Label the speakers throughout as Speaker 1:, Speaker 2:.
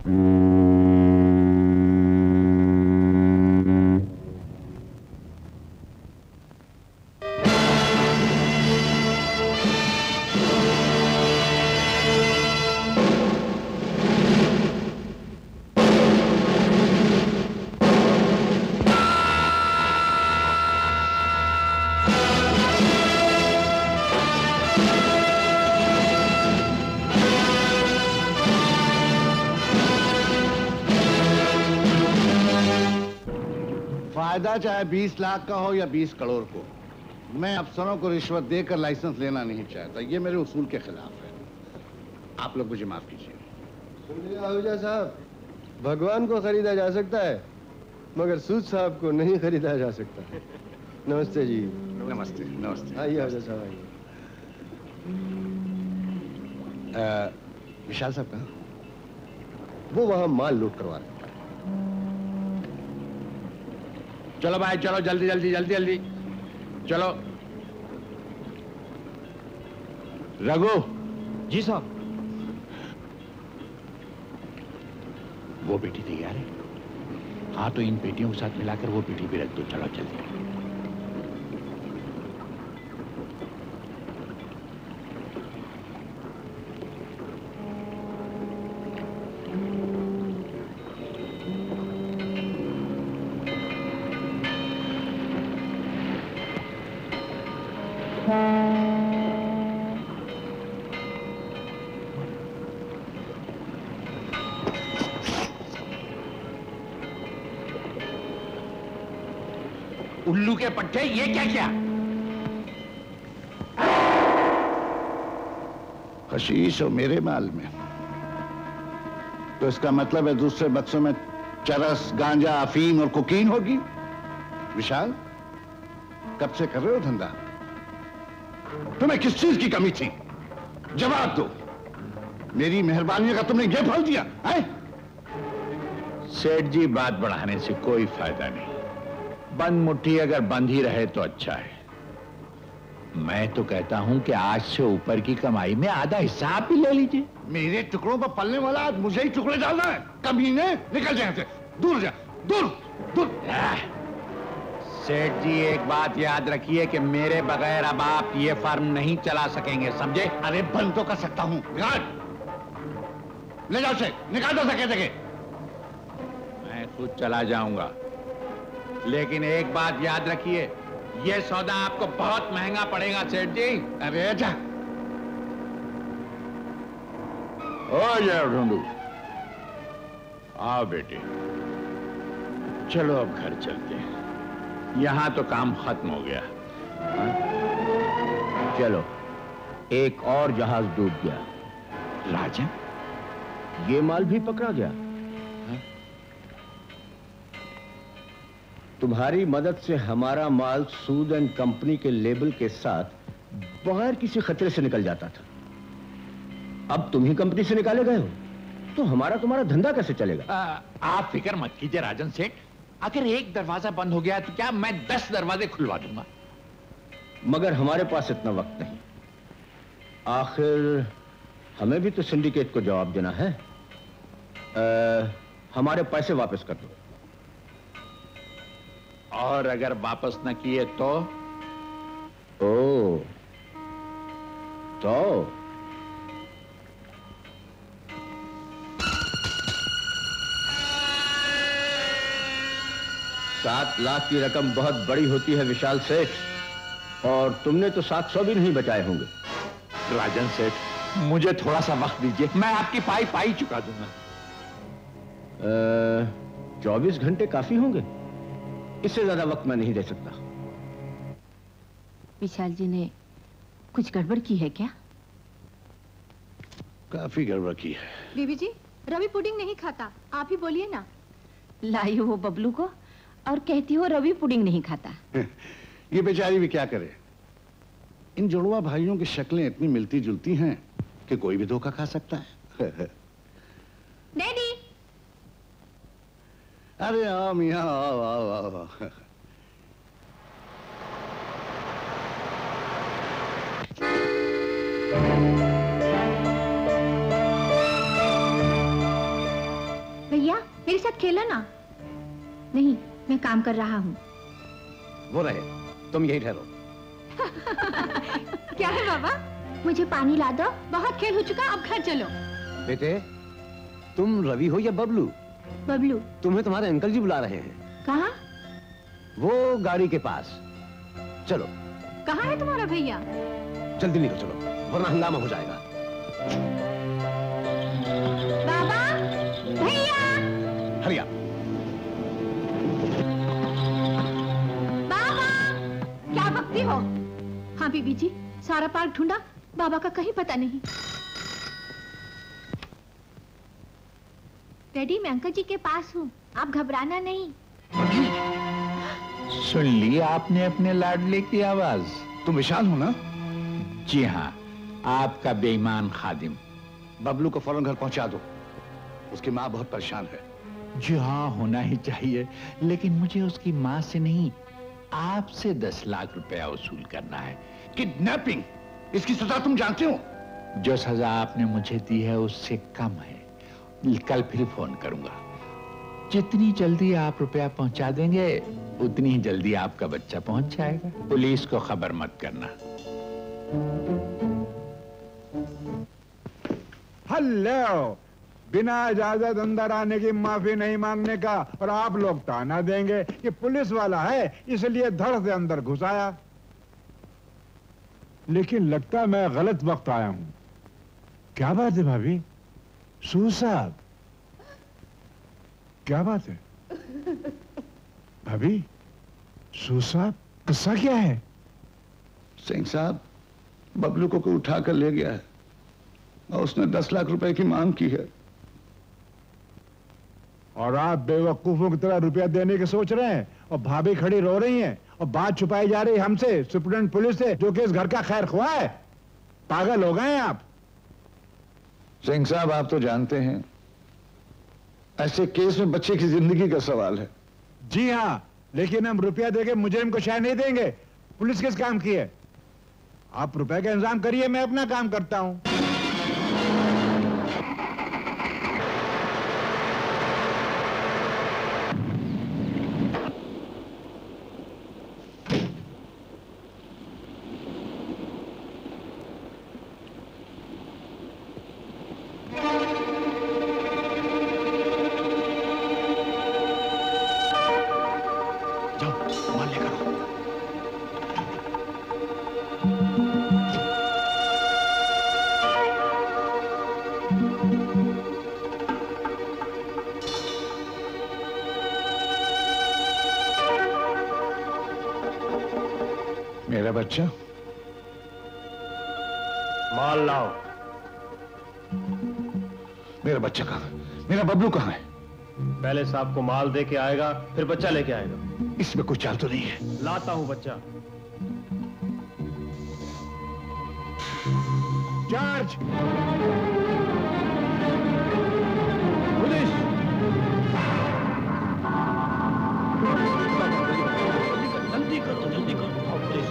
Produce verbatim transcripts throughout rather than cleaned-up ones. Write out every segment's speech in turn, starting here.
Speaker 1: फायदा चाहे बीस लाख का हो या बीस करोड़ को, मैं अफसरों को रिश्वत देकर लाइसेंस लेना नहीं चाहता। ये मेरे उसूल के खिलाफ है। आप लोग मुझे माफ कीजिए।
Speaker 2: सुनिए आहूजा साहब, भगवान को खरीदा जा सकता है मगर सूद साहब को नहीं खरीदा जा सकता। नमस्ते जी।
Speaker 1: नमस्ते नमस्ते।
Speaker 2: आइए आहूजा साहब आइए।
Speaker 1: विशाल साहब कहाँ?
Speaker 2: वो वहां माल लूट करवा रहे।
Speaker 3: चलो भाई चलो, जल्दी जल्दी जल्दी जल्दी चलो। रघु।
Speaker 4: जी साहब।
Speaker 3: वो पेटी तैयार है? हाँ तो इन पेटियों के साथ मिलाकर वो पेटी भी रख दो। चलो जल्दी। उल्लू के पट्टे, ये क्या क्या?
Speaker 1: हशीश और मेरे माल में, तो इसका मतलब है दूसरे बक्सों में चरस, गांजा, अफीम और कोकीन होगी। विशाल, कब से कर रहे हो धंधा? तुम्हें किस चीज की कमी थी? जवाब दो। मेरी मेहरबानी का तुमने ये फल दिया है?
Speaker 3: सेठ जी, बात बढ़ाने से कोई फायदा नहीं। बंद मुट्ठी अगर बंद ही रहे तो अच्छा है। मैं तो कहता हूं कि आज से ऊपर की कमाई में आधा हिस्सा आप ही ले लीजिए।
Speaker 1: मेरे टुकड़ों पर पलने वाला आज मुझे ही टुकड़े डालना है? कमीने, निकल जाए से। दूर जा, दूर दूर।
Speaker 3: सेठ जी, एक बात याद रखिए कि मेरे बगैर अब आप ये फर्म नहीं चला सकेंगे, समझे?
Speaker 1: अरे बंद तो कर सकता हूं। ले जाओ से, निकाल दो सके सके।
Speaker 3: मैं खुद चला जाऊंगा, लेकिन एक बात याद रखिए, ये सौदा आपको बहुत महंगा पड़ेगा सेठ जी।
Speaker 1: अरे जा।
Speaker 3: ओ जय ढूंढू, आओ बेटे, चलो अब घर चलते हैं। यहां तो काम खत्म हो गया। हा?
Speaker 4: चलो, एक और जहाज डूब गया।
Speaker 3: राजन,
Speaker 4: ये माल भी पकड़ा गया। तुम्हारी मदद से हमारा माल सूद एंड कंपनी के लेबल के साथ बगैर किसी खतरे से निकल जाता था। अब तुम ही कंपनी से निकाले गए हो, तो हमारा तुम्हारा धंधा कैसे चलेगा?
Speaker 3: आ, आप फिक्र मत कीजिए राजन सेठ, अगर एक दरवाजा बंद हो गया तो क्या, मैं दस दरवाजे खुलवा दूंगा।
Speaker 4: मगर हमारे पास इतना वक्त नहीं। आखिर हमें भी तो सिंडिकेट को जवाब देना है। आ, हमारे पैसे वापस कर दो।
Speaker 3: और अगर वापस न किए तो?
Speaker 4: ओ, तो सात लाख की रकम बहुत बड़ी होती है विशाल सेठ, और तुमने तो सात सौ भी नहीं बचाए होंगे।
Speaker 3: राजन सेठ, मुझे थोड़ा सा वक्त दीजिए, मैं आपकी पाई पाई चुका दूंगा।
Speaker 4: चौबीस घंटे काफी होंगे, इससे ज्यादा वक्त मैं नहीं दे सकता।
Speaker 5: विशाल जी ने कुछ गड़बड़ की है क्या?
Speaker 1: काफी गड़बड़ की है।
Speaker 6: बीबी जी, रवि पुडिंग नहीं खाता, आप ही बोलिए ना।
Speaker 5: लाई हो बबलू को और कहती हो रवि पुडिंग नहीं खाता।
Speaker 1: ये बेचारी भी क्या करे। इन जुड़वा भाइयों की शक्लें इतनी मिलती जुलती हैं कि कोई भी धोखा खा सकता है।
Speaker 6: डैडी।
Speaker 1: अरे आओ मियाँ, आओ आओ आओ।
Speaker 6: साथ खेलो ना। नहीं, मैं काम कर रहा हूँ।
Speaker 4: वो रहे, तुम यही ठहरो।
Speaker 6: क्या है बाबा? मुझे पानी ला दो। बहुत खेल हो चुका, अब घर चलो।
Speaker 4: बेटे, तुम रवि हो या बबलू?
Speaker 6: बबलू।
Speaker 4: तुम्हें तुम्हारे अंकल जी बुला रहे हैं।
Speaker 6: कहाँ?
Speaker 4: वो गाड़ी के पास। चलो।
Speaker 6: कहाँ है तुम्हारा भैया?
Speaker 4: जल्दी निकल चलो, वरना हंगामा हो जाएगा।
Speaker 6: बाबा, भैया।
Speaker 4: हरिया।
Speaker 6: बाबा, क्या बकती हो? हाँ बीबी जी, सारा पार्क ढूंढा, बाबा का कहीं पता नहीं। डैडी, मैं अंकल जी के पास हूँ, आप घबराना नहीं।
Speaker 3: सुन ली आपने अपने लाडले की आवाज?
Speaker 1: तुम विशाल हो ना?
Speaker 3: जी हाँ, आपका बेईमान खादिम।
Speaker 1: बबलू को फौरन घर पहुंचा दो, उसकी माँ बहुत परेशान है।
Speaker 3: जी हाँ, होना ही चाहिए, लेकिन मुझे उसकी माँ से नहीं, आपसे दस लाख रुपया वसूल करना है।
Speaker 1: किडनैपिंग, इसकी सजा तुम जानते हो?
Speaker 3: जो सजा आपने मुझे दी है उससे कम है। कल फिर फोन करूंगा। जितनी जल्दी आप रुपया पहुंचा देंगे उतनी ही जल्दी आपका बच्चा पहुंच जाएगा। पुलिस को खबर मत करना।
Speaker 7: हेलो, बिना इजाजत अंदर आने की माफी नहीं मांगने का, और आप लोग ताना देंगे कि पुलिस वाला है इसलिए धड़ से अंदर घुसाया। लेकिन लगता मैं गलत वक्त आया हूं। क्या बात है भाभी? सूद साहब, क्या बात है? भाभी, सूद साहब, किस्सा क्या है?
Speaker 1: सिंह साहब, बबलू को कोई उठा कर ले गया है और उसने दस लाख रुपए की मांग की है।
Speaker 7: और आप बेवकूफों की तरह रुपया देने की सोच रहे हैं, और भाभी खड़ी रो रही हैं, और बात छुपाई जा रही हमसे, सुप्रीटेंडेंट पुलिस से, जो कि इस घर का खैर ख्वाह है। पागल हो गए हैं आप।
Speaker 1: सिंह साहब, आप तो जानते हैं ऐसे केस में बच्चे की जिंदगी का सवाल है।
Speaker 7: जी हाँ, लेकिन हम रुपया देके मुजरिम को शायद नहीं देंगे। पुलिस किस काम की है? आप रुपए का इंतजाम करिए, मैं अपना काम करता हूं।
Speaker 1: मेरा बच्चा,
Speaker 2: माल लाओ।
Speaker 1: मेरा बच्चा कहाँ? मेरा बबलू कहाँ है?
Speaker 2: पहले साहब को माल दे के आएगा, फिर बच्चा लेके आएगा।
Speaker 1: इसमें कोई चाल तो नहीं है?
Speaker 2: लाता हूं बच्चा।
Speaker 7: चार्ज। पुलिस।
Speaker 4: जल्दी करो, जल्दी करो। आओ, पुलिस।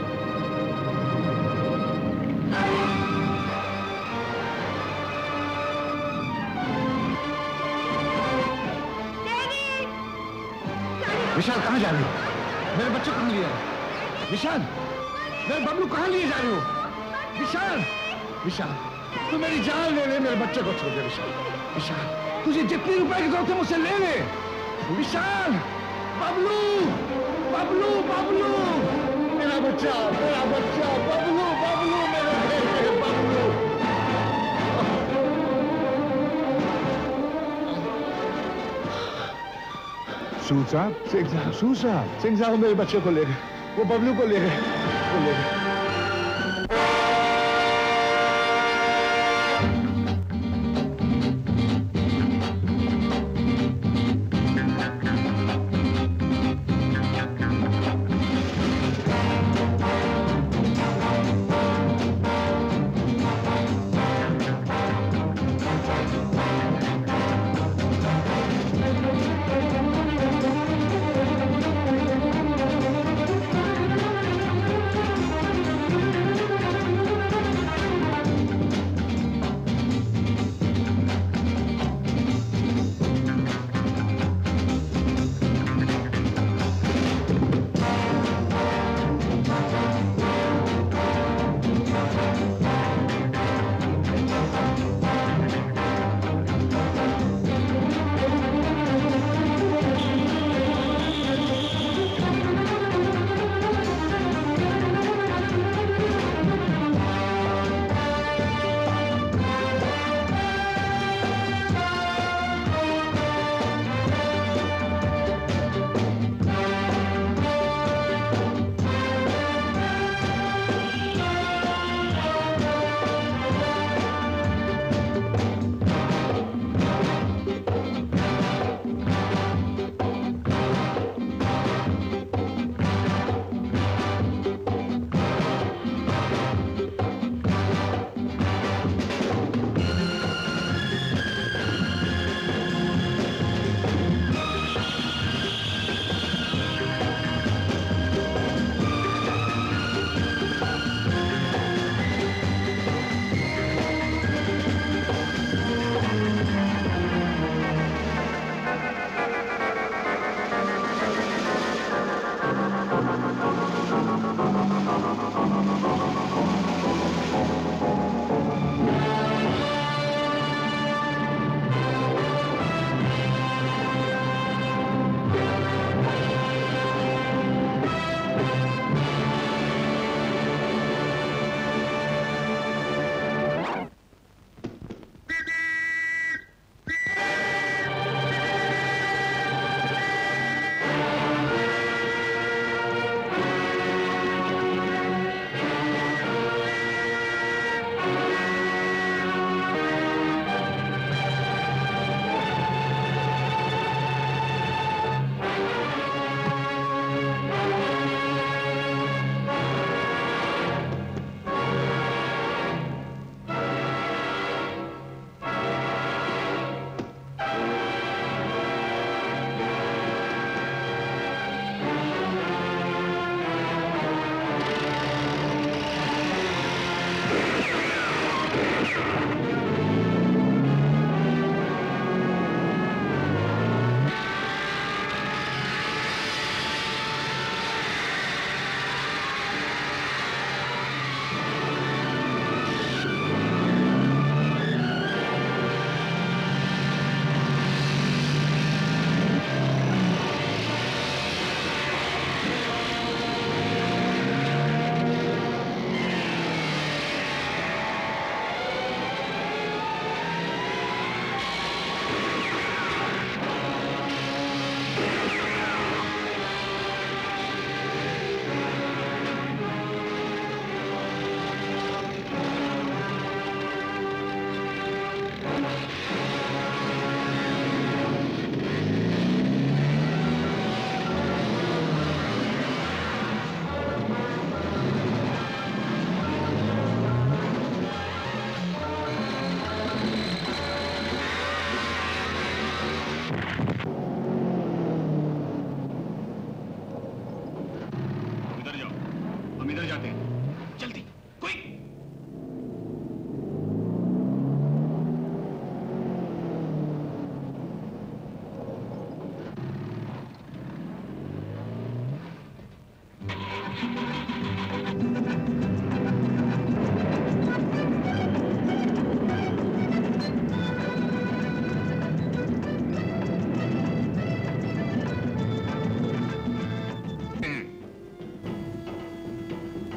Speaker 1: विशाल, कहाँ जा रही हो? मेरे बच्चे कहाँ लिए? विशाल, मेरे बबलू कहाँ लिए जा रही हो? विशाल, विशाल, तू मेरी जान ले ले, मेरे बच्चे को छोड़ दे। विशाल, विशाल, तुझे जितनी रुपए की जरूरत है मुझसे ले ले। विशाल, बबलू, बबलू, बबलू, मेरा बच्चा, मेरा बच्चा, बबलू, बबलू, मेरे बेटे, बबलू।
Speaker 7: सूद साहब,
Speaker 1: सिंह साहब,
Speaker 7: सूद साहब,
Speaker 1: सिंह साहब मेरे बच्चे को ले गए, वो बबलू को ले गए, वो ले गए।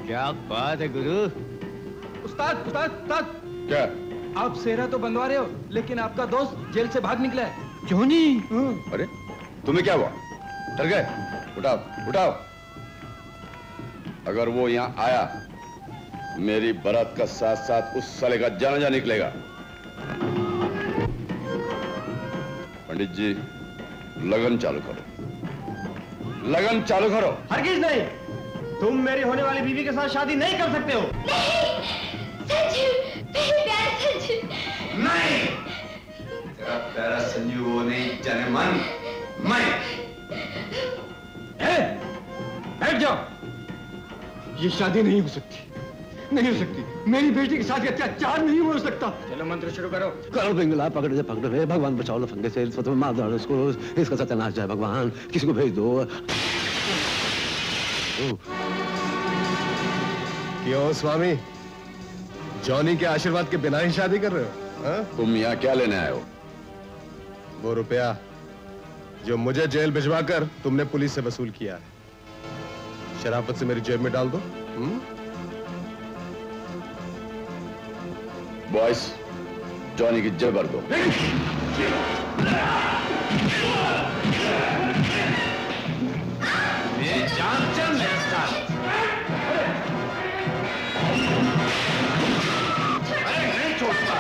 Speaker 4: क्या बात है गुरु।
Speaker 8: उस्ताद उस्ताद उस्ताद,
Speaker 1: क्या
Speaker 8: आप सेहरा तो बनवा रहे हो, लेकिन आपका दोस्त जेल से भाग निकला है।
Speaker 4: जॉनी।
Speaker 1: अरे तुम्हें क्या हुआ, डर गए? उठाओ उठाओ। अगर वो यहाँ आया, मेरी बारात का साथ साथ उस साले का जनाजा निकलेगा। पंडित जी, लगन चालू करो, लगन चालू करो।
Speaker 4: हरगिज नहीं, तुम मेरी होने वाली बीवी के साथ शादी नहीं कर सकते हो।
Speaker 9: नहीं संजू, मेरे प्यारे संजू।
Speaker 1: नहीं, तेरा प्यारा संजू वो नहीं, जाने मन मैं।
Speaker 4: बैठ जाओ। ये शादी नहीं हो सकती, नहीं हो सकती। मेरी बेटी के साथ ये अत्याचार नहीं हो सकता। चलो मंत्र शुरू करो।
Speaker 10: करो पिंगला, पकड़ दे पकड़ दे, भगवान बचाओ लो फंगे से, इस वक्त में मार दो इसको, इसका सत्यानाश जाए भगवान, किसी को भेज दो।
Speaker 2: क्यों स्वामी, जॉनी के आशीर्वाद के बिना ही शादी कर रहे हो? हा?
Speaker 1: तुम यहाँ क्या लेने आए हो?
Speaker 2: वो रुपया जो मुझे जेल भिजवाकर तुमने पुलिस से वसूल किया है, शराफत से मेरी जेब में डाल दो। हुँ?
Speaker 1: बॉयस, जॉनी की जेब भर दो।
Speaker 3: जानचंद अरे नहीं छोड़ता।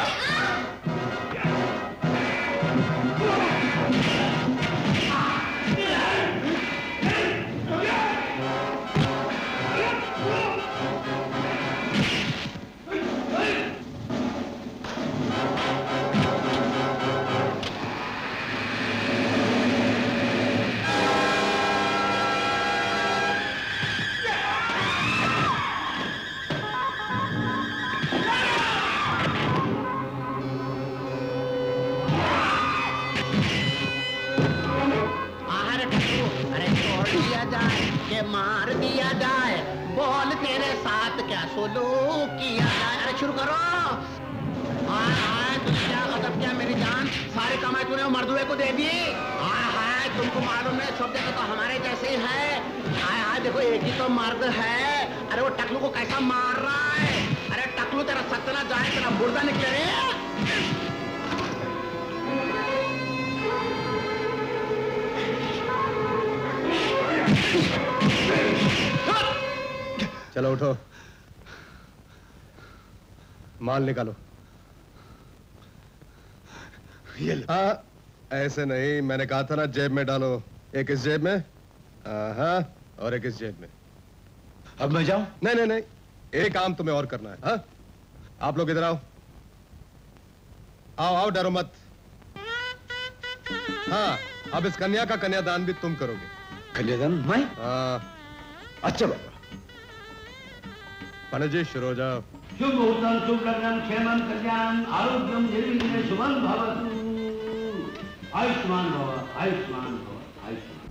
Speaker 11: मार दिया जाए, बोल तेरे साथ क्या सुलूक किया जाए। अरे शुरू करो। हाय हाय, तुम क्या मतलब क्या मेरी जान, सारी कमाई तूने मर्दुए को दे दी। हाय हाय, तुमको मालूम है सब जगह तो हमारे जैसे ही है। हाय हाय, देखो एक ही तो मर्द है। अरे वो टकलू को कैसा मार रहा है। अरे टकलू तेरा सतना जाए, तेरा मुर्दा निकले रे।
Speaker 2: चलो उठो, माल निकालो। ये हाँ, ऐसे नहीं, मैंने कहा था ना जेब में डालो। एक इस जेब में, हाँ, और एक इस जेब में।
Speaker 3: अब मैं जाऊं?
Speaker 2: नहीं नहीं नहीं, एक काम तुम्हें और करना है। हाँ, आप लोग इधर आओ, आओ आओ, डरो मत। हाँ, अब इस कन्या का कन्यादान भी तुम करोगे।
Speaker 3: कन्यादान मैं?
Speaker 2: हाँ।
Speaker 3: अच्छा बाबा।
Speaker 2: पंडित जी शुरू हो जाओ।
Speaker 4: शुभ मुहूर्तम, शुभ लग्नम, क्षेमम कल्याण, आरोग्यम निर्विघ्न शुभम भवतु। आयुष्मान भव, आयुष्मान भव, आयुष्मान।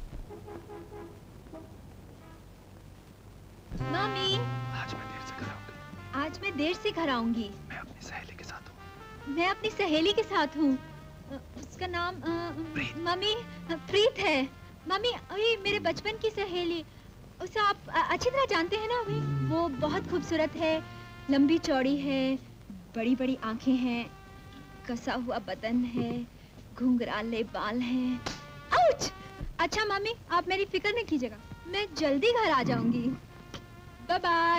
Speaker 6: मम्मी,
Speaker 7: आज मैं देर से घर आऊंगी।
Speaker 6: आज मैं देर से घर आऊंगी।
Speaker 7: मैं अपनी सहेली के साथ हूँ।
Speaker 6: मैं अपनी सहेली के साथ हूँ। उसका नाम मम्मी प्रीत है। मम्मी, अभी मेरे बचपन की सहेली, उसे आप अच्छी तरह जानते हैं ना। अभी वो बहुत खूबसूरत है, लंबी चौड़ी है, बड़ी बड़ी आंखें हैं, कसा हुआ बदन है, घुंघराले बाल हैं। आउच! अच्छा मम्मी, आप मेरी फिक्र नहीं कीजिएगा, मैं जल्दी घर आ जाऊंगी। Bye bye.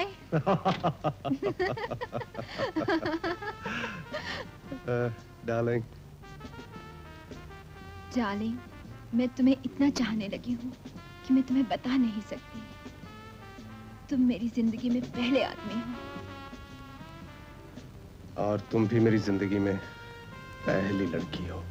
Speaker 2: डार्लिंग,
Speaker 6: डार्लिंग, मैं तुम्हें इतना चाहने लगी हूँ कि मैं तुम्हें बता नहीं सकती। तुम मेरी जिंदगी में पहले आदमी हो।
Speaker 2: और तुम भी मेरी जिंदगी में पहली लड़की हो।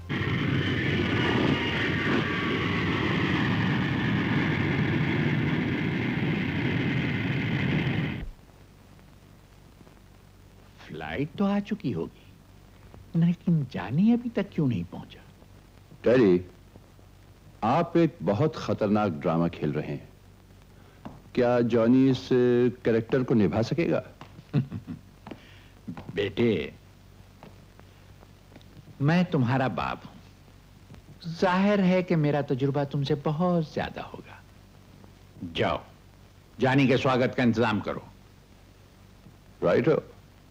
Speaker 3: फ्लाइट तो आ चुकी होगी, लेकिन जानी अभी तक क्यों नहीं पहुंचा?
Speaker 1: टेरी, आप एक बहुत खतरनाक ड्रामा खेल रहे हैं। क्या जॉनी इस कैरेक्टर को निभा सकेगा?
Speaker 3: बेटे, मैं तुम्हारा बाप हूं। जाहिर है कि मेरा तजुर्बा तुमसे बहुत ज्यादा होगा। जाओ, जानी के स्वागत का इंतजाम करो।
Speaker 1: राइट हो।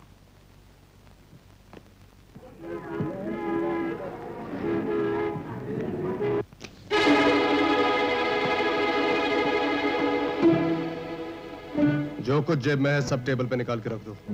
Speaker 2: जो कुछ जेब में है सब टेबल पे निकाल के रख दो।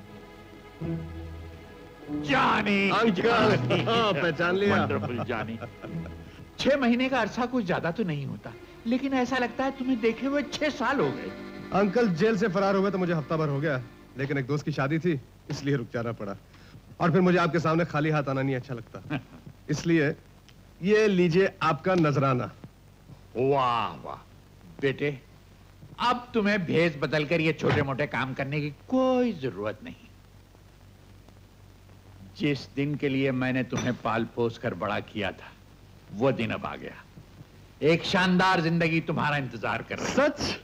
Speaker 3: जानी
Speaker 2: अंकल, पहचान लिया।
Speaker 3: वंडरफुल जानी। छह महीने का अरसा कुछ ज्यादा तो नहीं होता, लेकिन ऐसा लगता है तुम्हें देखे हुए छह साल हो गए।
Speaker 2: अंकल जेल से फरार हुए तो मुझे हफ्ता भर हो गया, लेकिन एक दोस्त की शादी थी इसलिए रुक जाना पड़ा, और फिर मुझे आपके सामने खाली हाथ आना नहीं अच्छा लगता, इसलिए ये लीजिए आपका नजराना।
Speaker 3: वाह वाह बेटे, अब तुम्हें भेष बदलकर ये छोटे मोटे काम करने की कोई जरूरत नहीं। जिस दिन के लिए मैंने तुम्हें पाल पोस कर बड़ा किया था वो दिन अब आ गया। एक शानदार जिंदगी तुम्हारा इंतजार कर रही है।
Speaker 2: सच?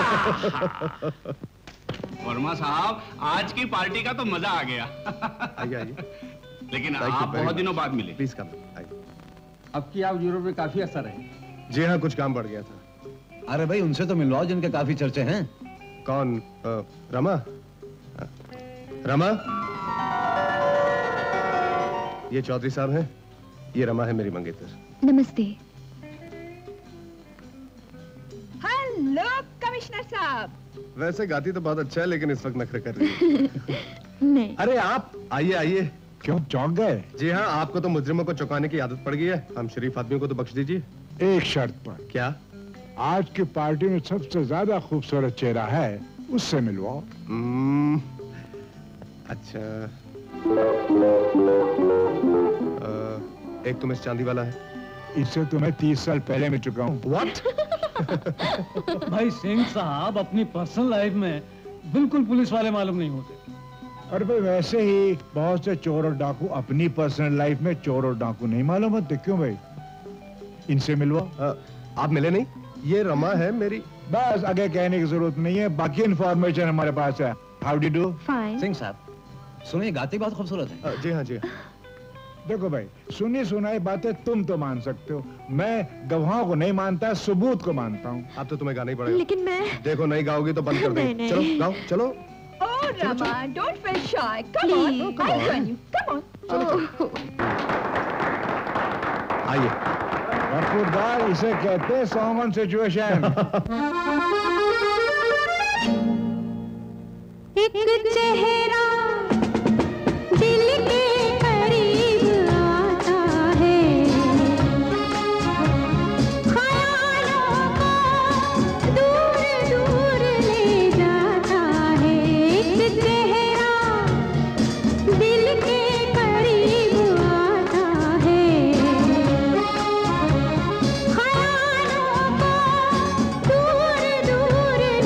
Speaker 12: वर्मा साहब, आज की पार्टी का तो मजा आ गया।
Speaker 2: आइए आइए।
Speaker 12: लेकिन आप बहुत दिनों बाद मिले।
Speaker 2: प्लीज कम आइए।
Speaker 13: अब की आप यूरोप में काफी असर है।
Speaker 2: जी हाँ, कुछ काम बढ़ गया था।
Speaker 10: अरे भाई उनसे तो मिलवाओ जिनके काफी चर्चे हैं।
Speaker 2: कौन? आ, रमा? आ, रमा? ये चौधरी साहब हैं, ये रमा है मेरी मंगेतर।
Speaker 6: नमस्ते। हेलो कमिश्नर साहब।
Speaker 2: वैसे गाती तो बहुत अच्छा है, लेकिन इस वक्त नखरे कर रही है।
Speaker 6: नहीं।
Speaker 2: अरे आप आइए आइए।
Speaker 7: क्यों चौंक गए?
Speaker 2: जी हाँ, आपको तो मुजरिमों को चौंकाने की आदत पड़ गई है, हम शरीफ आदमियों को तो बख्श दीजिए।
Speaker 7: एक शर्त पर।
Speaker 2: क्या?
Speaker 7: आज की पार्टी में सबसे ज्यादा खूबसूरत चेहरा है, उससे मिलवाओ।
Speaker 2: hmm, अच्छा। आ, एक तो मिस चांदी वाला है।
Speaker 7: इससे तुम्हें तीस साल पहले मिल चुका हूँ।
Speaker 2: What?
Speaker 13: भाई सिंह साहब अपनी पर्सनल लाइफ में बिल्कुल पुलिस वाले मालूम नहीं होते।
Speaker 7: और भाई वैसे ही बहुत से चोर और डाकू अपनी पर्सनल लाइफ में चोर और डाकू नहीं मालूम होते। क्यों भाई? इनसे मिलवाओ।
Speaker 2: आप मिले नहीं? ये रमा है मेरी।
Speaker 7: बस आगे कहने की जरूरत नहीं है, बाकी इन्फॉर्मेशन हमारे पास है। How do do?
Speaker 6: Fine.
Speaker 10: Singh साहब, सुनिए गाती बहुत खूबसूरत है।
Speaker 2: जी हाँ जी हाँ।
Speaker 7: देखो भाई, सुनी सुनाई बातें तुम तो मान सकते हो, मैं गवाहों को नहीं मानता, सबूत को मानता हूँ।
Speaker 2: अब तो तुम्हें गाना ही पड़ेगा।
Speaker 6: लेकिन मैं
Speaker 2: देखो नहीं गाओगी तो बंद कर देंगे। चलो गाओ, चलो।
Speaker 6: Oh, Rama, don't feel shy. Come on, I'll join you. Come on.
Speaker 2: चलो आइए।
Speaker 7: वफादार इसे कहते हैं सॉमन सिचुएशन।
Speaker 9: एक चेहरा दिल के करीब आता है, ख्यालों को दूर दूर ले जाता है। एक चेहरा दिल के करीब आता है, ख्यालों को दूर दूर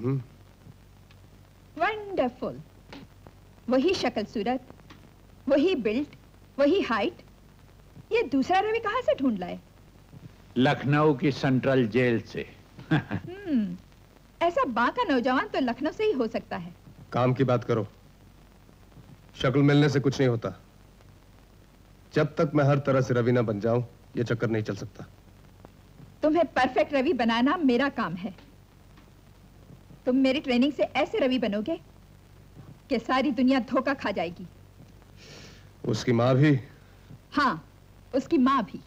Speaker 14: वंडरफुल। वही शक्ल सूरत, वही बिल्ट, वही हाइट। ये दूसरा रवि कहाँ से ढूंढ लाए?
Speaker 3: लखनऊ की सेंट्रल जेल से।
Speaker 14: हम्म, ऐसा बांका नौजवान तो लखनऊ से ही हो सकता है।
Speaker 2: काम की बात करो, शक्ल मिलने से कुछ नहीं होता। जब तक मैं हर तरह से रवि ना बन जाऊं, ये चक्कर नहीं चल सकता।
Speaker 14: तुम्हें परफेक्ट रवि बनाना मेरा काम है। तुम मेरी ट्रेनिंग से ऐसे रवि बनोगे कि सारी दुनिया धोखा खा जाएगी।
Speaker 2: उसकी माँ भी?
Speaker 14: हाँ, उसकी माँ भी।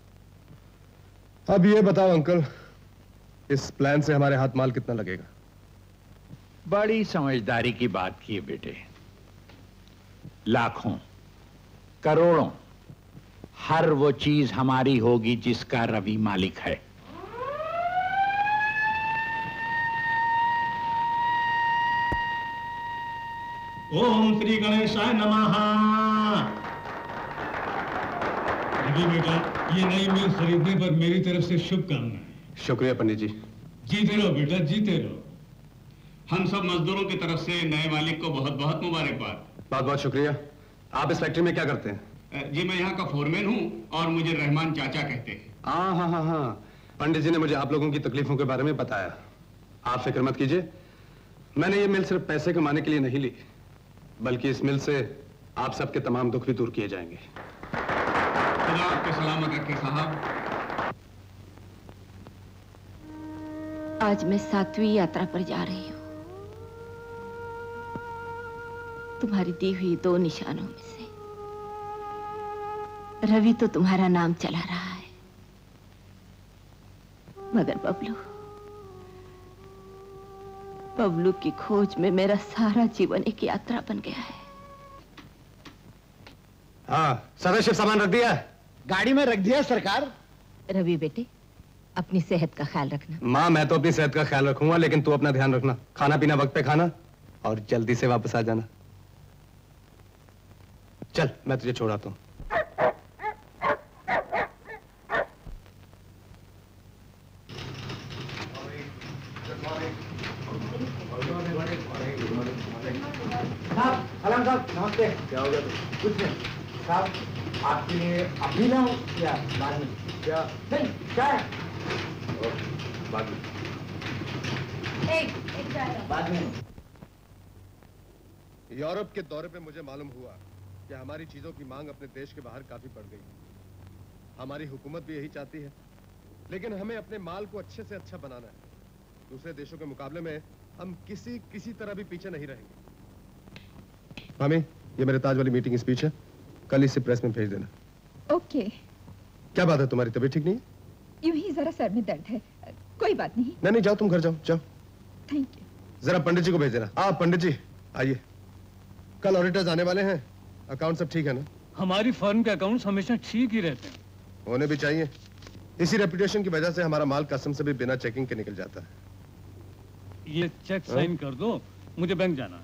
Speaker 2: अब ये बताओ अंकल, इस प्लान से हमारे हाथ माल कितना लगेगा?
Speaker 3: बड़ी समझदारी की बात की है बेटे। लाखों, करोड़ों, हर वो चीज हमारी होगी जिसका रवि मालिक है।
Speaker 15: ओम श्री गणेशाय नमः। रवि बेटा, ये नई मिल खरीदने पर मेरी तरफ से शुभकामनाएं।
Speaker 2: शुक्रिया पंडित जी।
Speaker 15: जीते रहो बेटा, जीते रहो।
Speaker 12: हम सब मजदूरों की तरफ से नए मालिक को बहुत बहुत मुबारकबाद।
Speaker 2: बहुत बहुत शुक्रिया। आप इस फैक्ट्री में क्या करते हैं?
Speaker 12: जी मैं यहाँ का फोरमैन हूँ और मुझे रहमान चाचा कहते हैं।
Speaker 2: हाँ हाँ हाँ हाँ, पंडित जी ने मुझे आप लोगों की तकलीफों के बारे में बताया। आप फिक्र मत कीजिए, मैंने ये मिल सिर्फ पैसे कमाने के लिए नहीं ली, बल्कि इस मिल से आप सबके तमाम दुख भी दूर किए जाएंगे।
Speaker 12: खुदा आपके सलामत रखे साहब।
Speaker 5: आज मैं सातवीं यात्रा पर जा रही हूँ। तुम्हारी दी हुई दो निशानों में से रवि तो तुम्हारा नाम चला रहा है, मगर बबलू, बबलू की खोज में मेरा सारा जीवन एक यात्रा बन गया है।
Speaker 2: हाँ, सारा शिव सामान रख दिया?
Speaker 11: गाड़ी में रख दिया सरकार।
Speaker 5: रवि बेटे, अपनी सेहत का ख्याल रखना।
Speaker 2: माँ, मैं तो अपनी सेहत का ख्याल रखूंगा, लेकिन तू अपना ध्यान रखना। खाना पीना वक्त पे खाना और जल्दी से वापस आ जाना। चल, मैं तुझे छोड़ आता हूँ।
Speaker 11: साहब, सलाम साहब, नमस्ते। क्या हो गया? कुछ नहीं साहब, आपके लिए अभी ना हो या बाद में? क्या? नहीं, क्या है?
Speaker 2: बाद में।
Speaker 14: एक, एक चाय।
Speaker 11: बाद में।
Speaker 2: यूरोप के दौरे पे मुझे मालूम हुआ कि हमारी चीजों की मांग अपने देश के बाहर काफी बढ़ गई। हमारी हुकूमत भी यही चाहती है, लेकिन हमें अपने माल को अच्छे से अच्छा बनाना है। दूसरे देशों के मुकाबले में हम किसी किसी तरह भी पीछे नहीं रहेंगे। मामी, ये मेरे ताज वाली मीटिंग स्पीच है, कल इसे प्रेस में भेज देना।
Speaker 14: ओके।
Speaker 2: क्या बात है, तुम्हारी तबीयत ठीक नहीं है?
Speaker 14: यूं ही जरा सर में दर्द है। कोई बात नहीं।
Speaker 2: नहीं नहीं, जाओ तुम घर जाओ, जाओ।
Speaker 14: Thank you.
Speaker 2: जरा पंडित जी को भेज देना। आप पंडित जी आइए, कल ऑडिटर्स आने वाले हैं। अकाउंट सब ठीक है ना?
Speaker 13: हमारी फर्म के अकाउंट्स हमेशा ठीक ही रहते हैं।
Speaker 2: होने भी चाहिए। इसी रेपुटेशन की वजह से हमारा माल कस्टम से भी बिना चेकिंग के निकल जाता है।
Speaker 13: ये चेक साइन कर दो, मुझे बैंक जाना।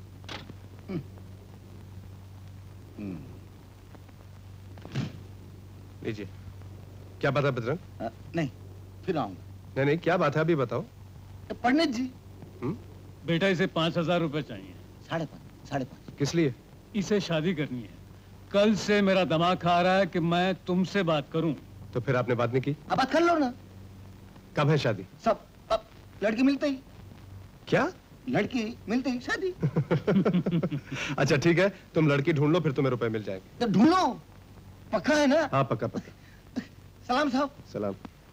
Speaker 2: लीजिए। क्या बात है बजरंग?
Speaker 11: नहीं, फिर आऊंगा।
Speaker 2: नहीं नहीं, क्या बात है अभी बताओ।
Speaker 11: पंडित जी।
Speaker 2: हुँ?
Speaker 13: बेटा, इसे पांच हजार रुपए चाहिए।
Speaker 11: साढ़े पाँच, साढ़े पाँच।
Speaker 2: किस लिए?
Speaker 13: इसे शादी करनी है। कल से मेरा दिमाग खा रहा है कि मैं तुमसे बात करूं।
Speaker 2: तो फिर आपने बात नहीं की?
Speaker 11: अब बात कर लो ना।
Speaker 2: कब है शादी?
Speaker 11: सब अब लड़की मिलते ही।
Speaker 2: क्या?
Speaker 11: लड़की मिलते ही शादी।
Speaker 2: अच्छा ठीक है, तुम लड़की ढूंढ लो, फिर तुम्हें रुपए मिल जाएंगे।
Speaker 11: तो ढूंढो, पक्का है ना?
Speaker 2: हाँ पक्का पक्का।
Speaker 11: सलाम साहब।
Speaker 2: सलाम।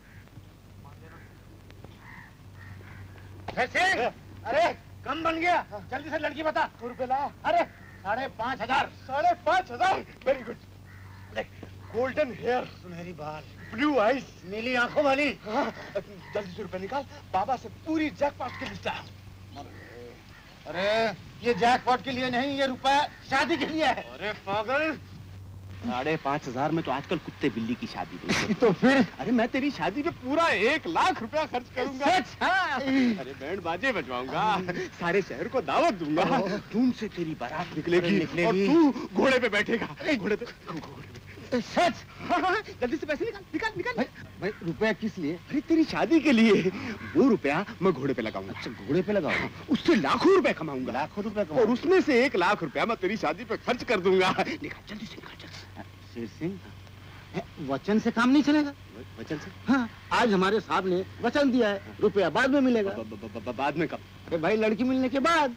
Speaker 11: अरे कम बन गया, जल्दी से लड़की बता। सौ रुपए ला। अरे साढ़े पाँच हजार। साढ़े पाँच हजार, वेरी गुड। गोल्डन हेयर, सुनहरी बाल, ब्लू आईज, नीली आंखों वाली। हाँ, जल्दी से रुपए निकाल, बाबा से पूरी जैकपॉट की लिस्ट है। अरे ये जैकपॉट के लिए नहीं, ये रुपए शादी के लिए है। अरे पागल,
Speaker 10: साढ़े पाँच हजार में तो आजकल कुत्ते बिल्ली की शादी होती
Speaker 11: तो फिर?
Speaker 10: अरे मैं तेरी शादी पे पूरा एक लाख रुपया खर्च करूंगा।
Speaker 11: हाँ।
Speaker 10: अरे बैंड बाजे बजवाऊंगा, सारे शहर को दावत दूंगा, धूम से तेरी बारात निकलेगी,
Speaker 11: निकलेगी।
Speaker 10: और तू घोड़े पे बैठेगा। घोड़े पे घोड़े पे
Speaker 16: सच? हाँ हाँ जल्दी से पैसे निकाल निकाल निकाल। भाई, भाई रुपया किस लिए? अरे तेरी शादी के लिए। वो रुपया मैं घोड़े पे लगाऊंगा। अच्छा घोड़े पे लगाऊंगा? उससे लाखों रुपए कमाऊंगा। लाखों रुपए कमाऊंगा? और उसमें से एक लाख रुपया मैं तेरी शादी पे खर्च कर दूंगा। निकाल जल्दी से निकाल जल्दी। शेर सिंह वचन से काम नहीं चलेगा। वचन से? हाँ आज हमारे साहब ने वचन दिया है रुपया बाद में मिलेगा। ब, ब, ब, ब, बाद में कब? अरे भाई लड़की मिलने के बाद।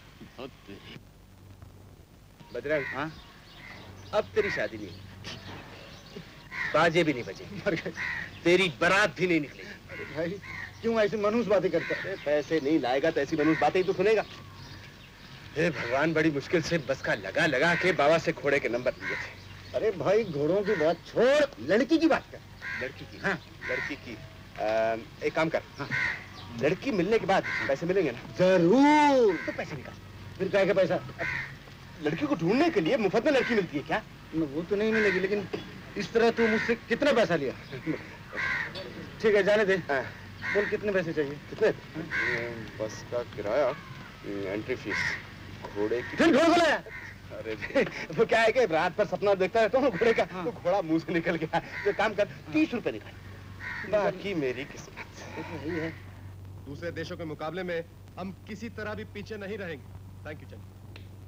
Speaker 17: बजरंग हाँ अब तेरी शादी नहीं, बाजे भी नहीं बजे, तेरी बारात भी नहीं निकलेगी।
Speaker 16: अरे भाई क्यों ऐसी मनुष्य बातें करता है?
Speaker 17: पैसे नहीं लाएगा तो ऐसी मनुष्य बातें ही तो सुनेगा। हे भगवान बड़ी मुश्किल से बस का लगा लगा के बाबा से घोड़े के नंबर लिए थे।
Speaker 16: अरे भाई घोड़ों की बात छोड़, लड़की की बात कर।
Speaker 17: लड़की की? हाँ लड़की की। आ, एक काम कर हाँ। लड़की मिलने के बाद पैसे मिलेंगे ना?
Speaker 16: जरूर।
Speaker 17: तो पैसे निकाल।
Speaker 16: फिर क्या क्या पैसा?
Speaker 17: लड़की को ढूंढने के लिए मुफ्त में लड़की मिलती है क्या?
Speaker 16: वो तो नहीं मिलेगी, लेकिन इस तरह तू मुझसे कितना पैसा लिया? ठीक है जाने दे। हाँ। बोल कितने पैसे चाहिए?
Speaker 17: कितने? बस का किराया, एंट्री फीस, घोड़े की।
Speaker 16: फिर घोड़ा लाया?
Speaker 17: अरे वो क्या है कि रात पर सपना देखता रहता हूँ घोड़े का। हाँ। तो घोड़ा मुंह से निकल गया। तो काम कर तीस रुपए निकाल, बाकी मेरी किस्मत
Speaker 16: यही है।
Speaker 2: दूसरे देशों के मुकाबले में हम किसी तरह भी पीछे नहीं रहेंगे। Thank you Chandra.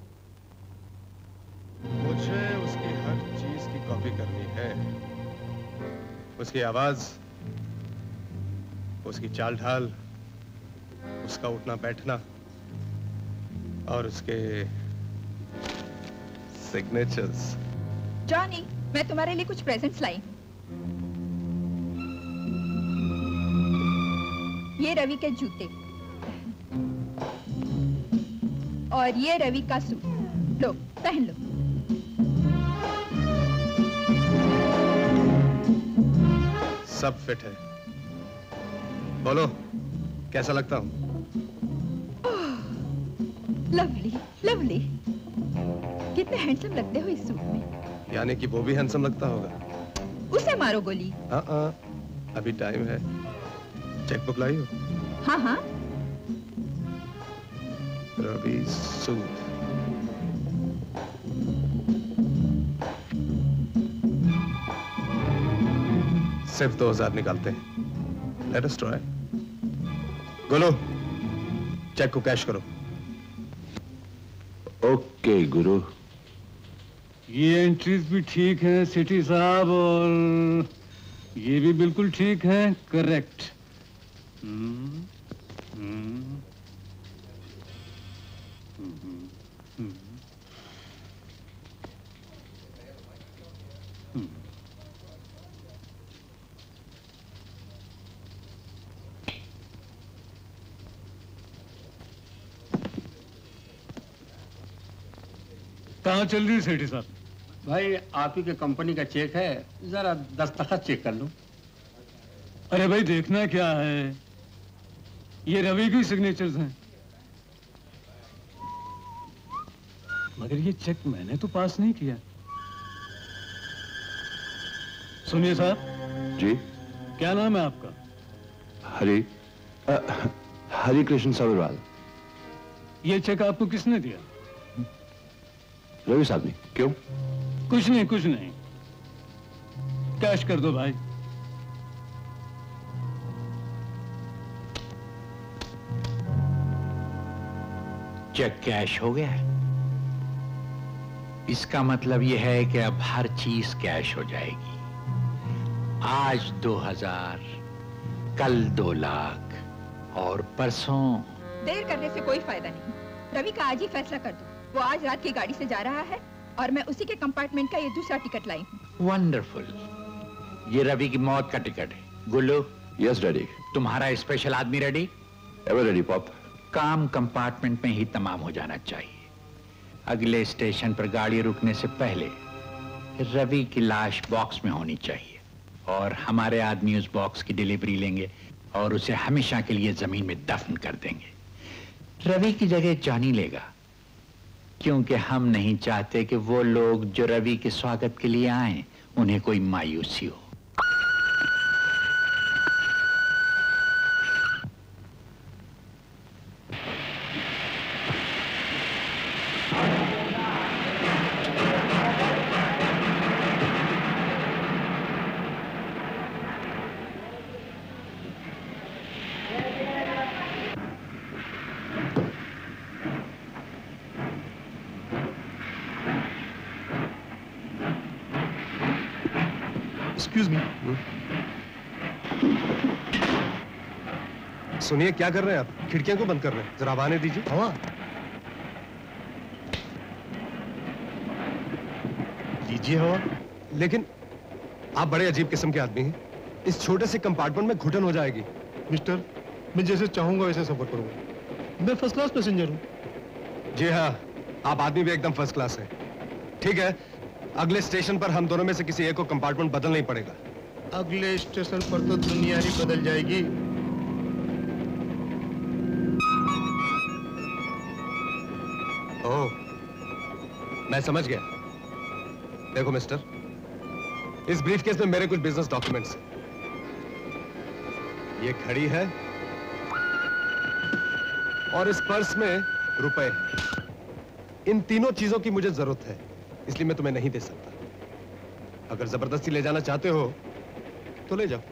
Speaker 2: मुझे उसकी हर चीज की कॉपी करनी है। उसकी आवाज, उसकी चाल ढाल, उसका उठना बैठना और उसके सिग्नेचर्स।
Speaker 14: जॉनी मैं तुम्हारे लिए कुछ प्रेजेंट्स लाई हूँ। ये रवि के जूते और ये रवि का सूट, लो पहन लो।
Speaker 2: सब फिट है। बोलो कैसा लगता हूँ?
Speaker 14: लवली लवली, कितने हैंडसम लगते हो इस सूट में।
Speaker 2: यानी कि वो भी हैंडसम लगता होगा।
Speaker 14: उसे मारो गोली।
Speaker 2: हाँ हाँ अभी टाइम है। चेकबुक लाई हो?
Speaker 14: हाँ हाँ
Speaker 2: रवि सूट। सिर्फ दो हजार निकालते हैं। Let us try. गोलो चेक को कैश करो।
Speaker 3: ओके गुरु।
Speaker 13: ये एंट्रीज भी ठीक है सिटी साहब और ये भी बिल्कुल ठीक है। करेक्ट। हम्म हम्म हम्म कहाँ चल रही है सेठी साहब?
Speaker 4: भाई आप ही के कंपनी का चेक है, जरा दस्तखत चेक कर लो।
Speaker 13: अरे भाई देखना क्या है, ये रवि की सिग्नेचर्स हैं। मगर ये चेक मैंने तो पास नहीं किया। सुनिए साहब।
Speaker 10: जी
Speaker 13: क्या नाम है आपका?
Speaker 10: हरि हरि कृष्ण सवरवाल।
Speaker 13: ये चेक आपको किसने दिया?
Speaker 10: रवि साहब ने। क्यों?
Speaker 13: कुछ नहीं कुछ नहीं, कैश कर दो भाई।
Speaker 3: चेक कैश हो गया है। इसका मतलब यह है कि अब हर चीज कैश हो जाएगी। आज दो हजार, कल दो लाख और परसों।
Speaker 14: देर करने से कोई फायदा नहीं। रवि का आज ही फैसला कर दो। वो आज रात की गाड़ी से जा रहा है और मैं उसी के कंपार्टमेंट का ये दूसरा टिकट लाई हूँ।
Speaker 3: वंडरफुल। ये रवि की मौत का टिकट है। गुल्लू।
Speaker 10: Yes daddy.
Speaker 3: तुम्हारा स्पेशल आदमी रेडी?
Speaker 10: Ever ready pop.
Speaker 3: काम कंपार्टमेंट में ही तमाम हो जाना चाहिए। अगले स्टेशन पर गाड़ी रुकने से पहले रवि की लाश बॉक्स में होनी चाहिए और हमारे आदमी उस बॉक्स की डिलीवरी लेंगे और उसे हमेशा के लिए जमीन में दफन कर देंगे। रवि की जगह जॉनी लेगा, क्योंकि हम नहीं चाहते कि वो लोग जो रवि के स्वागत के लिए आए उन्हें कोई मायूसी हो।
Speaker 2: Excuse me. सुनिए, क्या कर रहे हैं आप? खिड़कियां क्यों बंद कर रहे हैं? जरा हवा आने दीजिए। हवा? लीजिए हवा। लेकिन आप बड़े अजीब किस्म के आदमी हैं। इस छोटे से कंपार्टमेंट में घुटन हो जाएगी।
Speaker 18: मिस्टर, मैं जैसे चाहूंगा वैसे सफर करूंगा। मैं फर्स्ट क्लास पैसेंजर हूँ।
Speaker 2: जी हाँ, आप आदमी भी एकदम फर्स्ट क्लास है। ठीक है, अगले स्टेशन पर हम दोनों में से किसी एक को कंपार्टमेंट बदलना ही पड़ेगा।
Speaker 18: अगले स्टेशन पर तो दुनिया ही बदल जाएगी।
Speaker 2: ओह, मैं समझ गया। देखो मिस्टर, इस ब्रीफकेस में मेरे कुछ बिजनेस डॉक्यूमेंट्स हैं। ये घड़ी है और इस पर्स में रुपए हैं। इन तीनों चीजों की मुझे जरूरत है, इसलिए मैं तुम्हें नहीं दे सकता। अगर जबरदस्ती ले जाना चाहते हो तो ले जाओ।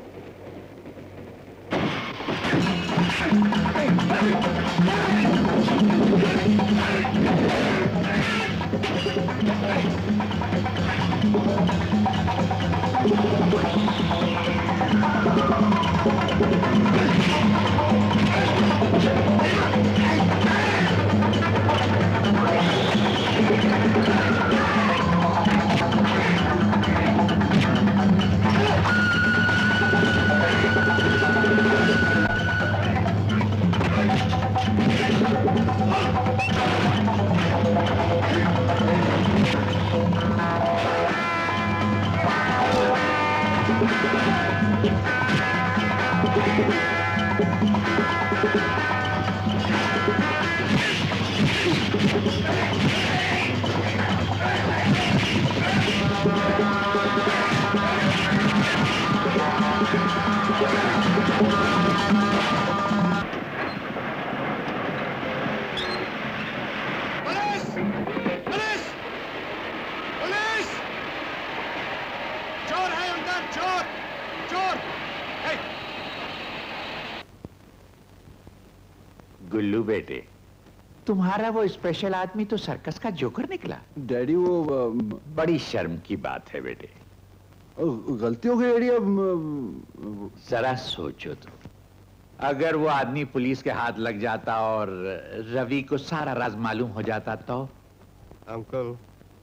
Speaker 3: गुल्लू बेटे, तुम्हारा वो स्पेशल आदमी तो सर्कस का जोकर निकला।
Speaker 10: डैडी वो
Speaker 3: बड़ी शर्म की बात है बेटे।
Speaker 10: गलती हो गई डैडी। अब
Speaker 3: जरा सोचो तो, अगर वो आदमी पुलिस के हाथ लग जाता और रवि को सारा राज मालूम हो जाता तो?
Speaker 2: अंकल,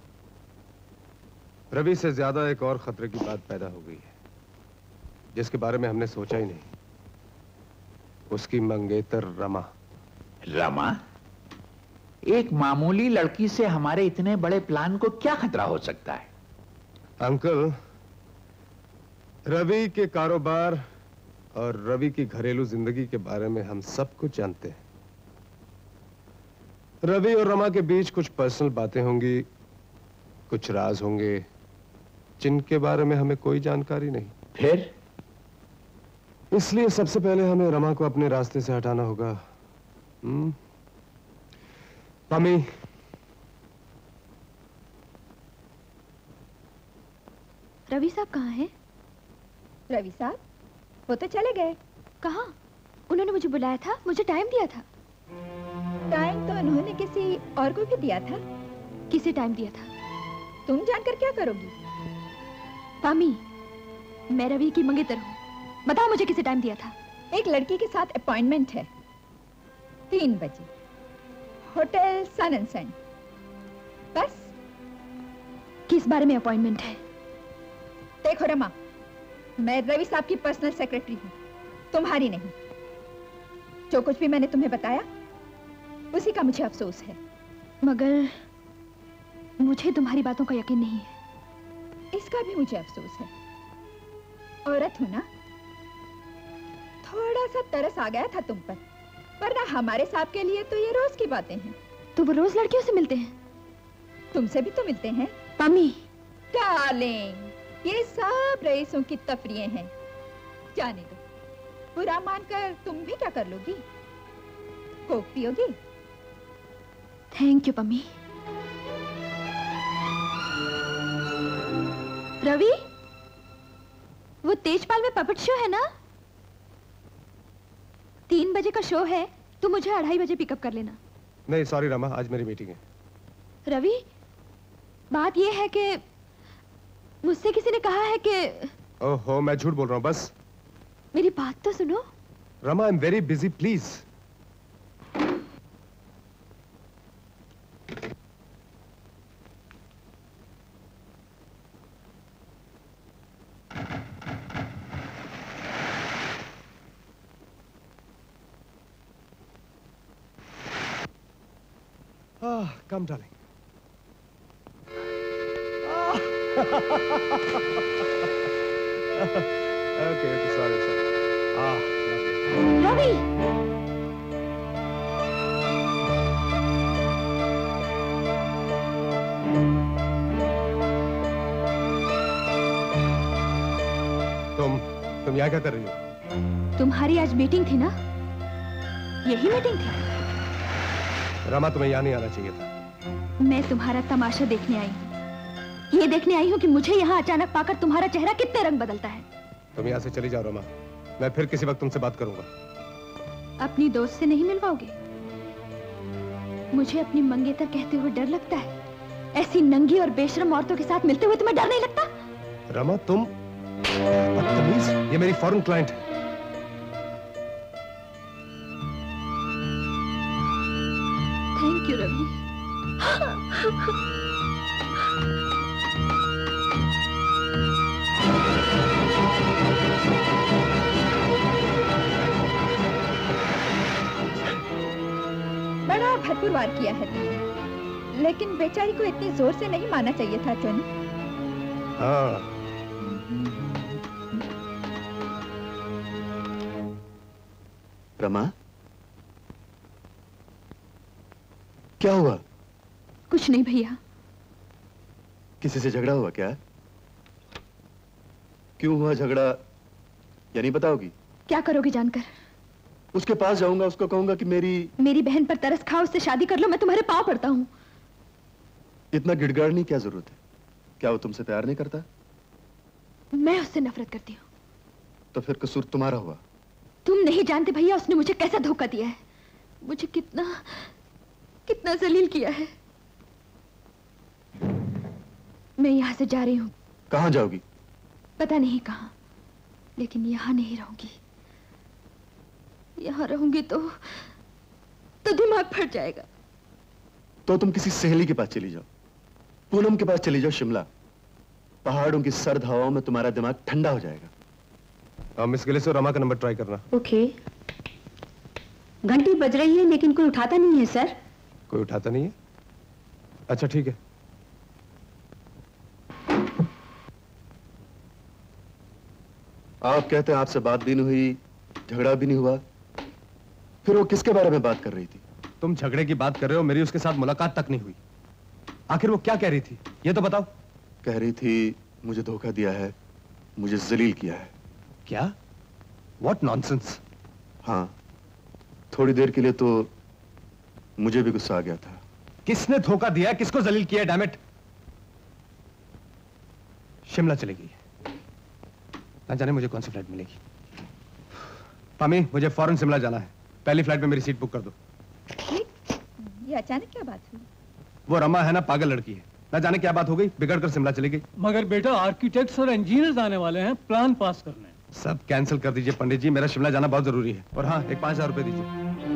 Speaker 2: रवि से ज्यादा एक और खतरे की बात पैदा हो गई है, जिसके बारे में हमने सोचा ही नहीं। उसकी मंगेतर रमा।
Speaker 3: रमा? एक मामूली लड़की से हमारे इतने बड़े प्लान को क्या खतरा हो सकता है?
Speaker 2: अंकल, रवि के कारोबार और रवि की घरेलू जिंदगी के बारे में हम सब कुछ जानते हैं। रवि और रमा के बीच कुछ पर्सनल बातें होंगी, कुछ राज होंगे जिनके बारे में हमें कोई जानकारी नहीं।
Speaker 3: फिर?
Speaker 2: इसलिए सबसे पहले हमें रमा को अपने रास्ते से हटाना होगा। हम्म? पमी,
Speaker 6: रवि साहब कहाँ हैं?
Speaker 14: रवि साहब वो तो चले गए।
Speaker 6: कहाँ? उन्होंने मुझे बुलाया था, मुझे टाइम दिया था।
Speaker 14: टाइम तो उन्होंने किसी और को भी दिया था।
Speaker 6: किसे टाइम दिया था?
Speaker 14: तुम जानकर क्या करोगी?
Speaker 6: पामी, मैं रवि की मंगेतर हूँ। बताओ मुझे किसे टाइम दिया था?
Speaker 14: एक लड़की के साथ अपॉइंटमेंट है, तीन बजे, होटल सन एंड सन। बस।
Speaker 6: किस बारे में अपॉइंटमेंट है?
Speaker 14: देखो रमा, मैं रवि साहब की पर्सनल सेक्रेटरी हूँ, तुम्हारी नहीं। जो कुछ भी मैंने तुम्हें बताया उसी का मुझे अफसोस है।
Speaker 6: मगर मुझे तुम्हारी बातों का यकीन नहीं है।
Speaker 14: इसका भी मुझे अफसोस है। औरत हूं ना, थोड़ा सा तरस आ गया था तुम पर, वरना हमारे साहब के लिए तो ये रोज की बातें हैं।
Speaker 6: तो वो रोज लड़कियों से मिलते हैं?
Speaker 14: तुमसे भी तो मिलते हैं।
Speaker 6: पम्मी
Speaker 14: डार्लिंग, ये सब रईसों की तफरीएं हैं, जाने दो। बुरा मानकर तुम भी क्या कर लोगी? कोक पियोगी?
Speaker 6: Thank you Pammi. रवि, वो तेजपाल में पपेट शो है ना? तीन बजे का शो है, तू मुझे अढ़ाई बजे पिकअप कर लेना।
Speaker 2: नहीं सॉरी रमा, आज मेरी मीटिंग है।
Speaker 6: रवि, बात यह है कि मुझसे किसी ने कहा है कि
Speaker 2: ओहो, मैं झूठ बोल रहा हूँ। बस
Speaker 6: मेरी बात तो सुनो।
Speaker 2: Rama, I am very busy, please. Ah, come, darling. Ah. okay, okay, sorry, sorry. Ah, lovely.
Speaker 6: Ravi,
Speaker 2: तुम तुम यहाँ क्या कर रही हो?
Speaker 6: तुम्हारी आज मीटिंग थी ना? यही मीटिंग थी?
Speaker 2: रमा, तुम्हें यहाँ नहीं आना चाहिए था।
Speaker 6: मैं तुम्हारा तमाशा देखने आई हूँ। ये देखने आई हूँ कि मुझे यहाँ अचानक पाकर तुम्हारा चेहरा कितने रंग बदलता है।
Speaker 2: तुम यहाँ से चली जाओ रमा, मैं फिर किसी वक्त तुमसे बात करूंगा।
Speaker 6: अपनी दोस्त से नहीं मिलवाओगे? मुझे अपनी मंगेतर कहते हुए डर लगता है। ऐसी नंगी और बेशरम औरतों के साथ मिलते हुए तुम्हें डर नहीं लगता?
Speaker 2: रमा, तुम बदतमीज, ये मेरी फॉरेन क्लाइंट है।
Speaker 6: Thank you Ravi.
Speaker 14: बड़ा भरपूर वार किया है तुमने, लेकिन बेचारी को इतनी जोर से नहीं मारना चाहिए था टोनी।
Speaker 2: हाँ।
Speaker 19: रमा, क्या हुआ?
Speaker 6: कुछ नहीं भैया।
Speaker 19: किसी से झगड़ा हुआ क्या? क्यों हुआ झगड़ा, या नहीं बताओगी?
Speaker 6: क्या करोगे जानकर?
Speaker 19: उसके पास जाऊंगा, उसको कहूंगा कि मेरी
Speaker 6: मेरी बहन पर तरस खाओ, उससे शादी कर लो, मैं तुम्हारे पांव पड़ता हूँ।
Speaker 19: इतना गिड़गाड़ने की क्या जरूरत है? क्या वो तुमसे प्यार नहीं करता?
Speaker 6: मैं उससे नफरत करती हूँ।
Speaker 19: तो फिर कसूर तुम्हारा हुआ।
Speaker 6: तुम नहीं जानते भैया उसने मुझे कैसा धोखा दिया है, मुझे कितना कितना जलील किया है। मैं यहाँ से जा रही हूँ।
Speaker 19: कहाँ जाओगी?
Speaker 6: पता नहीं कहाँ, लेकिन यहाँ नहीं रहूंगी। यहाँ रहूंगी तो तो दिमाग फट जाएगा।
Speaker 19: तो तुम किसी सहेली के पास चली जाओ, पूनम के पास चली जाओ शिमला। पहाड़ों की सर्द हवाओं में तुम्हारा दिमाग ठंडा हो जाएगा।
Speaker 2: अब मिस गिलिस और रमा का नंबर ट्राई करना।
Speaker 20: ओके। घंटी बज रही है लेकिन कोई उठाता नहीं है सर।
Speaker 2: कोई उठाता नहीं है? अच्छा ठीक है।
Speaker 19: आप कहते हैं आपसे बात भी नहीं हुई, झगड़ा भी नहीं हुआ, फिर वो किसके बारे में बात कर रही थी?
Speaker 2: तुम झगड़े की बात कर रहे हो, मेरी उसके साथ मुलाकात तक नहीं हुई। आखिर वो क्या कह रही थी, ये तो बताओ।
Speaker 19: कह रही थी मुझे धोखा दिया है, मुझे जलील किया है।
Speaker 2: क्या? What nonsense.
Speaker 19: हाँ, थोड़ी देर के लिए तो मुझे भी गुस्सा आ गया था।
Speaker 2: किसने धोखा दिया, किसको जलील किया? Damn it. शिमला चली गई, ना जाने मुझे कौन सी फ्लाइट मिलेगी। पामी, मुझे फौरन शिमला जाना है, पहली फ्लाइट में मेरी सीट बुक कर दो।
Speaker 14: ये अचानक क्या बात हुई?
Speaker 2: वो रमा है ना, पागल लड़की है, ना जाने क्या बात हो गई, बिगड़ कर शिमला चली गई।
Speaker 13: मगर बेटा आर्किटेक्ट्स और इंजीनियर्स आने वाले हैं प्लान पास करने।
Speaker 2: सब कैंसिल कर दीजिए पंडित जी, मेरा शिमला जाना बहुत जरूरी है। और हाँ, एक पांच हजार रुपए दीजिए।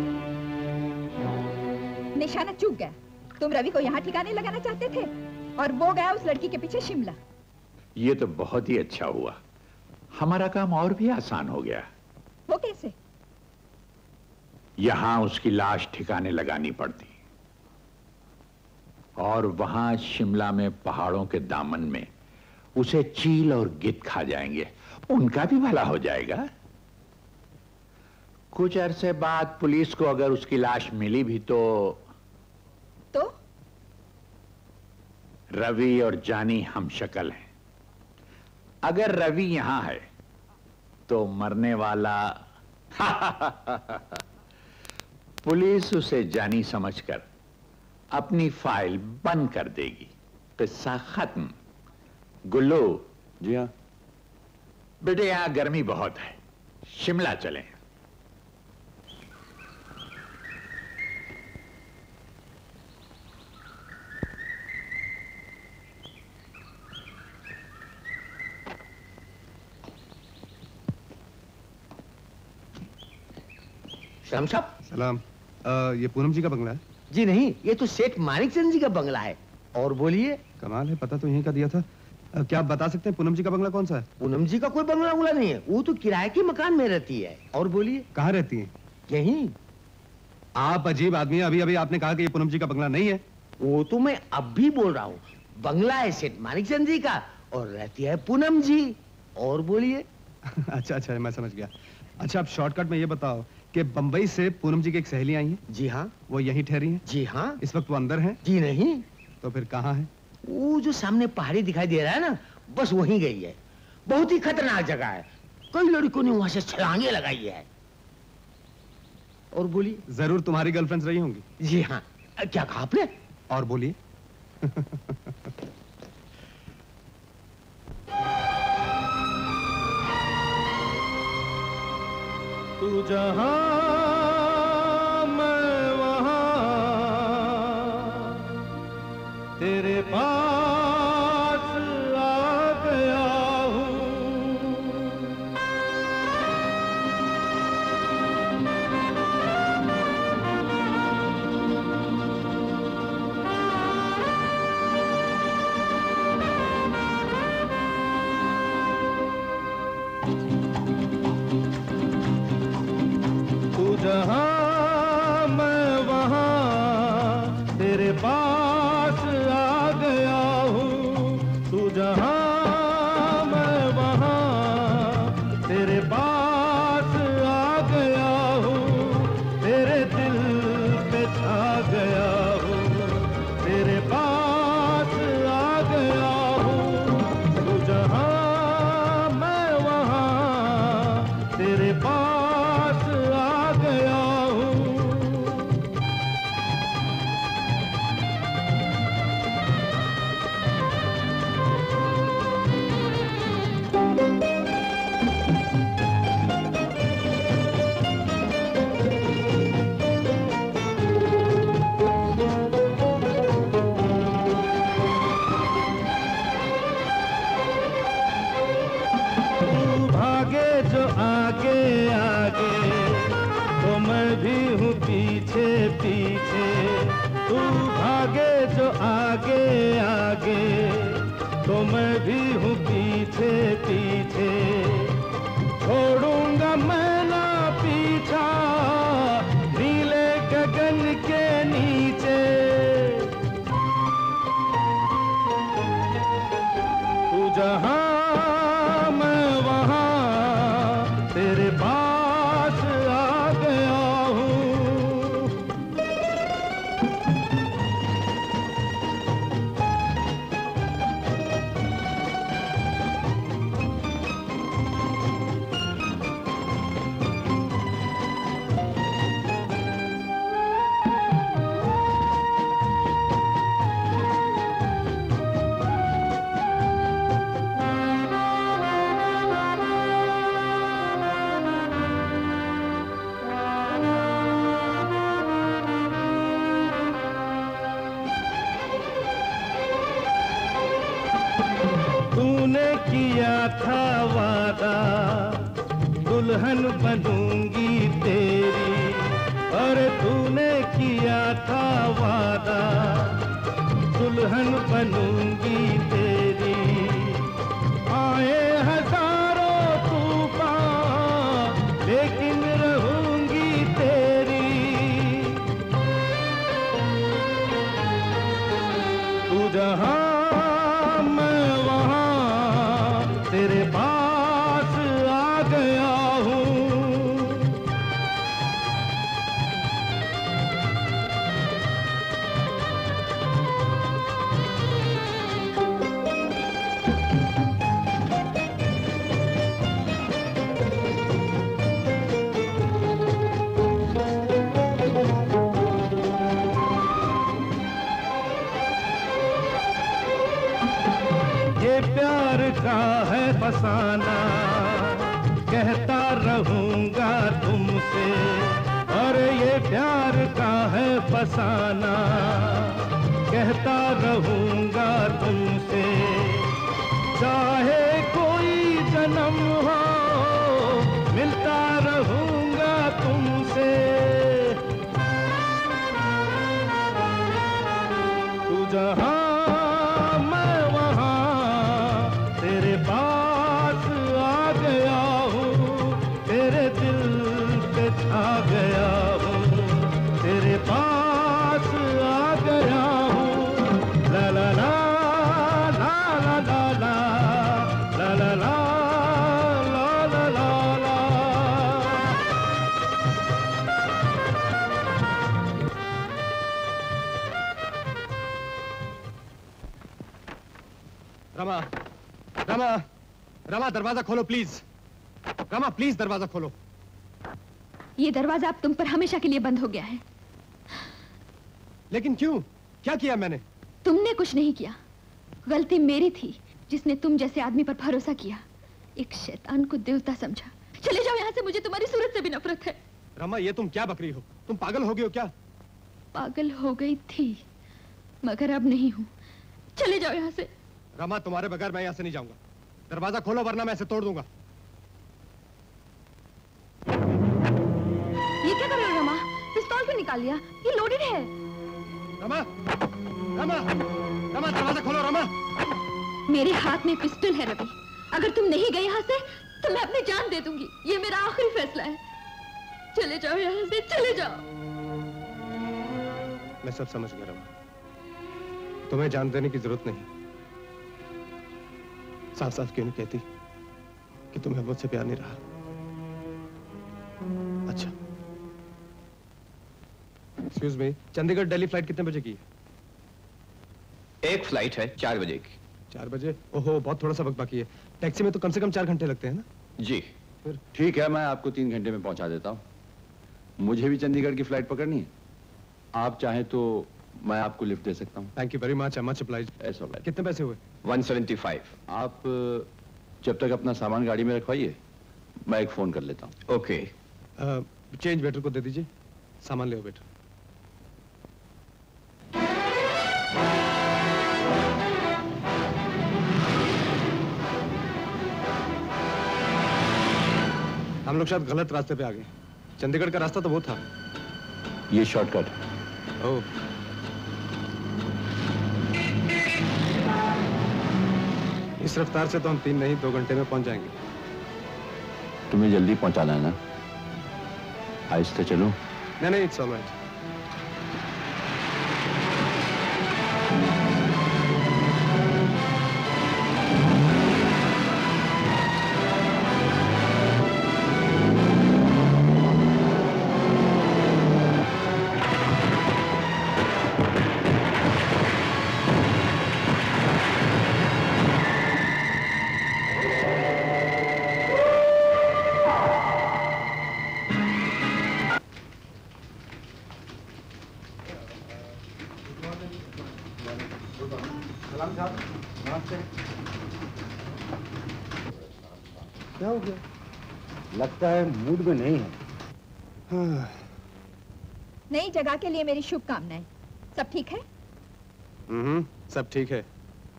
Speaker 14: निशाना चूक गया। तुम रवि को यहाँ ठिकाने लगाना चाहते थे और वो गया उस लड़की के पीछे शिमला।
Speaker 3: ये तो बहुत ही अच्छा हुआ, हमारा काम और भी आसान हो गया।
Speaker 14: वो कैसे?
Speaker 3: यहां उसकी लाश ठिकाने लगानी पड़ती और वहां शिमला में पहाड़ों के दामन में उसे चील और गिद्ध खा जाएंगे, उनका भी भला हो जाएगा। कुछ अरसे बाद पुलिस को अगर उसकी लाश मिली भी तो
Speaker 14: तो
Speaker 3: रवि और जानी हम शक्ल हैं। अगर रवि यहां है तो मरने वाला पुलिस उसे जानी समझकर अपनी फाइल बंद कर देगी। किस्सा खत्म। गुल्लू।
Speaker 19: जी हाँ।
Speaker 3: बेटे यहां गर्मी बहुत है, शिमला चलें।
Speaker 4: सलाम साहब।
Speaker 2: सलाम। आ, ये पूनम जी का बंगला है?
Speaker 4: जी नहीं, ये तो सेठ मानिकचंद जी का बंगला है। और बोलिए।
Speaker 2: कमाल है, पता तो यहीं का दिया था। आ, क्या आप बता सकते हैं पूनम जी का बंगला कौन सा है?
Speaker 4: पूनम जी का कोई बंगला उंगला नहीं है, वो तो किराए के मकान में रहती है। और बोलिए।
Speaker 2: कहाँ रहती है?
Speaker 4: यहीं।
Speaker 2: आप अजीब आदमी, अभी अभी आपने कहा कि ये पूनम जी का बंगला नहीं है।
Speaker 4: वो तो मैं अब भी बोल रहा हूँ, बंगला है सेठ मानिकचंद जी का और रहती है पूनम जी। और बोलिए।
Speaker 2: अच्छा अच्छा, मैं समझ गया। अच्छा, आप शॉर्टकट में ये बताओ कि बंबई से पूनम जी की एक सहेली आई है?
Speaker 4: जी हाँ।
Speaker 2: वो यहीं ठहरी है?
Speaker 4: जी हाँ।
Speaker 2: इस वक्त वो अंदर है?
Speaker 4: जी नहीं।
Speaker 2: तो फिर कहाँ है?
Speaker 4: वो जो सामने पहाड़ी दिखाई दे रहा है ना, बस वहीं गई है। बहुत ही खतरनाक जगह है, कई लड़कों ने वहां से छलांगे लगाई है। और बोलिए।
Speaker 2: जरूर तुम्हारी गर्लफ्रेंड्स रही होंगी।
Speaker 4: जी हाँ। क्या कहा आपने?
Speaker 2: और बोलिए।
Speaker 9: तू जहां मैं वहां तेरे पास आ गया हूँ। तू जहां मैं वहां तेरे पास आ गया हूँ। तू जहां मैं वहां तेरे पास आ गया हूँ। तेरे दिल पे छा गया हूँ, तेरे पास आ गया हूँ। तू जहां मैं वहां तेरे पास आ गया हूँ। तू भागे जो आगे आगे तो मैं भी हूँ पीछे पीछे। तू भागे जो आगे आगे तो मैं भी हूँ पीछे पीछे। छोड़ूंगा मैं ना पीछा नीले गगन के नीचे। तू जहां मैं वहां तेरे पास आ गया हूँ। तूने किया था वादा दुल्हन बनूंगी तेरी। अरे तूने किया था वादा दुल्हन बनूंगी तेरी। आए हजारों तूफान लेकिन रहूंगी तेरी। तू जहां मैं वहां तेरे पास आ गया हूँ। ये प्यार का है फसाना, कहता रहूंगा तुमसे। और ये प्यार का है फसाना, कहता रहूंगा तुमसे। चाहे कोई जन्म हो मिलता रहूंगा तुमसे।
Speaker 2: रमा, रमा, रमा दरवाजा खोलो प्लीज। रमा प्लीज दरवाजा खोलो।
Speaker 14: ये दरवाजा अब तुम पर हमेशा के लिए बंद हो गया है।
Speaker 2: लेकिन क्यों? क्या किया मैंने?
Speaker 14: तुमने कुछ नहीं किया। गलती मेरी थी जिसने तुम जैसे आदमी पर भरोसा किया, एक शैतान को देवता समझा। चले जाओ यहाँ से, मुझे तुम्हारी सूरत से भी नफरत है।
Speaker 2: रमा ये तुम क्या बकरी हो? तुम पागल हो गई हो क्या?
Speaker 14: पागल हो गई थी मगर अब नहीं हूँ। चले जाओ यहाँ से।
Speaker 2: रमा तुम्हारे बगैर मैं यहाँ से नहीं जाऊंगा। दरवाजा खोलो वरना मैं इसे तोड़ दूंगा।
Speaker 14: ये क्या कर रहे हो रमा? पिस्तौल क्यों निकाल लिया? ये लोडेड है।
Speaker 2: रमा, रमा, रमा दरवाजा खोलो रमा।
Speaker 14: मेरे हाथ में पिस्टल है रवि। अगर तुम नहीं गए यहाँ से तो मैं अपनी जान दे दूंगी। ये मेरा आखिरी फैसला है। चले जाओ यहाँ से, चले जाओ।
Speaker 2: मैं सब समझ गया रमा, तुम्हें जान देने की जरूरत नहीं। साफ साफ क्यों नहीं कहती कि तुम्हें मुझसे प्यार नहीं रहा? अच्छा, excuse me, Chandigarh Delhi flight कितने बजे की है?
Speaker 4: एक फ्लाइट है चार बजे की।
Speaker 2: चार बजे? ओहो, बहुत थोड़ा सा वक्त बाकी है। टैक्सी में तो कम से कम चार घंटे लगते हैं ना?
Speaker 4: जी।
Speaker 2: फिर
Speaker 21: ठीक है, मैं आपको तीन घंटे में पहुंचा देता हूँ। मुझे भी चंडीगढ़ की फ्लाइट पकड़नी है। आप चाहें तो मैं आपको लिफ्ट दे सकता हूँ।
Speaker 2: Thank you very much, much obliged.
Speaker 21: ऐसा ऑलराइट।
Speaker 2: कितने पैसे हुए?
Speaker 4: One seventy five.
Speaker 21: आप जब तक अपना सामान गाड़ी में रखवाइए, मैं एक फोन कर लेता हूँ।
Speaker 4: ओके।
Speaker 2: चेंज वेटर को दे दीजिए, सामान ले वेटर। हम लोग शायद गलत रास्ते पे आ गए। चंडीगढ़ का रास्ता तो वो था।
Speaker 21: ये शॉर्टकट।
Speaker 2: ओह, इस रफ्तार से तो हम तीन नहीं दो घंटे में पहुंच जाएंगे।
Speaker 21: तुम्हें जल्दी पहुंचाना है ना? आहिस्ते चलो।
Speaker 2: नहीं नहीं, इट्स ऑलराइट।
Speaker 7: क्या हो गया? लगता है मूड में नहीं है।
Speaker 14: नई जगह के लिए मेरी शुभकामनाएं। सब ठीक है?
Speaker 2: हम्म, सब ठीक है।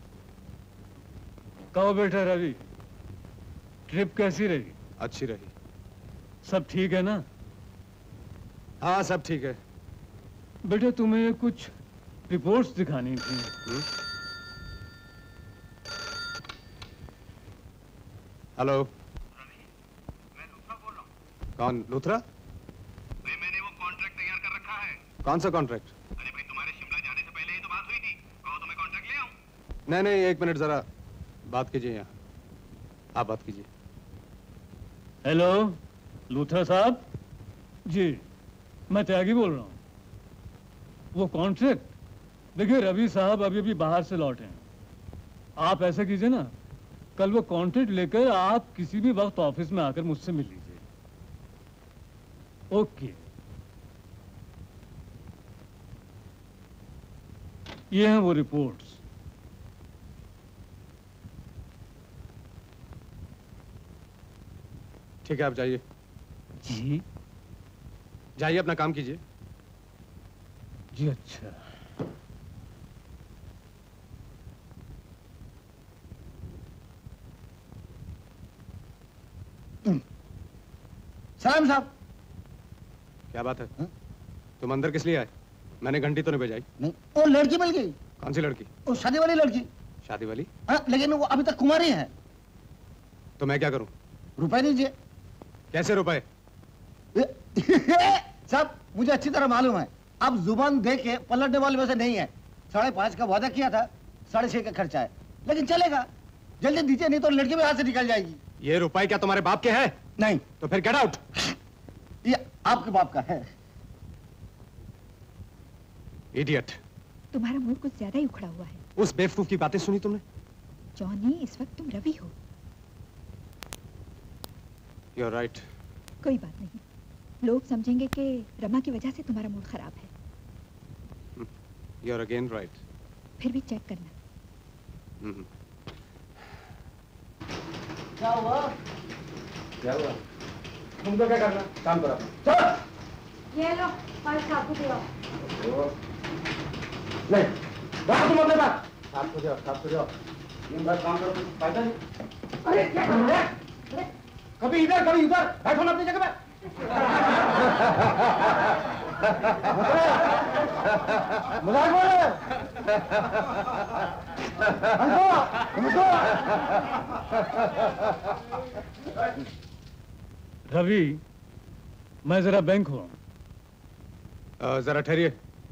Speaker 13: कहो बेटा रवि, ट्रिप कैसी रही?
Speaker 2: अच्छी रही।
Speaker 13: सब ठीक है ना?
Speaker 2: हाँ सब ठीक है।
Speaker 13: बेटा तुम्हें कुछ रिपोर्ट्स दिखानी थी।
Speaker 2: हेलो, कौन? लूथरा?
Speaker 12: भाई मैंने वो कॉन्ट्रैक्ट तैयार कर रखा है।
Speaker 2: कौन सा कॉन्ट्रैक्ट?
Speaker 12: अरे भाई तुम्हारे शिमला जाने से पहले ही तो बात हुई थी। कहो तो मैं कॉन्ट्रैक्ट ले आऊं।
Speaker 2: नहीं नहीं, एक मिनट जरा बात कीजिए यहाँ। आप बात कीजिए।
Speaker 13: हेलो लूथरा साहब जी, मैं त्यागी बोल रहा हूँ। वो कॉन्ट्रैक्ट देखिए, रवि साहब अभी अभी बाहर से लौटे हैं। आप ऐसा कीजिए ना, कल वो कॉन्ट्रैक्ट लेकर आप किसी भी वक्त ऑफिस में आकर मुझसे मिल लीजिए। ओके। ये हैं वो रिपोर्ट्स।
Speaker 2: ठीक है, आप जाइए।
Speaker 13: जी
Speaker 2: जाइए, अपना काम कीजिए।
Speaker 13: जी अच्छा।
Speaker 16: सलाम साहब।
Speaker 2: क्या बात है? हा? तुम अंदर किस लिए आए? मैंने घंटी तो नहीं बजाई।
Speaker 16: नहीं, वो लड़की मिल गई।
Speaker 2: कौन सी लड़की?
Speaker 16: वो शादी वाली लड़की।
Speaker 2: शादी वाली?
Speaker 16: हाँ, लेकिन वो अभी तक कुंवारी है।
Speaker 2: तो मैं क्या करूं?
Speaker 16: रुपए दीजिए।
Speaker 2: कैसे रुपए?
Speaker 16: साहब मुझे अच्छी तरह मालूम है, अब जुबान दे के पलटने वाले वैसे नहीं है। साढ़े पांच का वादा किया था, साढ़े छह का खर्चा है, लेकिन चलेगा। जल्दी दीजिए, नहीं तो लड़की भी हाथ से निकल जाएगी।
Speaker 2: ये रुपए क्या तुम्हारे बाप के हैं?
Speaker 16: नहीं।
Speaker 2: तो फिर गेट आउट।
Speaker 16: ये आपके बाप का है।
Speaker 2: इडियट।
Speaker 14: तुम्हारा मुंह कुछ ज्यादा ही उखड़ा हुआ है।
Speaker 2: उस बेवकूफ की बातें सुनी तुमने?
Speaker 14: जॉनी, इस वक्त तुम रवि हो।
Speaker 2: You're right.
Speaker 14: कोई बात नहीं, लोग समझेंगे कि रमा की वजह से तुम्हारा मूड खराब है।
Speaker 2: You're again right.
Speaker 14: फिर भी चेक करना।
Speaker 2: हम्म।
Speaker 16: क्या हुआ?
Speaker 2: क्या हुआ?
Speaker 16: तुमको क्या करना? काम करो। चल।
Speaker 20: ये लो, फाइल साहब को दियो।
Speaker 16: नहीं, रखो तुम अपने पास। साफ हो जाओ, साफ हो जाओ। दिन भर काम करो, कुछ फायदा नहीं। अरे क्या कर रहे हैं? कभी इधर, कभी उधर, बैठो ना अपनी जगह पे। मजाक बोल रहे? हमको, हमको।
Speaker 13: रवि, मैं जरा बैंक हूँ।
Speaker 2: जरा ठहरिए।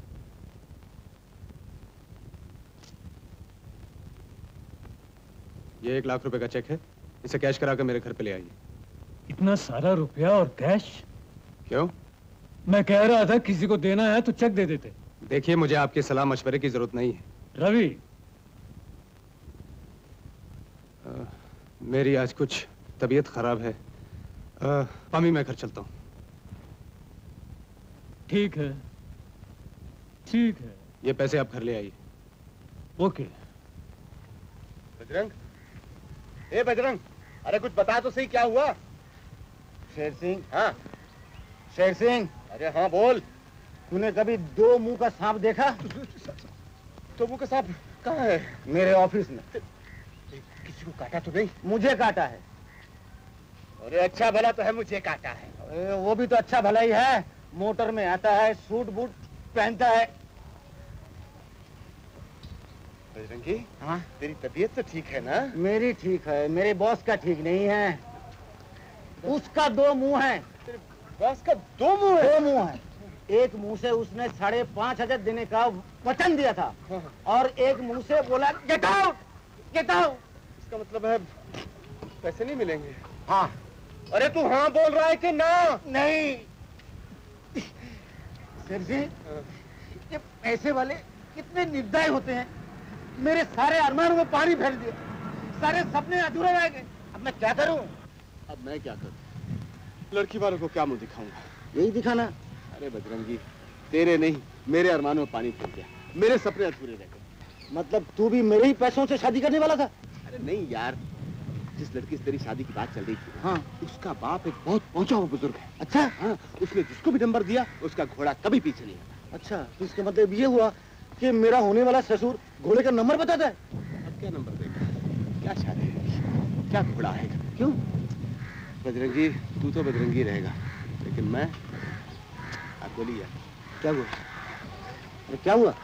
Speaker 2: ये एक लाख रुपए का चेक है, इसे कैश करा कर मेरे घर पे ले आइए।
Speaker 13: इतना सारा रुपया और कैश?
Speaker 2: क्यों?
Speaker 13: मैं कह रहा था किसी को देना है तो चेक दे देते।
Speaker 2: देखिए, मुझे आपके सलाह मशवरे की जरूरत नहीं है।
Speaker 13: रवि,
Speaker 2: आ, मेरी आज कुछ तबीयत खराब है। आ, पामी, मैं घर चलता हूँ।
Speaker 13: ठीक है, ठीक है।
Speaker 2: ये पैसे आप घर ले आइए।
Speaker 13: ओके।
Speaker 16: बजरंग, ए बजरंग, अरे कुछ बता तो सही, क्या हुआ? शेर सिंह। हाँ शेर सिंह। अरे हाँ बोल। तूने कभी दो मुंह का सांप देखा? दो मुंह का सांप कहाँ है? मेरे ऑफिस में। किसी को काटा तो नहीं? मुझे काटा है। अरे अच्छा भला तो है, मुझे काटा है। अरे वो भी तो अच्छा भला ही है, मोटर में आता है, सूट बूट पहनता है। बजरंगी, हाँ तेरी तबीयत तो ठीक है ना? मेरी ठीक है, मेरे बॉस का ठीक नहीं है। उसका दो मुंह है। तेरे बॉस का दो मुंह है? दो मुंह है। एक मुंह से उसने साढ़े पांच हजार देने का वचन दिया था और एक मुंह से बोला गेट आउट, गेट आउट। इसका मतलब है पैसे नहीं मिलेंगे? हाँ। अरे तू हाँ बोल रहा है कि ना? नहीं। सर जी, ये पैसे वाले कितने निर्दयी होते हैं। मेरे सारे अरमानों में पानी फेर दिया, सारे सपने अधूरे रह गए। अब मैं क्या करूं?
Speaker 17: अब मैं क्या करूं? लड़की वालों को क्या मुंह दिखाऊंगा?
Speaker 16: यही दिखाना।
Speaker 17: अरे बजरंगी, तेरे नहीं मेरे अरमानों में पानी फेर दिया, मेरे सपने अधूरे रह गए।
Speaker 16: मतलब तू भी मेरे ही पैसों से शादी करने वाला था?
Speaker 17: अरे नहीं यार, जिस लड़की से तेरी शादी की बात चल रही थी,
Speaker 16: हाँ,
Speaker 17: उसका बाप एक बहुत पहुंचा हुआ बुजुर्ग है।
Speaker 16: अच्छा।
Speaker 17: हाँ, उसने जिसको भी नंबर दिया उसका घोड़ा कभी पीछे नहीं हटा।
Speaker 16: अच्छा, तो इसका मतलब ये हुआ कि मेरा होने वाला ससुर घोड़े का नंबर बताता है?
Speaker 17: अब क्या नंबर देगा? क्या शादी है? क्या घोड़ा आएगा? क्यों? बजरंगी, तू तो बजरंगी रहेगा, लेकिन मैं आप बोलिए।
Speaker 16: क्या हुआ? अरे क्या हुआ?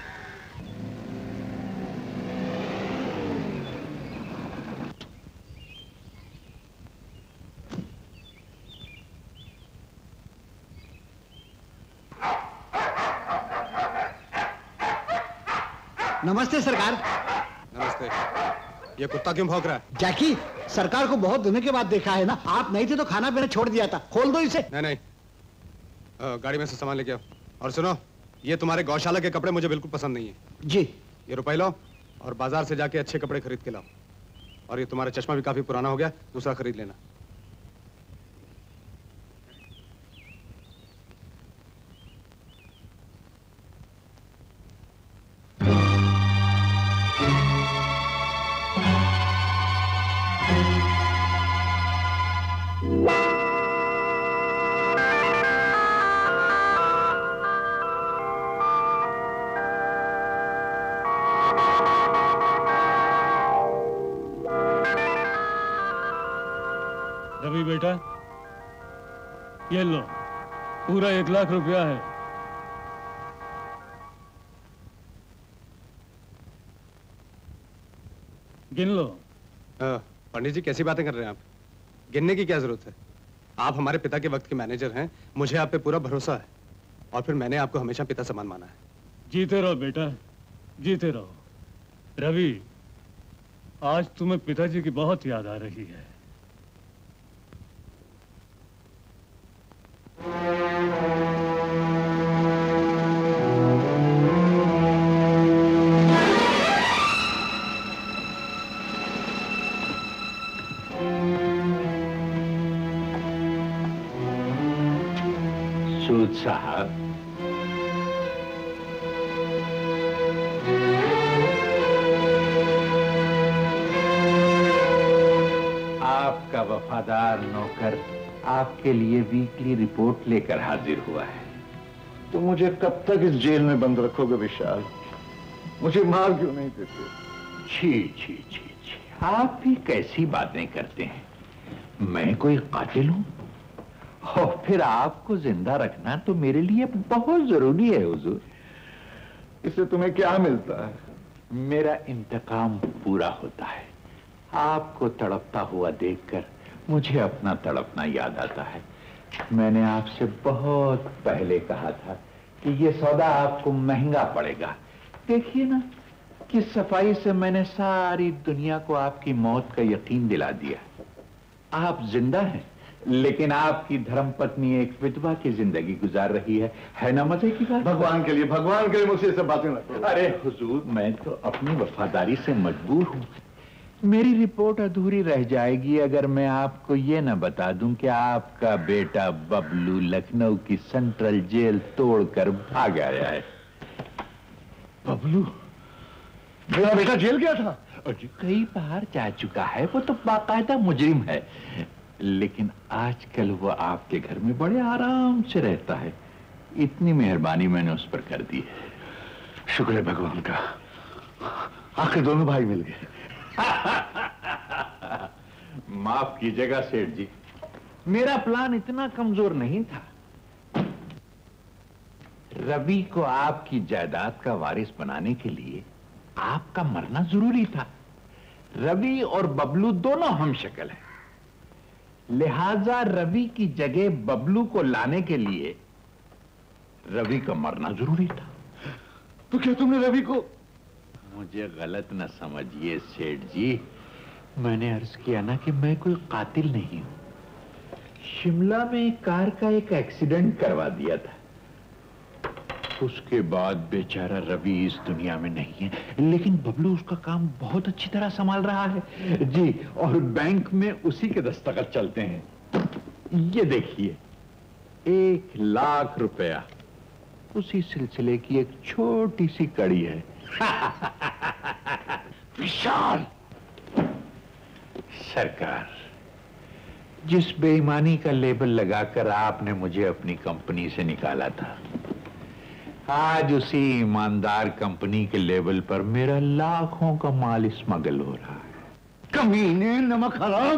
Speaker 8: नमस्ते सरकार।
Speaker 2: नमस्ते। ये कुत्ता क्यों भौंक रहा है?
Speaker 8: जैकी, सरकार को बहुत दिनों के बाद देखा है ना, आप नहीं थे तो खाना पीना छोड़ दिया था। खोल दो इसे।
Speaker 2: नहीं नहीं, आ, गाड़ी में से सामान लेके आओ। और सुनो, ये तुम्हारे गौशाला के कपड़े मुझे बिल्कुल पसंद नहीं है।
Speaker 8: जी।
Speaker 2: ये रुपए लो और बाजार से जाके अच्छे कपड़े खरीद के लाओ। और ये तुम्हारा चश्मा भी काफी पुराना हो गया, दूसरा खरीद लेना।
Speaker 13: रवि बेटा, ये लो, पूरा एक लाख रुपया है। गिन लो।
Speaker 2: पंडित जी, कैसी बातें कर रहे हैं आप? गिनने की क्या जरूरत है? आप हमारे पिता के वक्त के मैनेजर हैं, मुझे आप पे पूरा भरोसा है। और फिर मैंने आपको हमेशा पिता समान माना है।
Speaker 13: जीते रहो बेटा, जीते रहो। रवि, आज तुम्हें पिताजी की बहुत याद आ रही है।
Speaker 3: सूद साहब, आपका वफादार नौकर आपके लिए वीकली रिपोर्ट लेकर हाजिर हुआ है।
Speaker 19: तो मुझे कब तक इस जेल में बंद रखोगे विशाल? मुझे मार क्यों नहीं देते?
Speaker 3: छी छी छी छी, आप भी कैसी बातें करते हैं? मैं कोई कातिल हूं? और फिर आपको जिंदा रखना तो मेरे लिए बहुत जरूरी है हुजूर।
Speaker 19: इससे तुम्हें क्या मिलता है?
Speaker 3: मेरा इंतकाम पूरा होता है। आपको तड़पता हुआ देखकर मुझे अपना तड़पना याद आता है। मैंने आपसे बहुत पहले कहा था कि ये सौदा आपको महंगा पड़ेगा। देखिए ना किस सफाई से मैंने सारी दुनिया को आपकी मौत का यकीन दिला दिया। आप जिंदा हैं, लेकिन आपकी धर्मपत्नी एक विधवा की जिंदगी गुजार रही है। है ना मजे की बात?
Speaker 19: भगवान के लिए, भगवान के लिए मुझसे ये सब बातें न करो।
Speaker 3: अरे हुजूर, मैं तो अपनी वफादारी से मजबूर हूं। मेरी रिपोर्ट अधूरी रह जाएगी अगर मैं आपको ये न बता दूं कि आपका बेटा बबलू लखनऊ की सेंट्रल जेल तोड़कर भाग आया है।
Speaker 19: बबलू? मेरा बेटा जेल गया था?
Speaker 3: कई बार जा चुका है, वो तो बाकायदा मुजरिम है। लेकिन आजकल वो आपके घर में बड़े आराम से रहता है। इतनी मेहरबानी मैंने उस पर कर दी है।
Speaker 19: शुक्र है भगवान का, आखिर दोनों भाई मिल गए।
Speaker 3: माफ कीजिएगा सेठ जी, मेरा प्लान इतना कमजोर नहीं था। रवि को आपकी जायदाद का वारिस बनाने के लिए आपका मरना जरूरी था। रवि और बबलू दोनों हम शक्ल हैं, लिहाजा रवि की जगह बबलू को लाने के लिए रवि का मरना जरूरी था।
Speaker 19: तो क्या तुमने रवि को?
Speaker 3: मुझे गलत न समझिए सेठ जी, मैंने अर्ज किया ना कि मैं कोई कातिल नहीं हूं। शिमला में एक कार का एक एक्सीडेंट करवा दिया था। उसके बाद बेचारा रवि इस दुनिया में नहीं है, लेकिन बबलू उसका काम बहुत अच्छी तरह संभाल रहा है जी। और बैंक में उसी के दस्तखत चलते हैं। ये देखिए, एक लाख रुपया उसी सिलसिले की एक छोटी सी कड़ी है।
Speaker 19: विशाल!
Speaker 3: सरकार, जिस बेईमानी का लेबल लगाकर आपने मुझे अपनी कंपनी से निकाला था, आज उसी ईमानदार कंपनी के लेवल पर मेरा लाखों का माल स्मगल हो रहा है।
Speaker 19: कमीने, नमक हराम!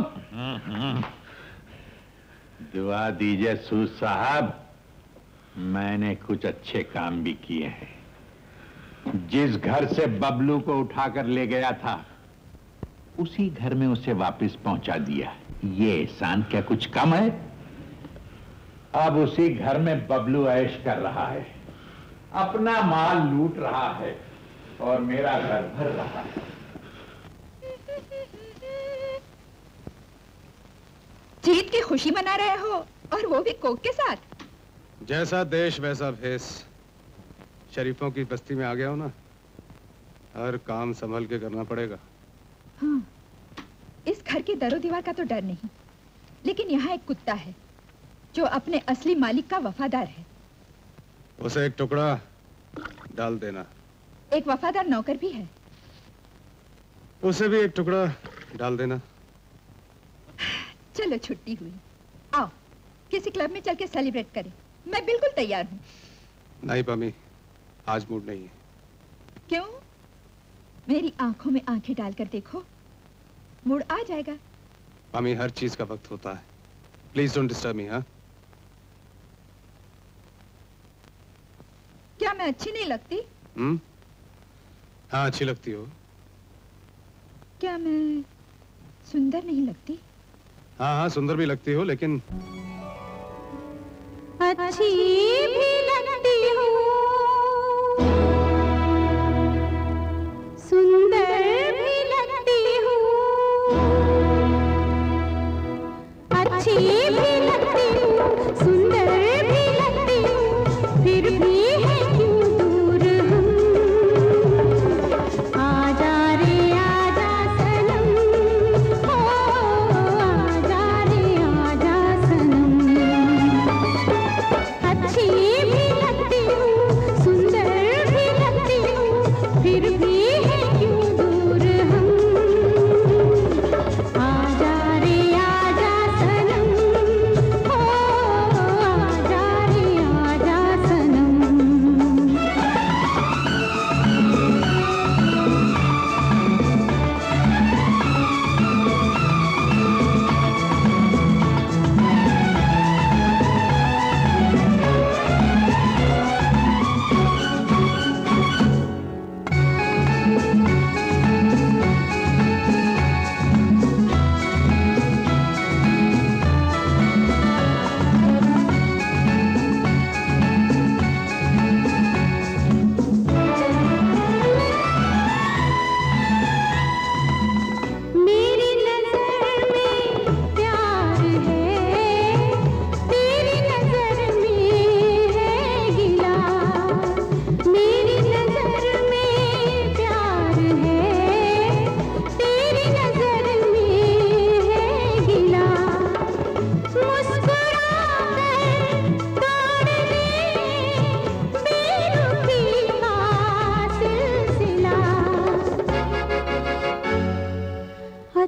Speaker 3: दुआ दीजिए सूद साहब, मैंने कुछ अच्छे काम भी किए हैं। जिस घर से बबलू को उठाकर ले गया था, उसी घर में उसे वापस पहुंचा दिया। ये एहसान क्या कुछ कम है? अब उसी घर में बबलू ऐश कर रहा है, अपना माल लूट रहा है और मेरा घर भर रहा है।
Speaker 14: जीत की खुशी मना रहे हो, और वो भी कोक के साथ?
Speaker 2: जैसा देश वैसा भेष। शरीफों की बस्ती में आ गया हो ना, हर काम संभल के करना पड़ेगा।
Speaker 14: हाँ, इस घर के दरो दीवार का तो डर नहीं, लेकिन यहाँ एक कुत्ता है जो अपने असली मालिक का वफादार है।
Speaker 2: उसे एक टुकड़ा डाल देना।
Speaker 14: एक वफादार नौकर भी है,
Speaker 2: उसे भी एक टुकड़ा डाल देना।
Speaker 14: चलो छुट्टी हुई, आओ किसी क्लब में चल के सेलिब्रेट करें। मैं बिल्कुल तैयार हूँ।
Speaker 2: नहीं पमी, आज मूड नहीं है।
Speaker 14: क्यों? मेरी आंखों में आंखें डालकर देखो, मूड आ जाएगा।
Speaker 2: पमी, हर चीज का वक्त होता है। Please don't disturb me. हाँ,
Speaker 14: क्या मैं अच्छी नहीं लगती?
Speaker 2: हम्म? हाँ, अच्छी लगती हो।
Speaker 14: क्या मैं सुंदर नहीं लगती?
Speaker 2: हाँ हाँ, सुंदर भी लगती हो, लेकिन
Speaker 20: अच्छी भी लगती हो, सुंदर भी लगती हो, अच्छी भी लगती हो, सुंदर भी लगती हो, फिर भी है क्यों दूर हम। आजा रे आजा सनम, हो आजा रे आजा सनम। अच्छी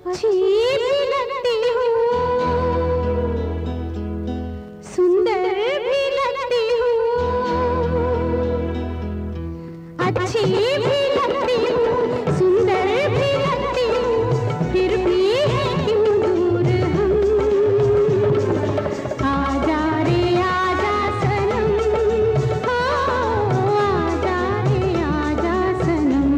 Speaker 20: अच्छी भी लगती हूँ, सुंदर भी लगती हूँ, अच्छी भी लगती हूँ, सुंदर भी लगती हूँ, फिर भी है क्यों दूर हम। आजा रे आजा सनम, हो आजा रे आजा सनम।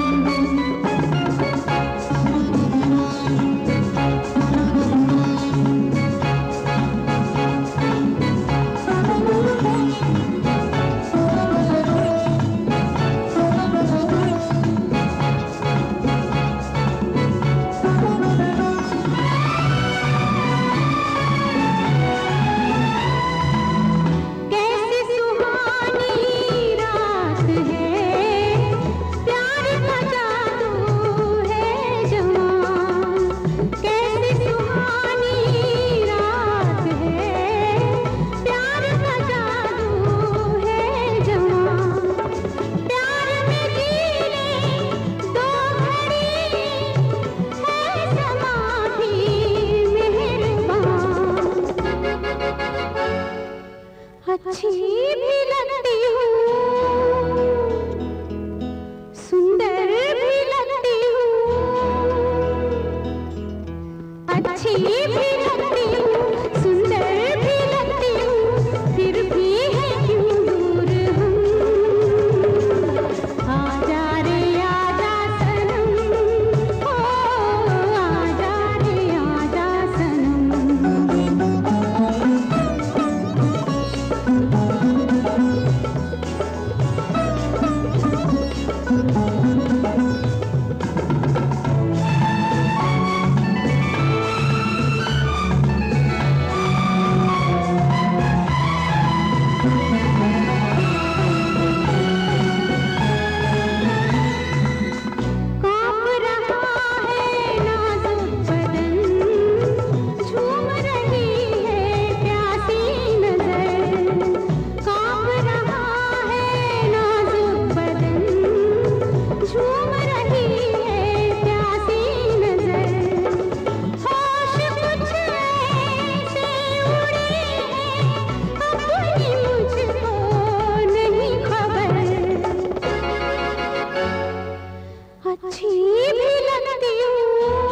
Speaker 20: कैसी सुहानी रात है, प्यार का जादू है जवां। कैसी सुहानी रात है, प्यार का जादू है जवां। प्यार में जी ले दो घड़ी, है समा भी मेहरबान। अच्छी भी लगती हूँ, सुंदर भी लगती हूँ, अच्छी भी लगती हूँ, सुंदर भी लगती हूँ, फिर भी है क्यों दूर हम। आजा रे आजा सनम, ओ आजा रे आजा सनम। कांप रहा है नाजुक बदन, झूम रही है प्यासी नजर। कांप रहा है नाजुक बदन, झूम रही है प्यासी नजर। होश कुछ ऐसे उड़ी है, अपनी मुझको नहीं खबर। अच्छी भी लगती हूँ,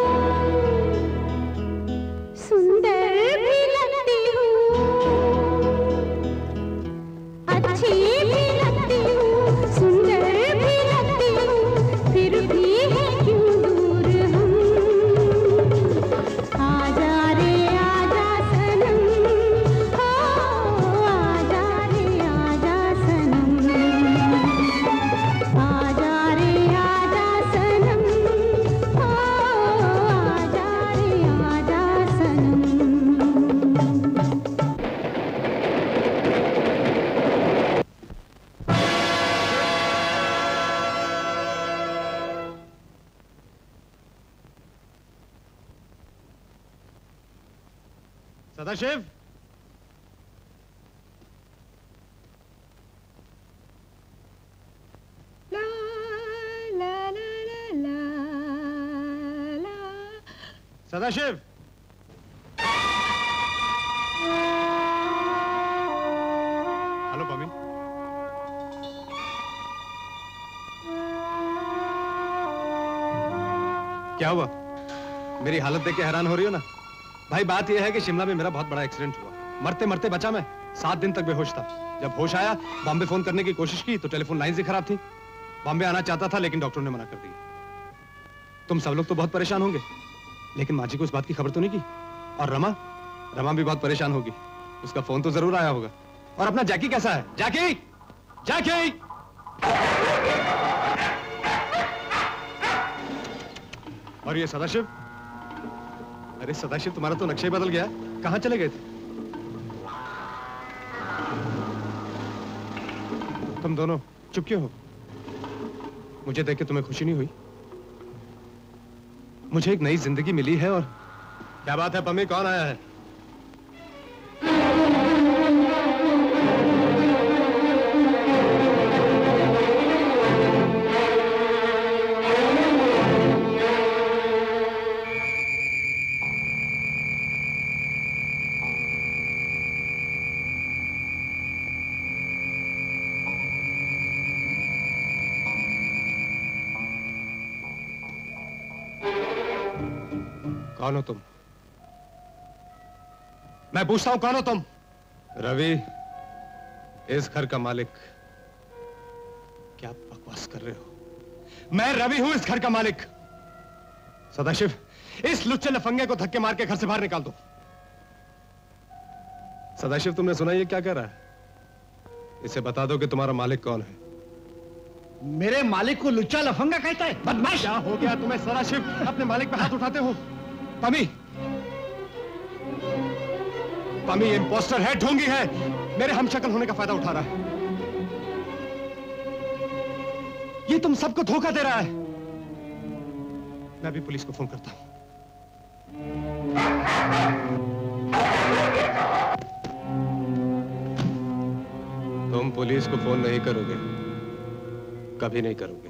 Speaker 20: सुंदर भी लगती हूँ, अच्छी भी लगती हूँ, सुंदर भी लगती हूँ, फिर भी है क्यों दूर हम। आजा रे आजा सनम, हो आजा रे आजा सनम। आजा रे आजा सनम, हो आजा रे आजा सनम।
Speaker 2: सदाशिव,
Speaker 14: ला ला ला ला ला ला।
Speaker 2: सदाशिव, हेलो पमी। क्या हुआ? मेरी हालत देख के हैरान हो रही हो ना? भाई बात यह है कि शिमला में मेरा बहुत बड़ा एक्सीडेंट हुआ। मरते मरते बचा मैं। सात दिन तक बेहोश था। जब होश आया, बॉम्बे फोन करने की कोशिश की तो टेलीफोन लाइन ही खराब थी। बॉम्बे आना चाहता था लेकिन डॉक्टर ने मना कर दिया। तुम सब लोग तो बहुत परेशान होंगे, लेकिन माँ जी को इस बात की खबर तो नहीं की। और रमा रमा भी बहुत परेशान होगी। उसका फोन तो जरूर आया होगा। और अपना जैकी कैसा है? जैकी, जैकी! और ये सदाशिव? अरे सदाशिव, तुम्हारा तो नक्शा ही बदल गया। कहाँ चले गए थे? तुम दोनों चुप क्यों हो? मुझे देख के तुम्हें खुशी नहीं हुई? मुझे एक नई जिंदगी मिली है। और क्या बात है पम्मी, कौन आया है? कौन हो तुम? मैं पूछता हूं कौन हो तुम? रवि, इस घर का मालिक। क्या बकवास कर रहे हो? मैं रवि हूं, इस घर का मालिक। सदाशिव, इस लुच्चे लफंगे को धक्के मार के घर से बाहर निकाल दो। सदाशिव, तुमने सुना ये क्या कह रहा है? इसे बता दो कि तुम्हारा मालिक कौन है।
Speaker 8: मेरे मालिक को लुच्चा लफंगा कहता है? बदमाश!
Speaker 2: क्या हो गया तुम्हें सदाशिव? अपने मालिक पे हाथ उठाते हो? पमी, पमी इंपोस्टर है, ढोंगी है, मेरे हमशक्ल होने का फायदा उठा रहा है। ये तुम सबको धोखा दे रहा है। मैं भी पुलिस को फोन करता हूं। तुम पुलिस को फोन नहीं करोगे, कभी नहीं करोगे।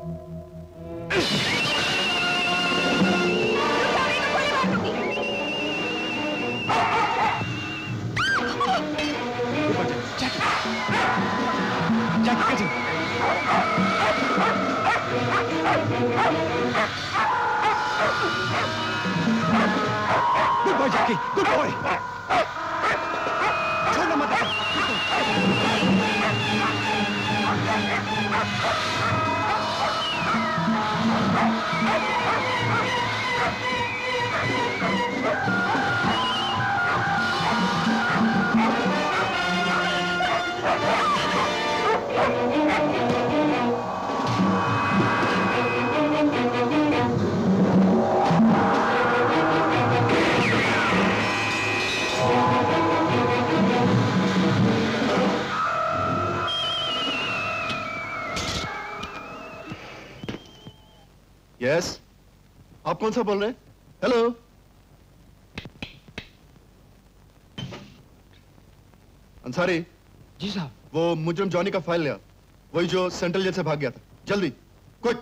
Speaker 2: Good boy, Jackie. Good boy. छोड़ना मत।
Speaker 19: यस, आप कौन सा बोल रहे हैं? हेलो, अंसारी।
Speaker 8: जी साहब।
Speaker 19: वो मुजरिम जॉनी का फाइल लिया, वही जो सेंट्रल जेल से भाग गया था। जल्दी, quick.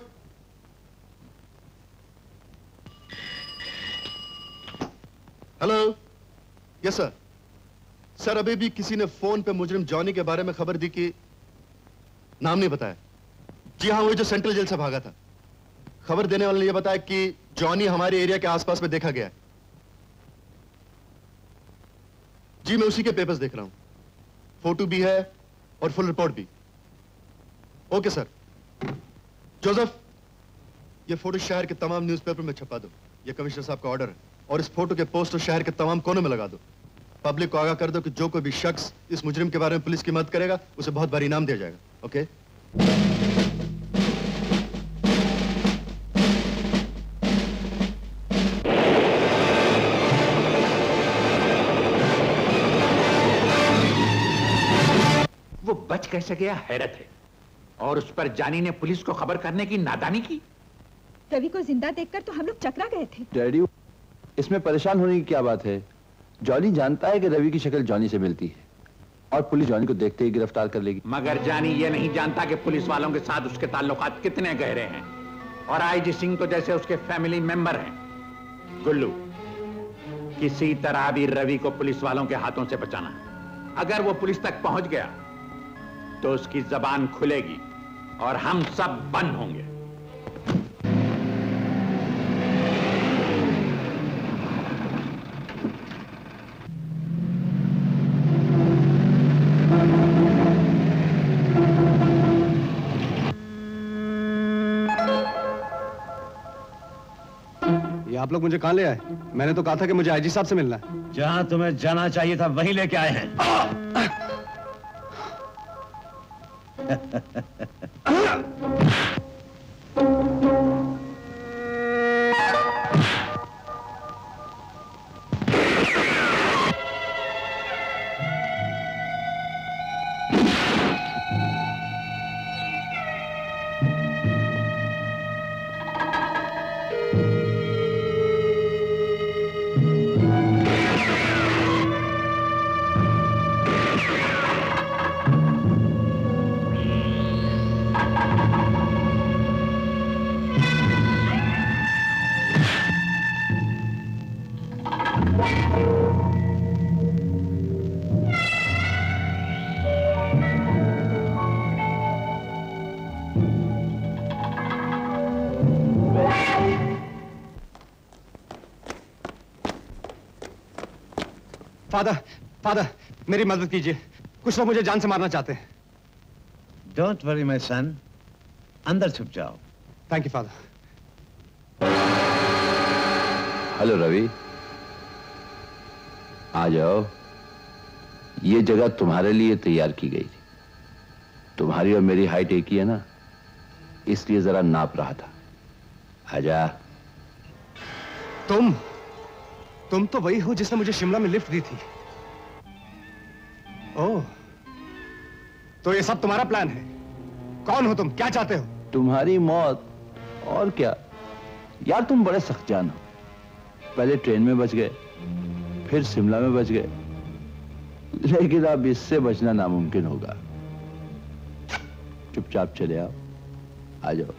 Speaker 19: Hello, yes sir. Sir, अभी भी किसी ने फोन पे मुजरिम जॉनी के बारे में खबर दी कि नाम नहीं बताया। जी हाँ, वही जो सेंट्रल जेल से भागा था। खबर देने वाले ने यह बताया कि जॉनी हमारे एरिया के आसपास में देखा गया है। जी, मैं उसी के पेपर्स देख रहा हूं। फोटो भी है और फुल रिपोर्ट भी। Okay sir. जोसेफ, ये फोटो शहर के तमाम न्यूज़पेपर में छपा दो। ये कमिश्नर साहब का ऑर्डर है। और इस फोटो के पोस्टर शहर के तमाम कोनों में लगा दो। पब्लिक को आगाह कर दो कि जो कोई भी शख्स इस मुजरिम के बारे में पुलिस की मदद करेगा उसे बहुत भारी इनाम दिया जाएगा। ओके?
Speaker 3: वो बच कैसे गया, हैरत है। और उस पर जानी ने पुलिस को खबर करने की नादानी की।
Speaker 14: रवि को जिंदा देखकर तो हम लोग चकरा गए थे।
Speaker 21: डैडी, इसमें परेशान होने की क्या बात है? जॉनी जानता है कि रवि की शक्ल जॉनी से मिलती है और पुलिस जॉनी को देखते ही गिरफ्तार कर लेगी।
Speaker 3: मगर जानी ये नहीं जानता कि पुलिस वालों के साथ उसके ताल्लुकात कितने गहरे हैं और आईजी सिंह तो जैसे उसके फैमिली मेंबर हैं। गुल्लू, किसी तरह भी रवि को पुलिस वालों के हाथों से बचाना। अगर वो पुलिस तक पहुंच गया तो उसकी जबान खुलेगी और हम सब बंद होंगे।
Speaker 2: ये आप लोग मुझे कहां ले आए? मैंने तो कहा था कि मुझे आईजी साहब से मिलना है।
Speaker 4: जहां तुम्हें जाना चाहिए था वहीं लेके आए हैं।
Speaker 1: फादर, फादर, मेरी मदद कीजिए। कुछ लोग मुझे जान से मारना चाहते हैं।
Speaker 22: डोंट वरी माय सन, अंदर छुप जाओ।
Speaker 1: Thank you father.
Speaker 21: Hello Ravi, आ जाओ। ये जगह तुम्हारे लिए तैयार की गई थी। तुम्हारी और मेरी हाइट एक ही है ना, इसलिए जरा नाप रहा था। आजा।
Speaker 1: तुम तुम तो वही हो जिसने मुझे शिमला में लिफ्ट दी थी। ओह, तो ये सब तुम्हारा प्लान है? कौन हो तुम, क्या चाहते हो?
Speaker 21: तुम्हारी मौत और क्या यार, तुम बड़े सख्त जान हो। पहले ट्रेन में बच गए, फिर शिमला में बच गए, लेकिन अब इससे बचना नामुमकिन होगा। चुपचाप चले आओ, आ जाओ।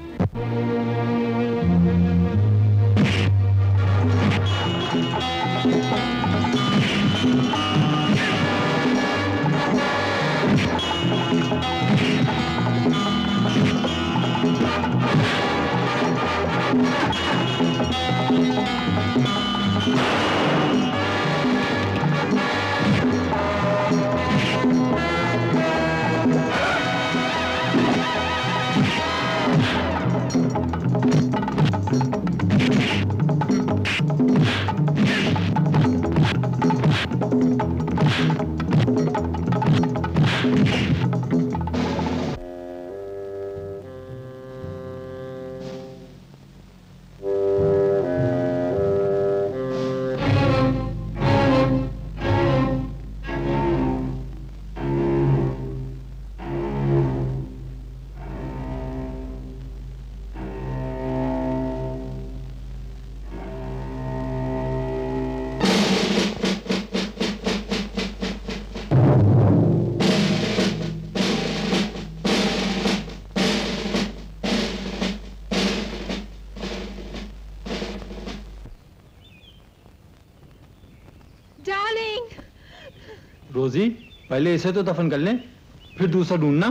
Speaker 13: रोजी, पहले इसे तो दफन कर लें, फिर दूसरा ढूंढना।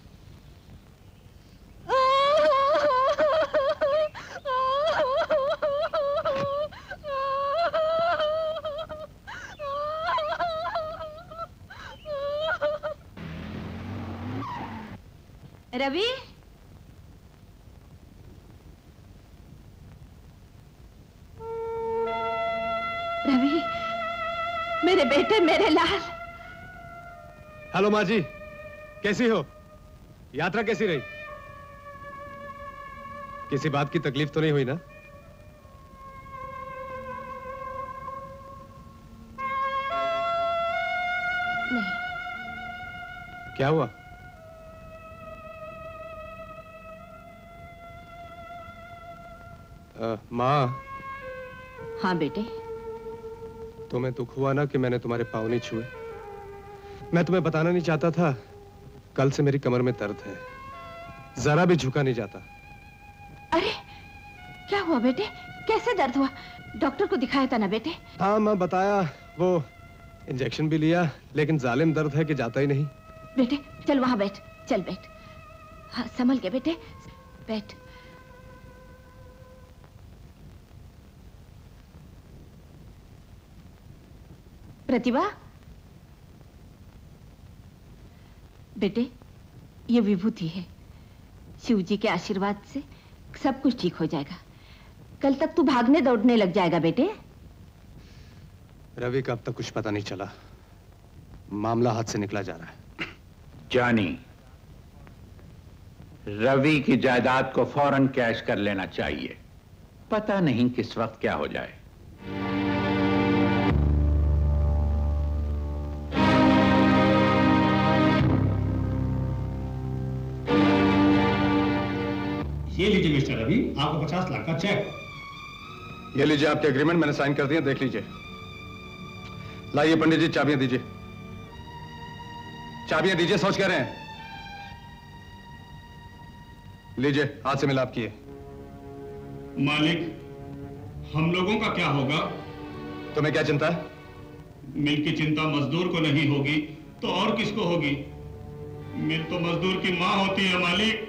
Speaker 5: रवि, रवि, मेरे बेटे, मेरे लाल।
Speaker 1: हेलो माँ जी, कैसी हो? यात्रा कैसी रही? किसी बात की तकलीफ तो नहीं हुई ना?
Speaker 5: नहीं।
Speaker 1: क्या हुआ? आ, माँ।
Speaker 5: हाँ बेटे।
Speaker 1: तुम्हें दुख हुआ ना कि मैंने तुम्हारे पाँव नहीं छुए? मैं तुम्हें बताना नहीं चाहता था, कल से मेरी कमर में दर्द है, जरा भी झुका नहीं जाता।
Speaker 5: अरे क्या हुआ बेटे, कैसे दर्द हुआ? डॉक्टर को दिखाया था ना बेटे?
Speaker 1: हाँ मैं बताया, वो इंजेक्शन भी लिया, लेकिन जालिम दर्द है कि जाता ही नहीं।
Speaker 5: बेटे चल वहां बैठ, चल बैठ। हाँ संभल के बेटे, बैठ। प्रतिभा, बेटे ये विभूति है, शिव जी के आशीर्वाद से सब कुछ ठीक हो जाएगा। कल तक तू भागने दौड़ने लग जाएगा बेटे।
Speaker 1: रवि का अब तक कुछ पता नहीं चला, मामला हाथ से निकला जा रहा है।
Speaker 3: जानी, रवि की जायदाद को फौरन कैश कर लेना चाहिए, पता नहीं किस वक्त क्या हो जाए।
Speaker 12: ये लीजिए मिस्टर रवि, आपको पचास लाख का चेक।
Speaker 1: ये लीजिए आपके एग्रीमेंट, मैंने साइन कर दिए, देख लीजिए। लाइए पंडित जी, चाबियां दीजिए। चाबियां दीजिए, सोच कह रहे हैं। लीजिए, हाथ से मिलाप किए।
Speaker 12: मालिक, हम लोगों का क्या होगा?
Speaker 1: तुम्हें क्या चिंता है?
Speaker 12: मिल की चिंता मजदूर को नहीं होगी तो और किसको होगी? मिल तो मजदूर की मां होती है मालिक।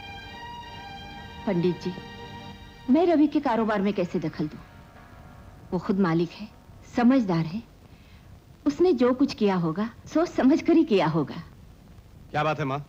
Speaker 5: पंडित जी, मैं रवि के कारोबार में कैसे दखल दूं? वो खुद मालिक है, समझदार है। उसने जो कुछ किया होगा सोच समझ कर ही किया होगा।
Speaker 1: क्या बात है माँ?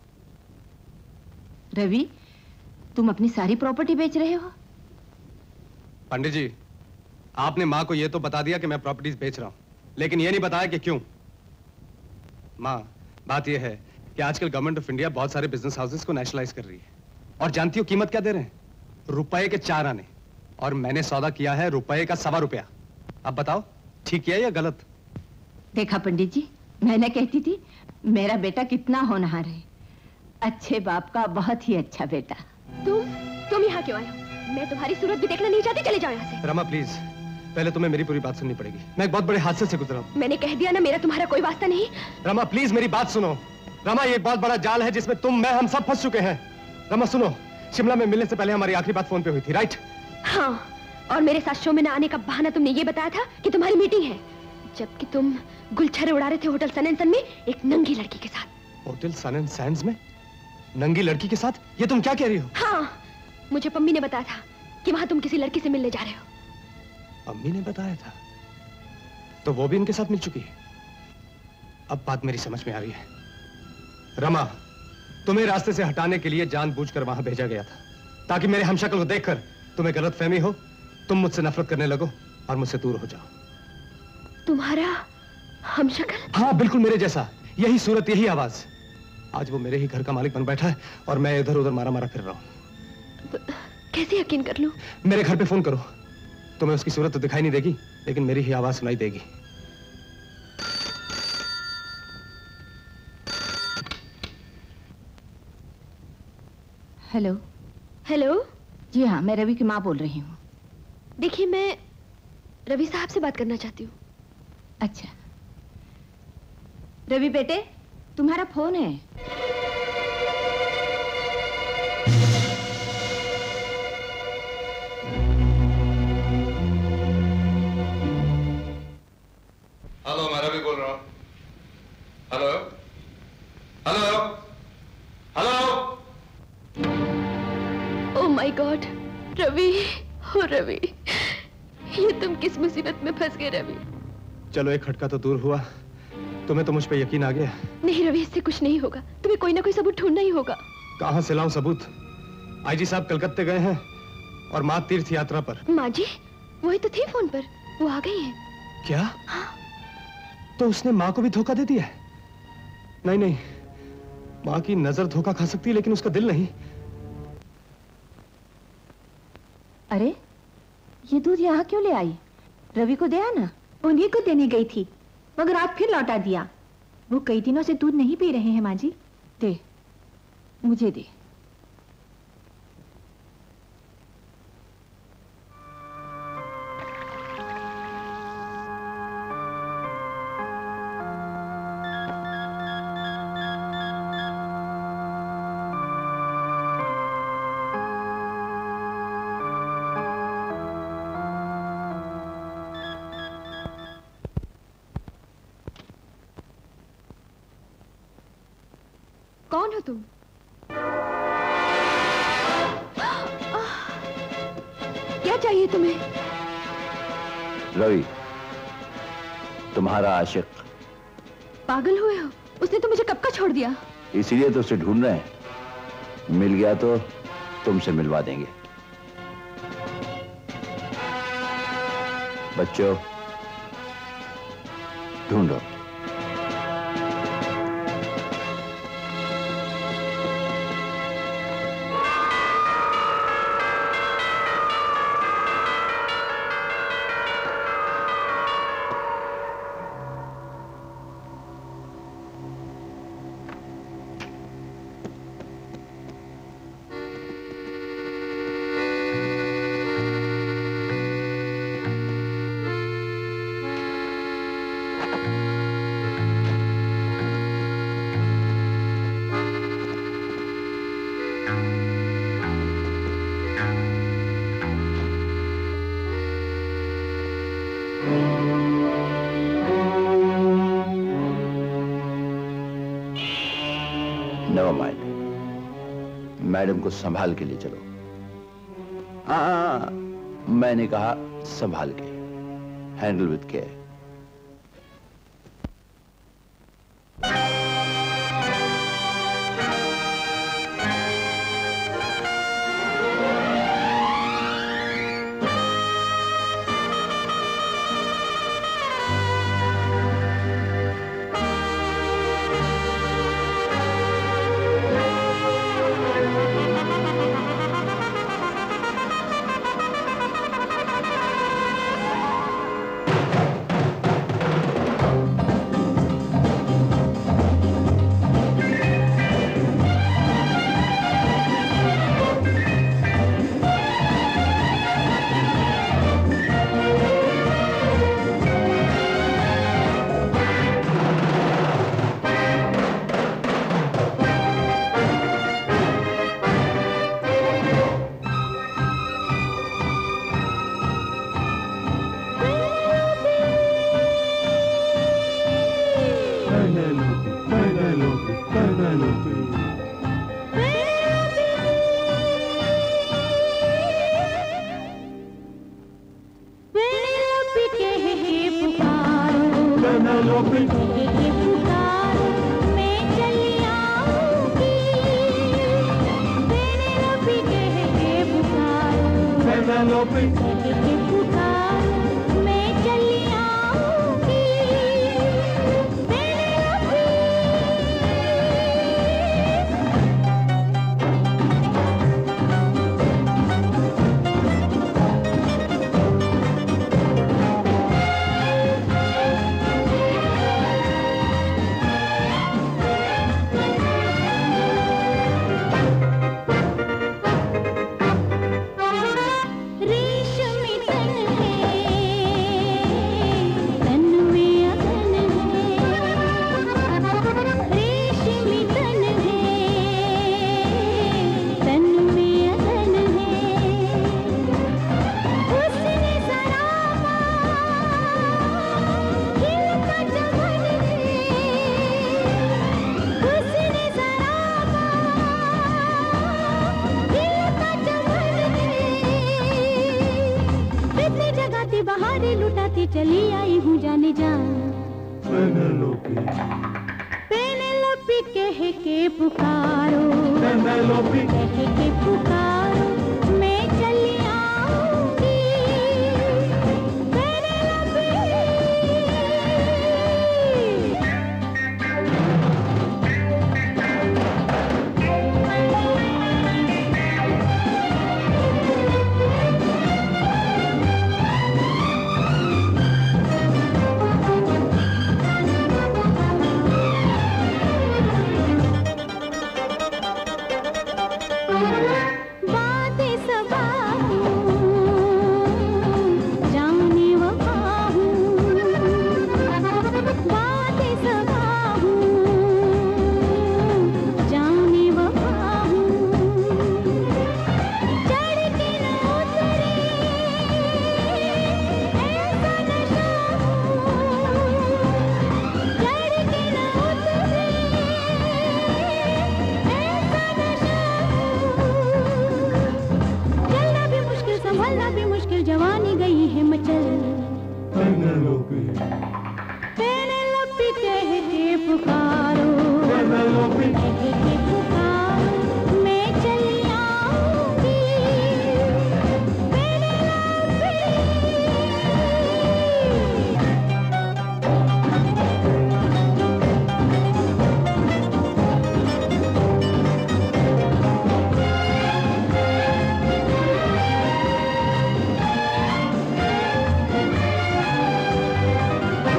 Speaker 5: रवि, तुम अपनी सारी प्रॉपर्टी बेच रहे हो?
Speaker 1: पंडित जी, आपने माँ को यह तो बता दिया कि मैं प्रॉपर्टीज बेच रहा हूं, लेकिन यह नहीं बताया कि क्यों। माँ, बात यह है कि आजकल गवर्नमेंट ऑफ इंडिया बहुत सारे बिजनेस हाउसेस को नेशनलाइज कर रही है, और जानती हो कीमत क्या दे रहे हैं? रुपए के चार आने, और मैंने सौदा किया है रुपए का सवा रुपया। अब बताओ ठीक है या गलत?
Speaker 5: देखा पंडित जी, मैंने कहती थी मेरा बेटा कितना होनहार है। अच्छे बाप का बहुत ही अच्छा बेटा।
Speaker 11: तुम तुम यहाँ क्यों आए हो? मैं तुम्हारी सूरत भी देखना नहीं चाहती, चले जाओ यहाँ से।
Speaker 1: रमा प्लीज, पहले तुम्हें मेरी पूरी बात सुननी पड़ेगी। मैं एक बहुत बड़े हादसे से गुजरा हूँ।
Speaker 11: मैंने कह दिया ना, मेरा तुम्हारा कोई वास्ता नहीं।
Speaker 1: रमा प्लीज मेरी बात सुनो। रमा, ये एक बहुत बड़ा जाल है जिसमें तुम, मैं, हम सब फंस चुके हैं। रमा सुनो, शिमला में मिलने से पहले हमारी आखिरी बात फोन पे हुई थी, राइट?
Speaker 11: हाँ, और मेरे साथ शो में न आने का बहाना तुमने ये बताया था कि तुम्हारी मीटिंग है, जबकि तुम गुलछरे उड़ा रहे थे होटल सन एंड सन में एक नंगी लड़की के साथ।
Speaker 1: होटल सन एंड सैंड्स में नंगी लड़की के साथ? ये तुम क्या कह रही हो?
Speaker 11: हाँ, मुझे पम्मी ने बताया था कि वहां तुम किसी लड़की से मिलने जा रहे हो।
Speaker 1: अम्मी ने बताया था? तो वो भी इनके साथ मिल चुकी है। अब बात मेरी समझ में आ रही है। रमा, तुम्हें रास्ते से हटाने के लिए जानबूझकर वहां भेजा गया था, ताकि मेरे हमशक्ल को देखकर तुम्हें गलतफहमी हो, तुम मुझसे नफरत करने लगो और मुझसे दूर हो जाओ।
Speaker 11: तुम्हारा हमशक्ल?
Speaker 1: हाँ, बिल्कुल मेरे जैसा, यही सूरत, यही आवाज। आज वो मेरे ही घर का मालिक बन बैठा है और मैं इधर उधर मारा मारा फिर रहा हूँ।
Speaker 11: कैसे यकीन कर लूं?
Speaker 1: मेरे घर पे फोन करो, तुम्हें उसकी सूरत तो दिखाई नहीं देगी, लेकिन मेरी ही आवाज सुनाई देगी।
Speaker 5: हेलो।
Speaker 11: हेलो।
Speaker 5: जी हाँ, मैं रवि की माँ बोल रही हूँ।
Speaker 11: देखिए, मैं रवि साहब से बात करना चाहती हूँ।
Speaker 5: अच्छा। रवि बेटे, तुम्हारा फोन है।
Speaker 1: हेलो, मैं रवि बोल रहा हूँ। Hello hello hello.
Speaker 11: Oh my God, Ravi, oh Ravi, ये तुम किस मुसीबत में फंस गए रवि?
Speaker 1: चलो, एक खटका तो दूर हुआ। तुम्हें तो मुझ पे यकीन आ गया।
Speaker 11: नहीं रवि, इससे कुछ नहीं होगा। तुम्हें कोई ना कोई सबूत ढूंढना ही होगा।
Speaker 1: कहाँ से लाऊं सबूत? आईजी साहब कलकत्ते गए हैं और माँ तीर्थ यात्रा पर।
Speaker 11: माँ जी? वही तो थी फोन पर, वो आ गई है।
Speaker 1: क्या?
Speaker 11: हाँ।
Speaker 1: तो उसने माँ को भी धोखा दे दिया है? नहीं नहीं, माँ की नजर धोखा खा सकती है, लेकिन उसका दिल नहीं।
Speaker 5: अरे, ये दूध यहाँ क्यों ले आई? रवि को दे आना। उन्हीं को देने गई थी, मगर आज फिर लौटा दिया। वो कई दिनों से दूध नहीं पी रहे हैं माँ जी। दे, मुझे दे।
Speaker 11: कौन हो तुम? क्या चाहिए तुम्हें?
Speaker 21: रवि, तुम्हारा आशिक।
Speaker 11: पागल हुए हो? उसने तो मुझे कब का छोड़ दिया।
Speaker 21: इसीलिए तो उसे ढूंढ रहे हैं। मिल गया तो तुमसे मिलवा देंगे। बच्चों, ढूंढो। मैडम को संभाल के ले चलो। हाँ, मैंने कहा संभाल के। Handle with care.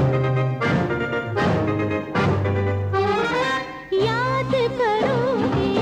Speaker 20: याद करोगे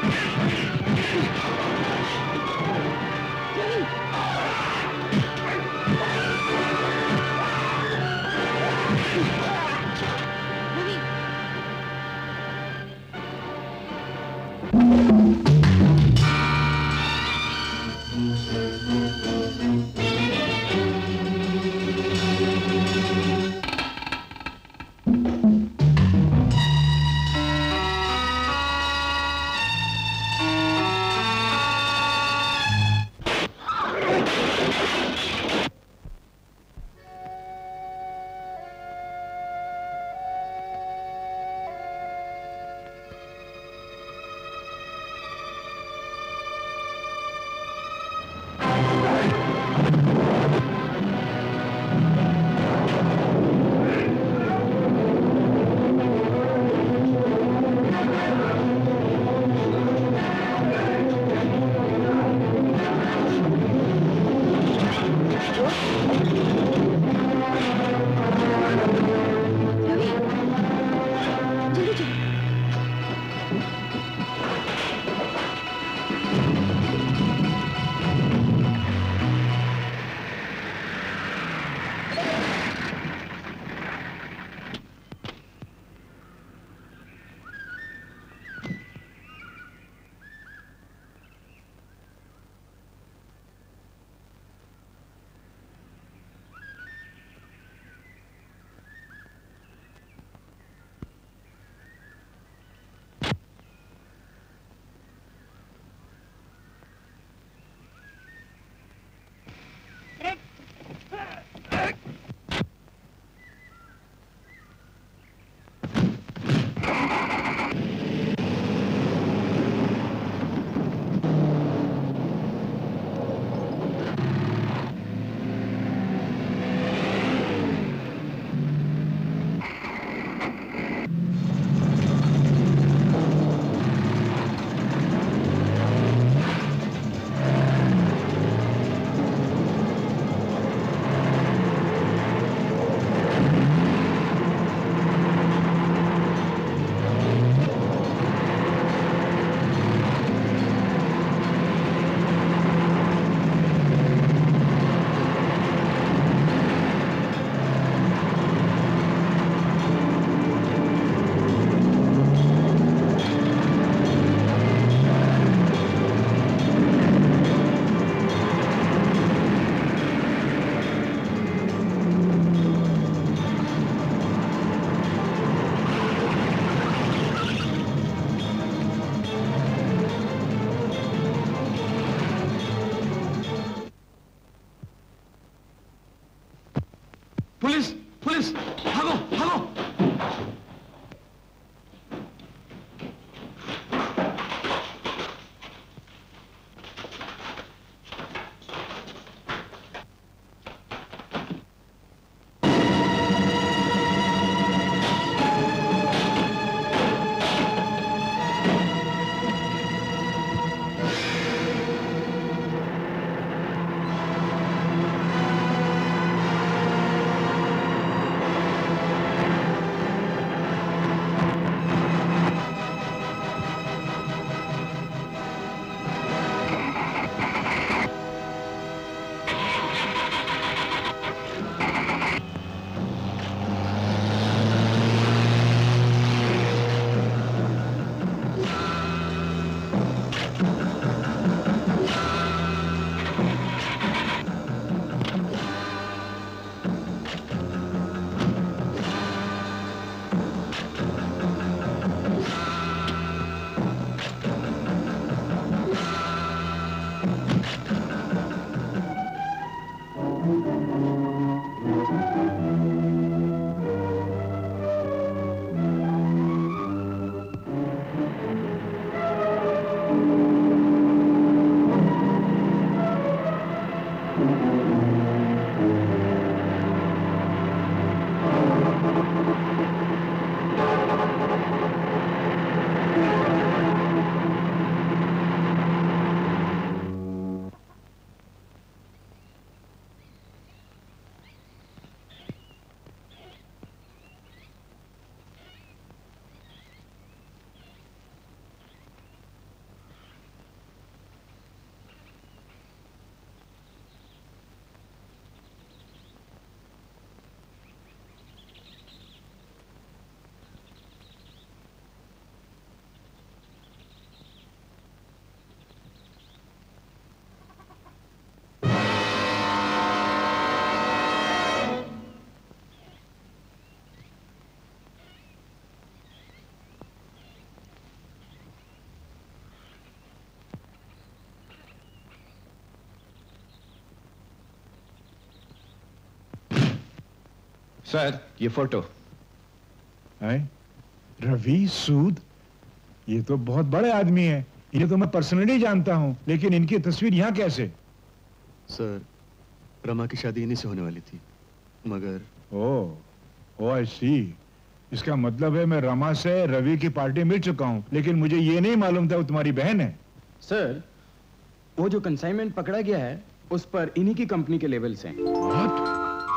Speaker 21: पुलिस पुलिस भागो भागो।
Speaker 3: सर ये फोटो
Speaker 7: है। रवि सूद, ये तो बहुत बड़े आदमी है। इन्हें तो मैं पर्सनली जानता हूँ, लेकिन इनकी तस्वीर यहाँ कैसे?
Speaker 19: सर, रमा की शादी इन्हीं से होने वाली थी, मगर
Speaker 7: ओह ओह आई सी। इसका मतलब है मैं रमा से रवि की पार्टी मिल चुका हूँ, लेकिन मुझे ये नहीं मालूम था वो तुम्हारी बहन है।
Speaker 15: सर, वो जो कंसाइनमेंट पकड़ा गया है उस पर इन्हीं की कंपनी के लेबल्स हैं।
Speaker 7: What?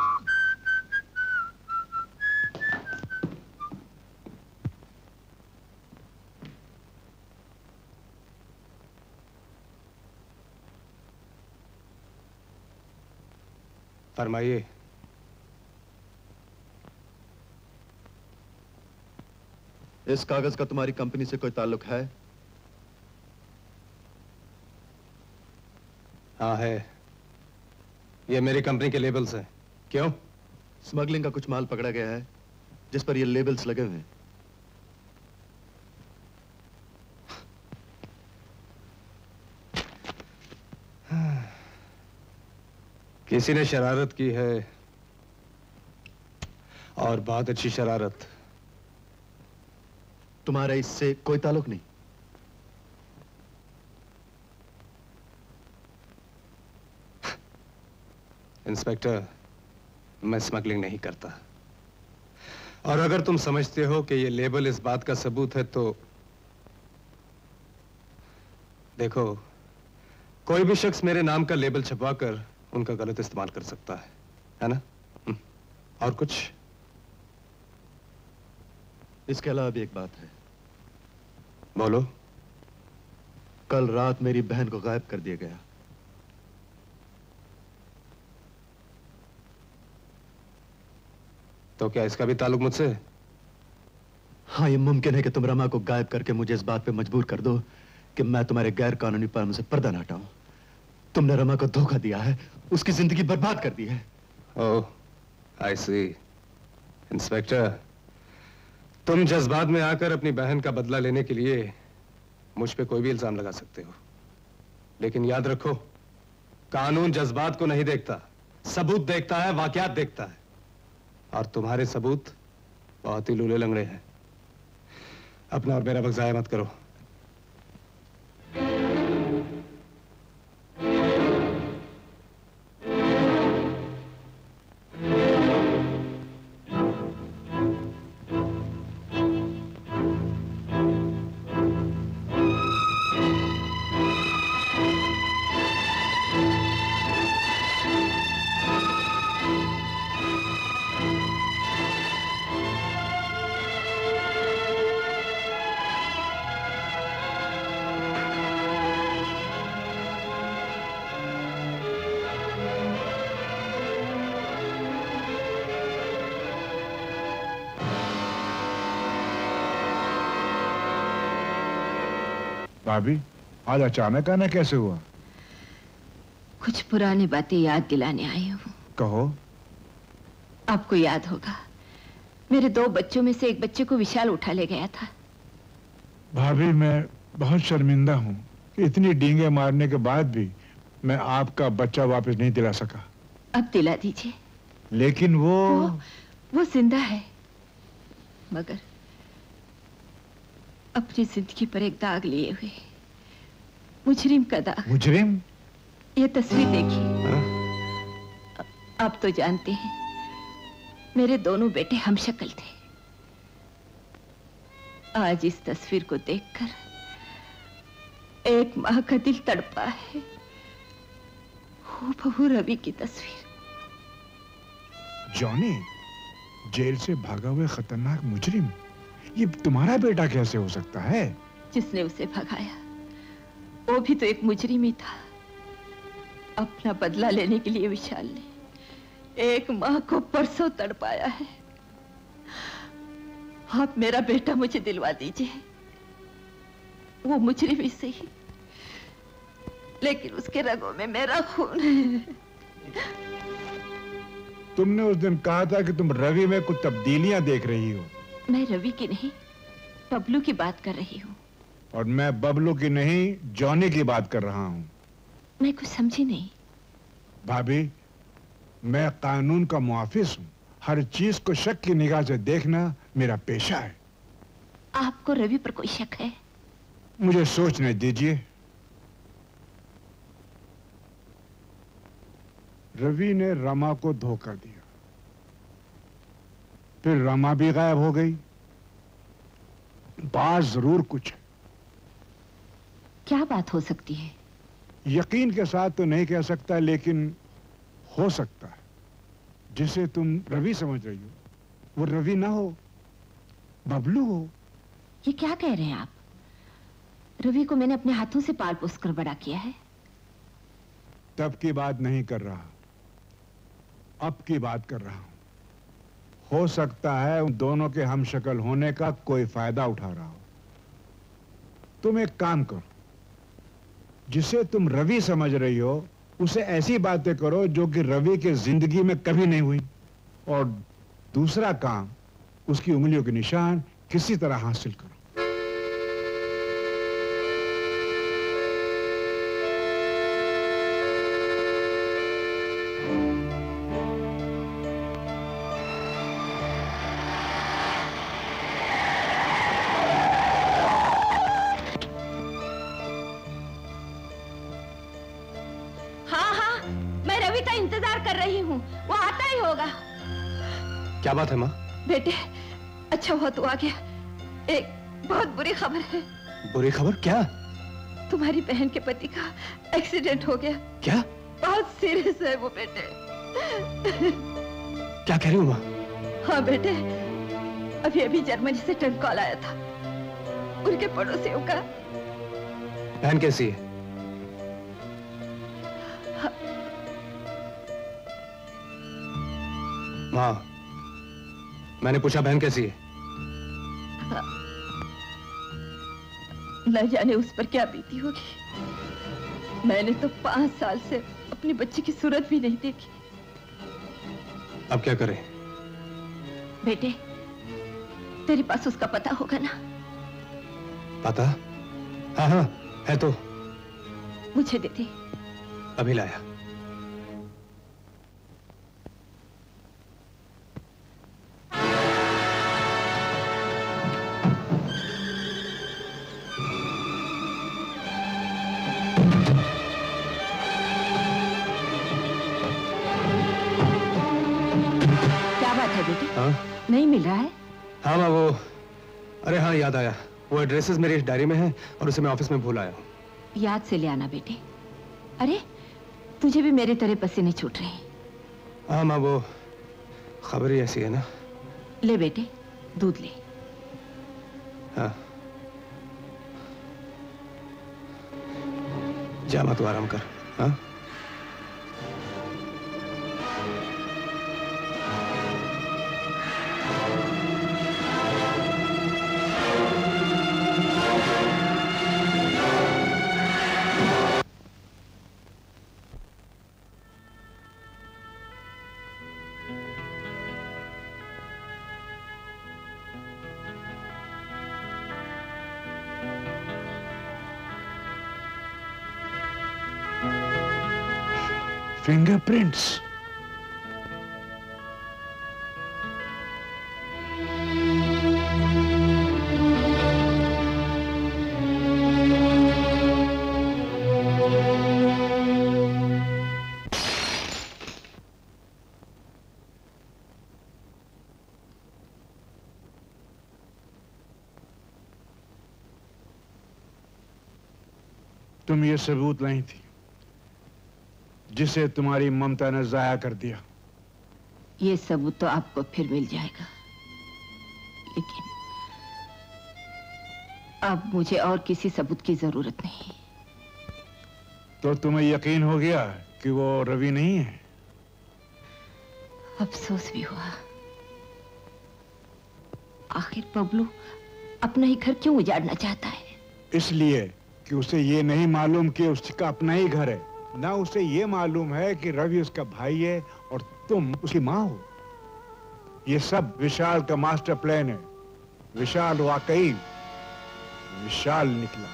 Speaker 1: फरमाइए।
Speaker 19: इस कागज का तुम्हारी कंपनी से कोई ताल्लुक है?
Speaker 1: हाँ है, ये मेरी कंपनी के लेबल्स हैं। क्यों?
Speaker 19: स्मगलिंग का कुछ माल पकड़ा गया है जिस पर ये लेबल्स लगे हुए हैं।
Speaker 1: किसी ने शरारत की है, और बहुत अच्छी शरारत।
Speaker 19: तुम्हारा इससे कोई ताल्लुक नहीं?
Speaker 1: इंस्पेक्टर, मैं स्मगलिंग नहीं करता। और अगर तुम समझते हो कि ये लेबल इस बात का सबूत है तो देखो, कोई भी शख्स मेरे नाम का लेबल छपवाकर उनका गलत इस्तेमाल कर सकता है, है ना? और कुछ?
Speaker 19: इसके अलावा भी एक बात है।
Speaker 1: बोलो।
Speaker 19: कल रात मेरी बहन को गायब कर दिया गया।
Speaker 1: तो क्या इसका भी ताल्लुक मुझसे?
Speaker 19: हाँ, ये मुमकिन है कि तुम रमा को गायब करके मुझे इस बात पे मजबूर कर दो कि मैं तुम्हारे गैर कानूनी पालों से पर्दा न हटाऊं। तुमने रमा को धोखा दिया है, उसकी जिंदगी बर्बाद कर दी है।
Speaker 1: ओह, आई सी। इंस्पेक्टर, तुम जज्बात में आकर अपनी बहन का बदला लेने के लिए मुझ पे कोई भी इल्जाम लगा सकते हो, लेकिन याद रखो, कानून जज्बात को नहीं देखता, सबूत देखता है, वाकयात देखता है। और तुम्हारे सबूत बहुत ही लूले लंगड़े हैं। अपना और मेरा वक्त जाया मत करो।
Speaker 7: भाभी, आज अचानक आना कैसे हुआ?
Speaker 5: कुछ पुरानी बातें याद दिलाने आई हूँ।
Speaker 7: कहो।
Speaker 5: आपको याद होगा, मेरे दो बच्चों में से एक बच्चे को विशाल उठा ले गया था।
Speaker 7: भाभी, मैं बहुत शर्मिंदा हूँ कि इतनी डींगे मारने के बाद भी मैं आपका बच्चा वापस नहीं दिला सका।
Speaker 5: अब दिला दीजिए।
Speaker 7: लेकिन वो
Speaker 5: वो, वो जिंदा है, मगर अपनी जिंदगी पर एक दाग लिए हुए, मुजरिम का दाग।
Speaker 7: मुजरिम?
Speaker 5: ये तस्वीर देखिए। आप तो जानते हैं, मेरे दोनों बेटे हमशक्ल थे। आज इस तस्वीर को देखकर एक माँ का दिल तड़पा है। हूबहू रवि की तस्वीर।
Speaker 7: जॉनी, जेल से भागा हुआ खतरनाक मुजरिम, ये तुम्हारा बेटा कैसे हो सकता है?
Speaker 5: जिसने उसे भगाया वो भी तो एक मुजरिम ही था। अपना बदला लेने के लिए विशाल ने एक माँ को परसों तड़पाया है। आप मेरा बेटा मुझे दिलवा दीजिए। वो मुजरिम ही सही, लेकिन उसके रगों में मेरा खून है।
Speaker 7: तुमने उस दिन कहा था कि तुम रवि में कुछ तब्दीलियां देख रही हो।
Speaker 5: मैं रवि की नहीं, बबलू की बात कर रही हूँ।
Speaker 7: और मैं बबलू की नहीं, जॉनी की बात कर रहा हूँ।
Speaker 5: मैं कुछ समझी नहीं।
Speaker 7: भाभी, मैं कानून का मुहाफिज हूँ हर चीज को शक की निगाह से देखना मेरा पेशा है।
Speaker 5: आपको रवि पर कोई शक है?
Speaker 7: मुझे सोचने दीजिए। रवि ने रमा को धोखा दिया, फिर रमा भी गायब हो गई। बात जरूर कुछ है।
Speaker 5: क्या बात हो सकती है?
Speaker 7: यकीन के साथ तो नहीं कह सकता, लेकिन हो सकता है। जिसे तुम रवि समझ रही हो वो रवि ना हो, बबलू हो।
Speaker 5: ये क्या कह रहे हैं आप? रवि को मैंने अपने हाथों से पाल पोस कर बड़ा किया है।
Speaker 7: तब की बात नहीं कर रहा, अब की बात कर रहा हूं। हो सकता है उन दोनों के हम शक्ल होने का कोई फायदा उठा रहा हो। तुम एक काम करो, जिसे तुम रवि समझ रही हो उसे ऐसी बातें करो जो कि रवि के जिंदगी में कभी नहीं हुई, और दूसरा काम, उसकी उंगलियों के निशान किसी तरह हासिल करो।
Speaker 1: क्या बात है माँ?
Speaker 14: बेटे, अच्छा हुआ तू आ गया। एक बहुत बुरी खबर है।
Speaker 1: बुरी खबर? क्या?
Speaker 14: तुम्हारी बहन के पति का एक्सीडेंट हो गया।
Speaker 1: क्या?
Speaker 14: बहुत सीरियस है वो बेटे।
Speaker 1: क्या कह रही हो माँ?
Speaker 14: हाँ बेटे, अभी अभी जर्मनी से टेलीफोन कॉल आया था। उनके पड़ोसियों का।
Speaker 1: बहन कैसी है?
Speaker 14: हाँ।
Speaker 1: माँ, मैंने पूछा बहन कैसी है?
Speaker 14: न जाने उस पर क्या बीती होगी। मैंने तो पांच साल से अपनी बच्ची की सूरत भी नहीं देखी।
Speaker 1: अब क्या करें?
Speaker 14: बेटे, तेरे पास उसका पता होगा ना?
Speaker 1: पता? हाँ हाँ है तो।
Speaker 14: मुझे दे दे।
Speaker 1: अभी लाया।
Speaker 5: हाँ? नहीं मिल रहा है?
Speaker 1: हाँ माँ, वो अरे हाँ याद आया, वो एड्रेसेस मेरी इस डायरी में है और उसे मैं ऑफिस में भूल आया हूँ।
Speaker 5: याद से ले आना बेटे। अरे तुझे भी मेरे तरह पसीने छूट रहे हैं।
Speaker 1: हाँ माँ, वो खबर ही ऐसी है ना।
Speaker 5: ले बेटे, दूध ले।
Speaker 1: हाँ जा माँ, तू आराम कर। हाँ
Speaker 7: फिंगरप्रिंट्स। तुम ये सबूत नहीं थी जिसे तुम्हारी ममता ने जाया कर दिया।
Speaker 5: ये सबूत तो आपको फिर मिल जाएगा, लेकिन अब मुझे और किसी सबूत की जरूरत नहीं।
Speaker 7: तो तुम्हें यकीन हो गया कि वो रवि नहीं है?
Speaker 5: अफसोस भी हुआ। आखिर बबलू अपना ही घर क्यों उजाड़ना चाहता है?
Speaker 7: इसलिए कि उसे ये नहीं मालूम कि उसका अपना ही घर है, ना उसे ये मालूम है कि रवि उसका भाई है और तुम उसकी माँ हो। ये सब विशाल का मास्टर प्लान है। विशाल वाकई विशाल निकला।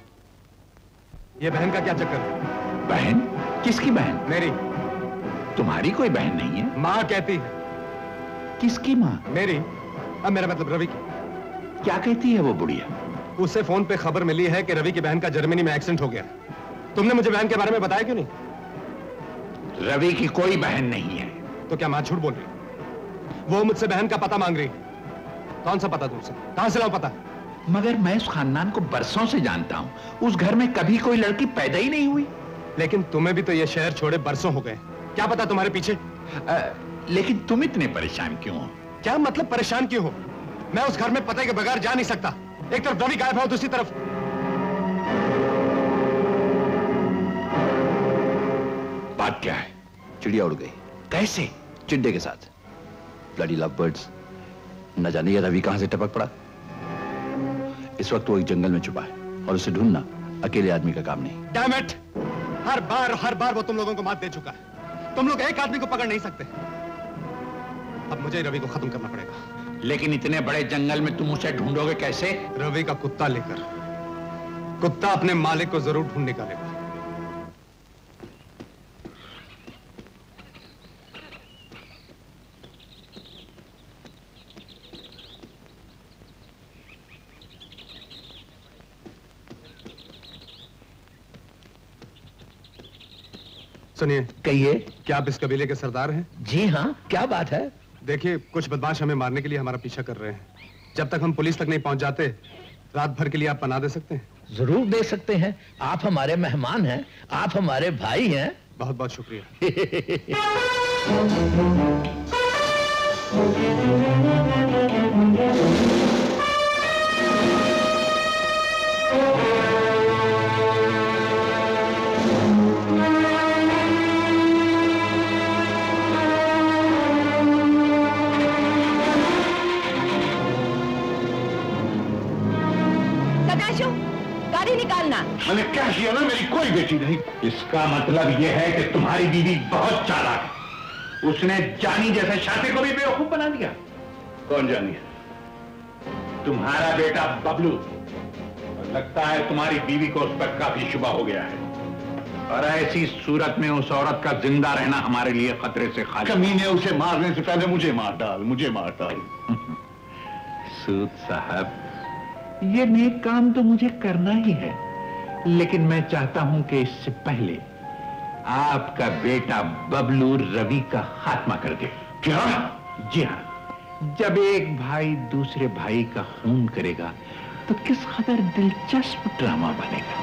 Speaker 1: ये बहन का क्या चक्कर है?
Speaker 3: बहन? किसकी बहन?
Speaker 1: मेरी।
Speaker 3: तुम्हारी कोई बहन नहीं है?
Speaker 1: माँ कहती है।
Speaker 3: किसकी माँ?
Speaker 1: मेरी। अब मेरा मतलब रवि की।
Speaker 3: क्या कहती है वो बुढ़िया?
Speaker 1: उससे फोन पे खबर मिली है कि रवि की बहन का जर्मनी में एक्सीडेंट हो गया। तुमने मुझे बहन के बारे में बताया क्यों नहीं?
Speaker 3: रवि की कोई बहन नहीं है।
Speaker 1: तो क्या माँ झूठ बोल रही? वो मुझसे बहन का पता मांग रही। कौन सा पता तुमसे? कहां से लाओ पता?
Speaker 3: मगर मैं उस खानदान को बरसों से जानता हूं। उस घर में कभी कोई लड़की पैदा ही नहीं हुई।
Speaker 1: लेकिन तुम्हें भी तो ये शहर छोड़े बरसों हो गए। क्या पता तुम्हारे पीछे?
Speaker 3: आ, लेकिन तुम इतने परेशान क्यों हो?
Speaker 1: क्या मतलब परेशान क्यों हो? मैं उस घर में पते के बगैर जा नहीं सकता। एक तरफ रवि गायब है, दूसरी तरफ
Speaker 3: बात क्या है? चिड़िया उड़ गई। कैसे? चिड्डे के साथ। Bloody love birds. न जाने ये रवि कहां से टपक पड़ा। इस वक्त वो एक जंगल में छुपा है और उसे ढूंढना अकेले आदमी का काम नहीं।
Speaker 1: Damn it! हर बार हर बार वो तुम लोगों को मात दे चुका है। तुम लोग एक आदमी को पकड़ नहीं सकते। अब मुझे रवि को खत्म करना पड़ेगा।
Speaker 3: लेकिन इतने बड़े जंगल में तुम उसे ढूंढोगे कैसे?
Speaker 1: रवि का कुत्ता लेकर। कुत्ता अपने मालिक को जरूर ढूंढ निकालेगा। सुनिए।
Speaker 3: कहिए।
Speaker 1: क्या आप इस कबीले के सरदार हैं?
Speaker 3: जी हाँ, क्या बात है?
Speaker 1: देखिए, कुछ बदमाश हमें मारने के लिए हमारा पीछा कर रहे हैं। जब तक हम पुलिस तक नहीं पहुंच जाते, रात भर के लिए आप पनाह दे सकते हैं?
Speaker 10: जरूर दे सकते हैं। आप हमारे मेहमान हैं, आप हमारे भाई हैं।
Speaker 1: बहुत बहुत शुक्रिया।
Speaker 5: गाड़ी निकालना।
Speaker 3: मैंने क्या किया ना? मेरी कोई बेटी नहीं। इसका मतलब यह है कि तुम्हारी बीवी बहुत चालाक है। उसने जानी जैसे शादी को भी बेवकूफ बना दिया। कौन जानी? तुम्हारा बेटा बबलू। और लगता है तुम्हारी बीवी को उस पर काफी शुबा हो गया है। और ऐसी सूरत में उस औरत का जिंदा रहना हमारे लिए खतरे से खाली।
Speaker 18: कमीने उसे मारने से पहले मुझे मार डाल, मुझे मार डाल।
Speaker 3: सूद साहब, ये नेक काम तो मुझे करना ही है, लेकिन मैं चाहता हूं कि इससे पहले आपका बेटा बबलू रवि का खात्मा कर दे। क्या? जी हाँ। जब एक भाई दूसरे भाई का खून करेगा तो किस कदर दिलचस्प ड्रामा बनेगा।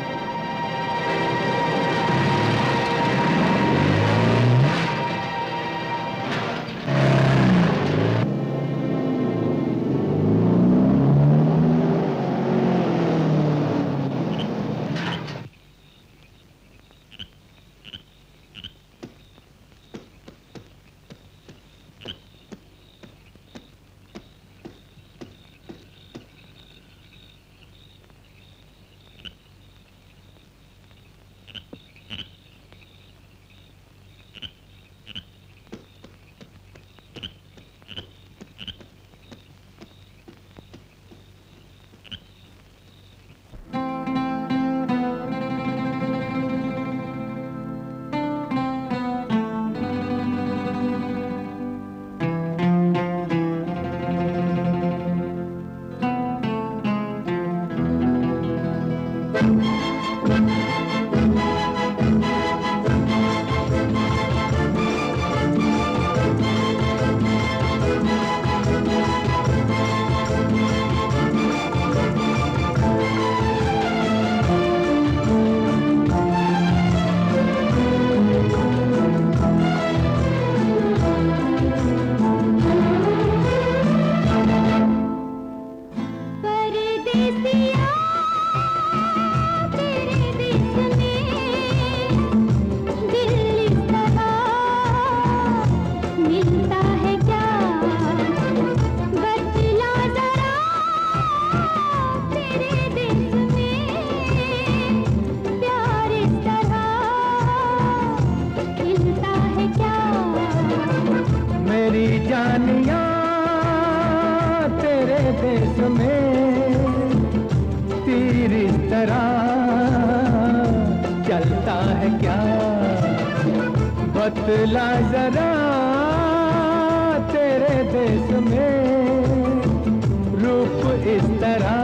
Speaker 9: बतला जरा तेरे देश में रूप इस तरह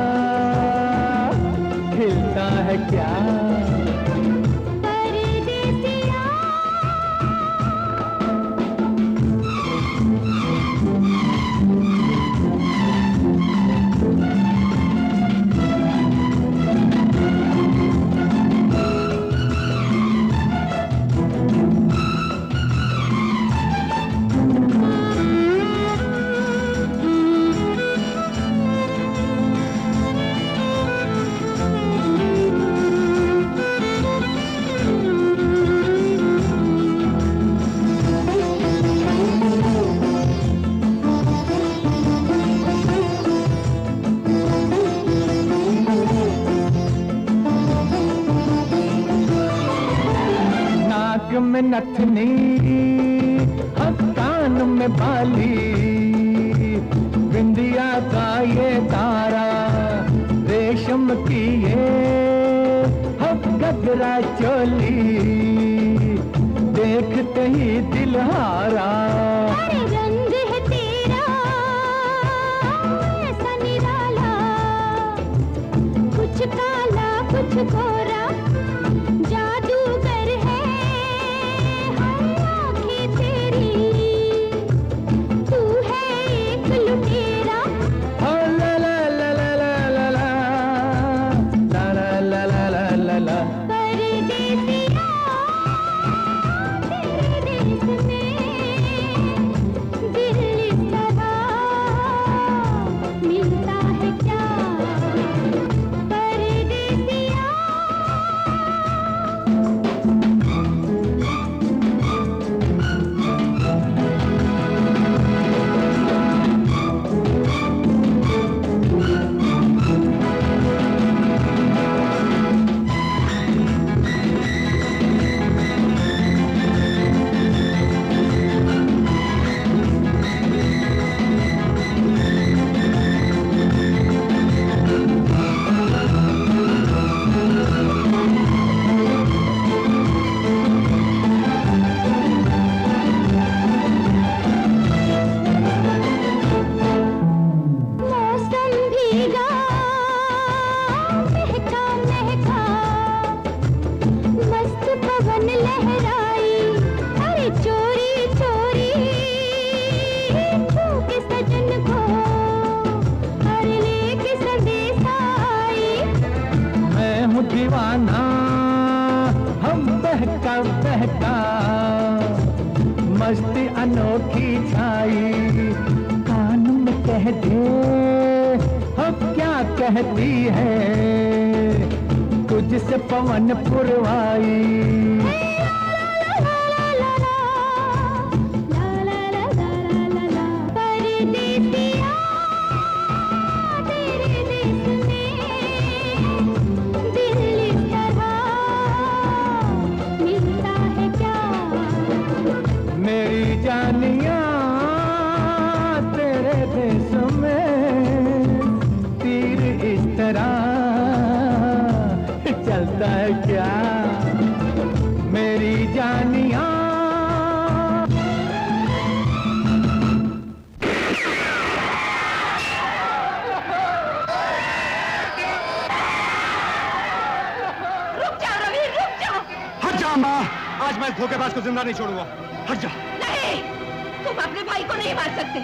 Speaker 9: खिलता है क्या? में नथनी हम कान में बाली बिंदिया का ये तारा रेशम की ये हम गगरा चोली देखते ही दिल हारा।
Speaker 20: रंग है तेरा ऐसा निराला कुछ काला कुछ गोरा जादूगर है
Speaker 9: दीवाना हम बहका बहका मस्ती अनोखी छाई कान में कह दे हम क्या कहती है तुझसे पवन पुरवाई। जानिया तेरे देश में तीर इस तरह चलता है क्या मेरी जानिया।
Speaker 6: रुक जाओ रवि, रुक जाओ।
Speaker 1: हट जा माँ, आज मैं धोखेबाज को जिंदा नहीं छोड़ूंगा। हट जा।
Speaker 6: नहीं, तुम अपने भाई को नहीं मार सकते।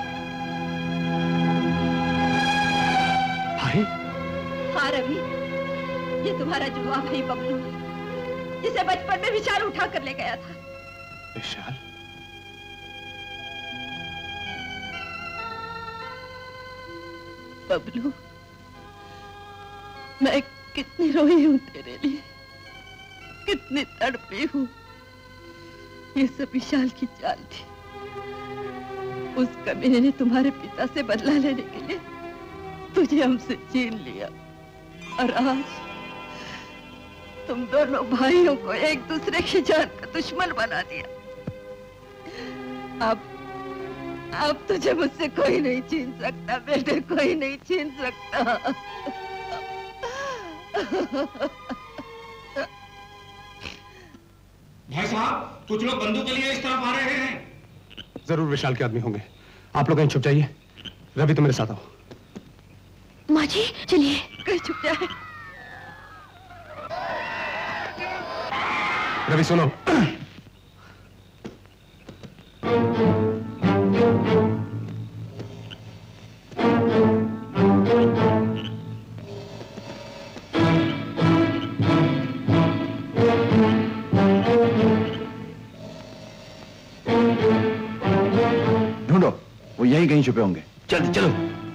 Speaker 1: भाई?
Speaker 6: हाँ रवि, ये तुम्हारा जुआ भाई बबलू है, जिसे बचपन में विशाल उठा कर ले गया था।
Speaker 1: विशाल?
Speaker 6: बबलू, मैं कितनी रोई हूँ तेरे लिए, कितनी तड़पी हूँ। ये सब विशाल की चाल थी। उस कमीने ने तुम्हारे पिता से बदला लेने के लिए तुझे हमसे छीन लिया और आज तुम दोनों भाइयों को एक दूसरे की जान का दुश्मन बना दिया। अब अब तुझे मुझसे कोई नहीं छीन सकता बेटे, कोई नहीं छीन सकता।
Speaker 12: भाई साहब, कुछ लोग बंदूक के लिए इस तरफ आ रहे हैं।
Speaker 1: जरूर विशाल के आदमी होंगे। आप लोग कहीं छुप जाइए। रवि तो मेरे साथ आओ।
Speaker 11: माँ जी चलिए।
Speaker 6: कहीं छुप जाए।
Speaker 1: रवि सुनो।
Speaker 21: ढूंढो, वो यहीं कहीं छुपे होंगे। जल्दी चलो।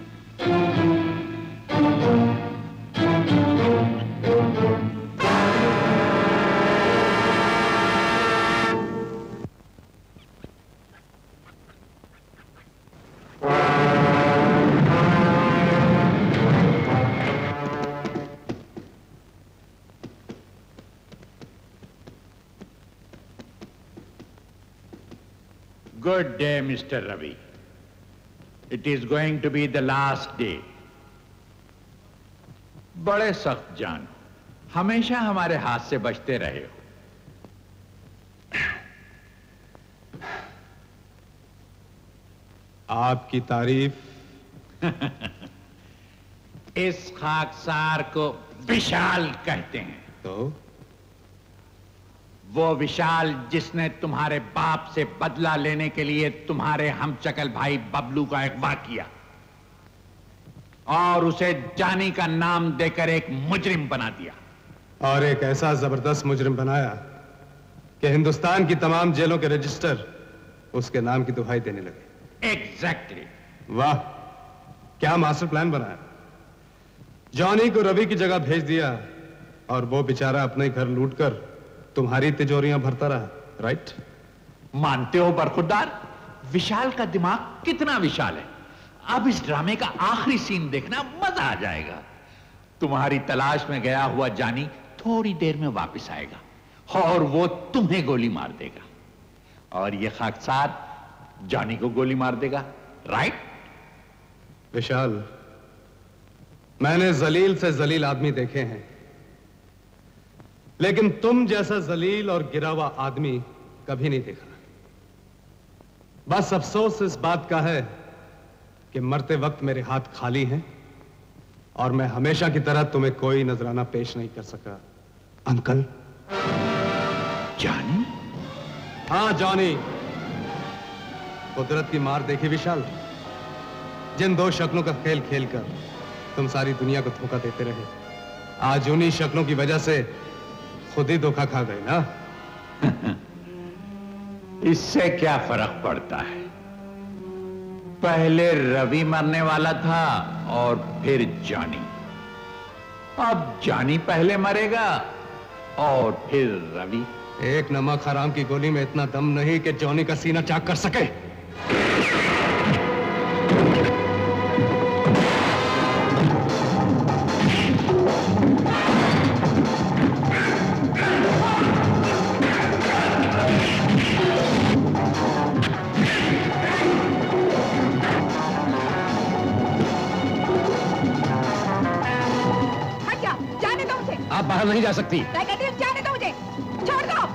Speaker 3: Good day, Mister Ravi. It is going to be the last day. बड़े सख्त जान, हमेशा हमारे हाथ से बचते रहे हो।
Speaker 1: आपकी तारीफ।
Speaker 3: इस खाकसार को विशाल कहते हैं।
Speaker 1: तो
Speaker 3: वो विशाल जिसने तुम्हारे बाप से बदला लेने के लिए तुम्हारे हमचकल भाई बबलू का अगवा किया और उसे जानी का नाम देकर एक मुजरिम बना दिया।
Speaker 1: और एक ऐसा जबरदस्त मुजरिम बनाया कि हिंदुस्तान की तमाम जेलों के रजिस्टर उसके नाम की दुहाई देने लगे।
Speaker 3: Exactly
Speaker 1: exactly. वाह, क्या मास्टर प्लान बनाया। जॉनी को रवि की जगह भेज दिया और वो बेचारा अपने घर लूटकर तुम्हारी तिजोरियां भरता रहा। राइट?
Speaker 3: मानते हो बरखुरदार, विशाल का दिमाग कितना विशाल है। अब इस ड्रामे का आखिरी सीन देखना, मजा आ जाएगा। तुम्हारी तलाश में गया हुआ जानी थोड़ी देर में वापस आएगा और वो तुम्हें गोली मार देगा और ये खाकसार जानी को गोली मार देगा। राइट?
Speaker 1: विशाल, मैंने जलील से जलील आदमी देखे हैं, लेकिन तुम जैसा जलील और गिरा हुआ आदमी कभी नहीं देखा। बस अफसोस इस बात का है कि मरते वक्त मेरे हाथ खाली हैं और मैं हमेशा की तरह तुम्हें कोई नजराना पेश नहीं कर सका। अंकल।
Speaker 3: जानी?
Speaker 1: हाँ जॉनी। कुदरत की मार देखी विशाल, जिन दो शक्लों का खेल खेलकर तुम सारी दुनिया को धोखा देते रहे, आज उन्हीं शक्लों की वजह से खुद ही धोखा खा गए ना।
Speaker 3: इससे क्या फर्क पड़ता है? पहले रवि मरने वाला था और फिर जानी। अब जानी पहले मरेगा और फिर रवि।
Speaker 1: एक नमक हराम की गोली में इतना दम नहीं कि जॉनी का सीना चाक कर सके। आप बाहर नहीं जा सकती।
Speaker 14: मैं कहती हूँ जाने दो मुझे, छोड़ दो।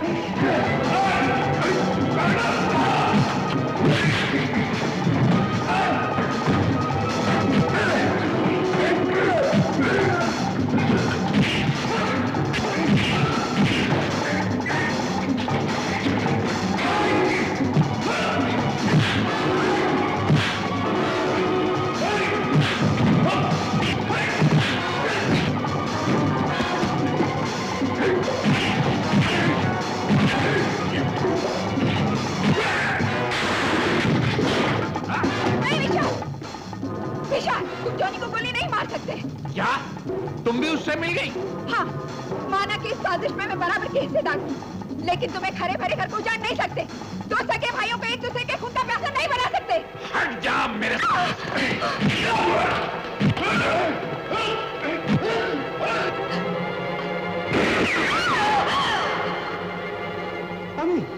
Speaker 14: तुम जॉनी को गोली नहीं मार सकते।
Speaker 3: क्या तुम भी उससे मिल गई?
Speaker 14: हाँ, माना कि इस साजिश में मैं बराबर की हिस्सेदार हूँ, लेकिन तुम्हें खरे भरे घर को उजाड़ नहीं सकते। दो सगे भाइयों को एक दूसरे के खून का प्यासा नहीं बना सकते।
Speaker 3: हट जा मेरे
Speaker 1: पमी,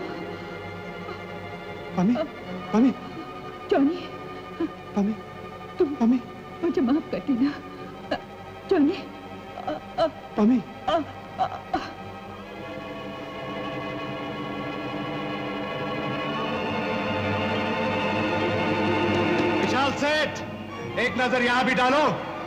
Speaker 1: पमी, पमी,
Speaker 14: जॉनी,
Speaker 1: पमी,
Speaker 14: तुम
Speaker 1: पमी,
Speaker 14: मुझे माफ कर देना। जॉनी,
Speaker 1: पमी, एक नजर यहां भी डालो।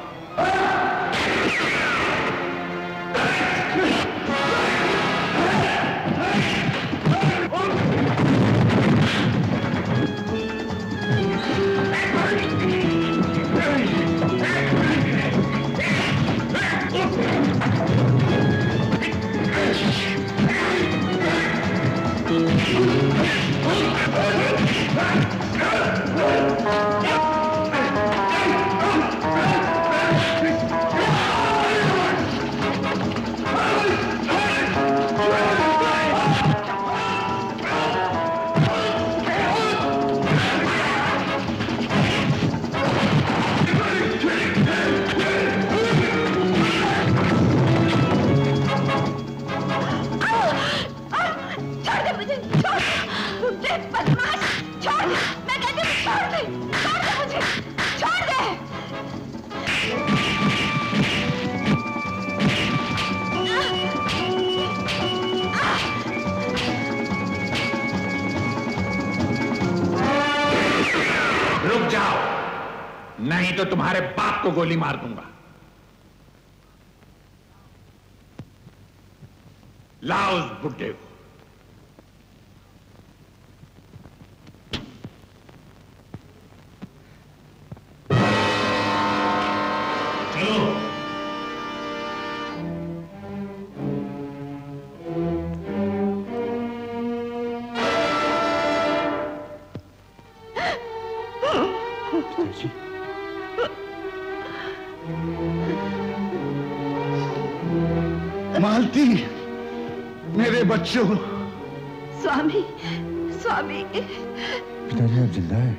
Speaker 3: नहीं तो तुम्हारे बाप को गोली मार दूंगा। लाओ उस बुड्ढे को।
Speaker 12: चलो।
Speaker 18: मालती, मेरे बच्चों।
Speaker 6: स्वामी, स्वामी।
Speaker 18: पिताजी आप जिंदा है?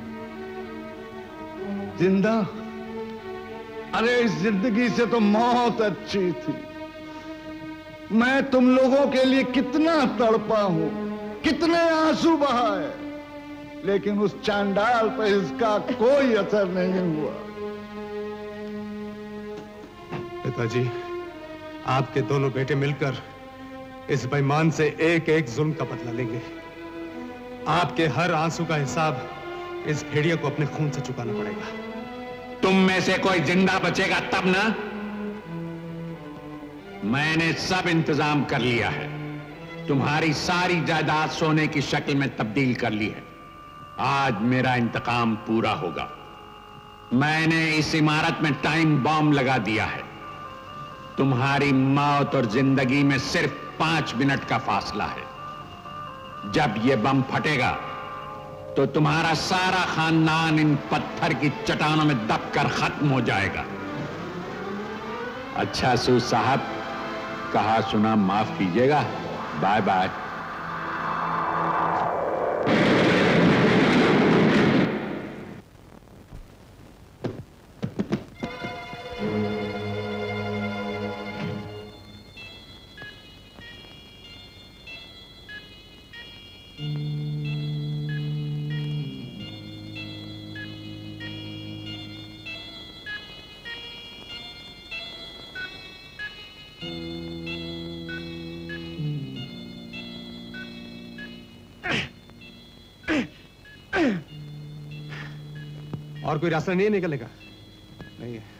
Speaker 18: जिंदा? अरे इस जिंदगी से तो मौत अच्छी थी। मैं तुम लोगों के लिए कितना तड़पा हूं, कितने आंसू बहाए, लेकिन उस चांडाल पर इसका कोई असर नहीं हुआ।
Speaker 1: पिताजी, आपके दोनों बेटे मिलकर इस बेईमान से एक एक जुल्म का बदला लेंगे। आपके हर आंसू का हिसाब इस भेड़िया को अपने खून से चुकाना पड़ेगा।
Speaker 3: तुम में से कोई जिंदा बचेगा तब ना। मैंने सब इंतजाम कर लिया है। तुम्हारी सारी जायदाद सोने की शक्ल में तब्दील कर ली है। आज मेरा इंतकाम पूरा होगा। मैंने इस इमारत में टाइम बॉम्ब लगा दिया है। तुम्हारी मौत और जिंदगी में सिर्फ पांच मिनट का फासला है। जब यह बम फटेगा तो तुम्हारा सारा खानदान इन पत्थर की चट्टानों में दबकर खत्म हो जाएगा। अच्छा सू साहब, कहा सुना माफ कीजिएगा। Bye bye.
Speaker 1: और कोई रास्ता नहीं है निकलने का? नहीं है।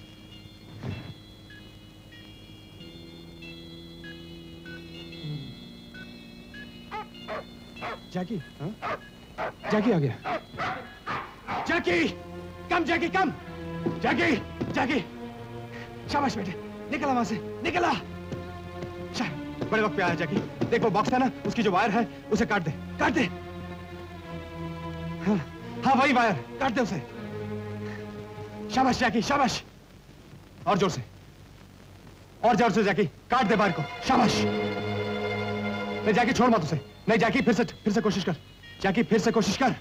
Speaker 1: जैकी, हाँ? जैकी आ गया। जैकी, कम जैकी, कम। जैकी, जैकी, शाबाश बेटे, निकला वहां से, निकला। बड़े वक्त पे आया जैकी। देख वो बॉक्स था ना, उसकी जो वायर है उसे काट दे, काट दे। हाँ, हाँ वही वायर, काट दे उसे। शाबाश जैकी, शाबाश। और जोर से, और जोर से जैकी, काट दे वायर को। शाबाश। नहीं जैकी, छोड़ मत उसे। नहीं जैकी, फिर से फिर से कोशिश कर। जैकी, फिर से कोशिश कर।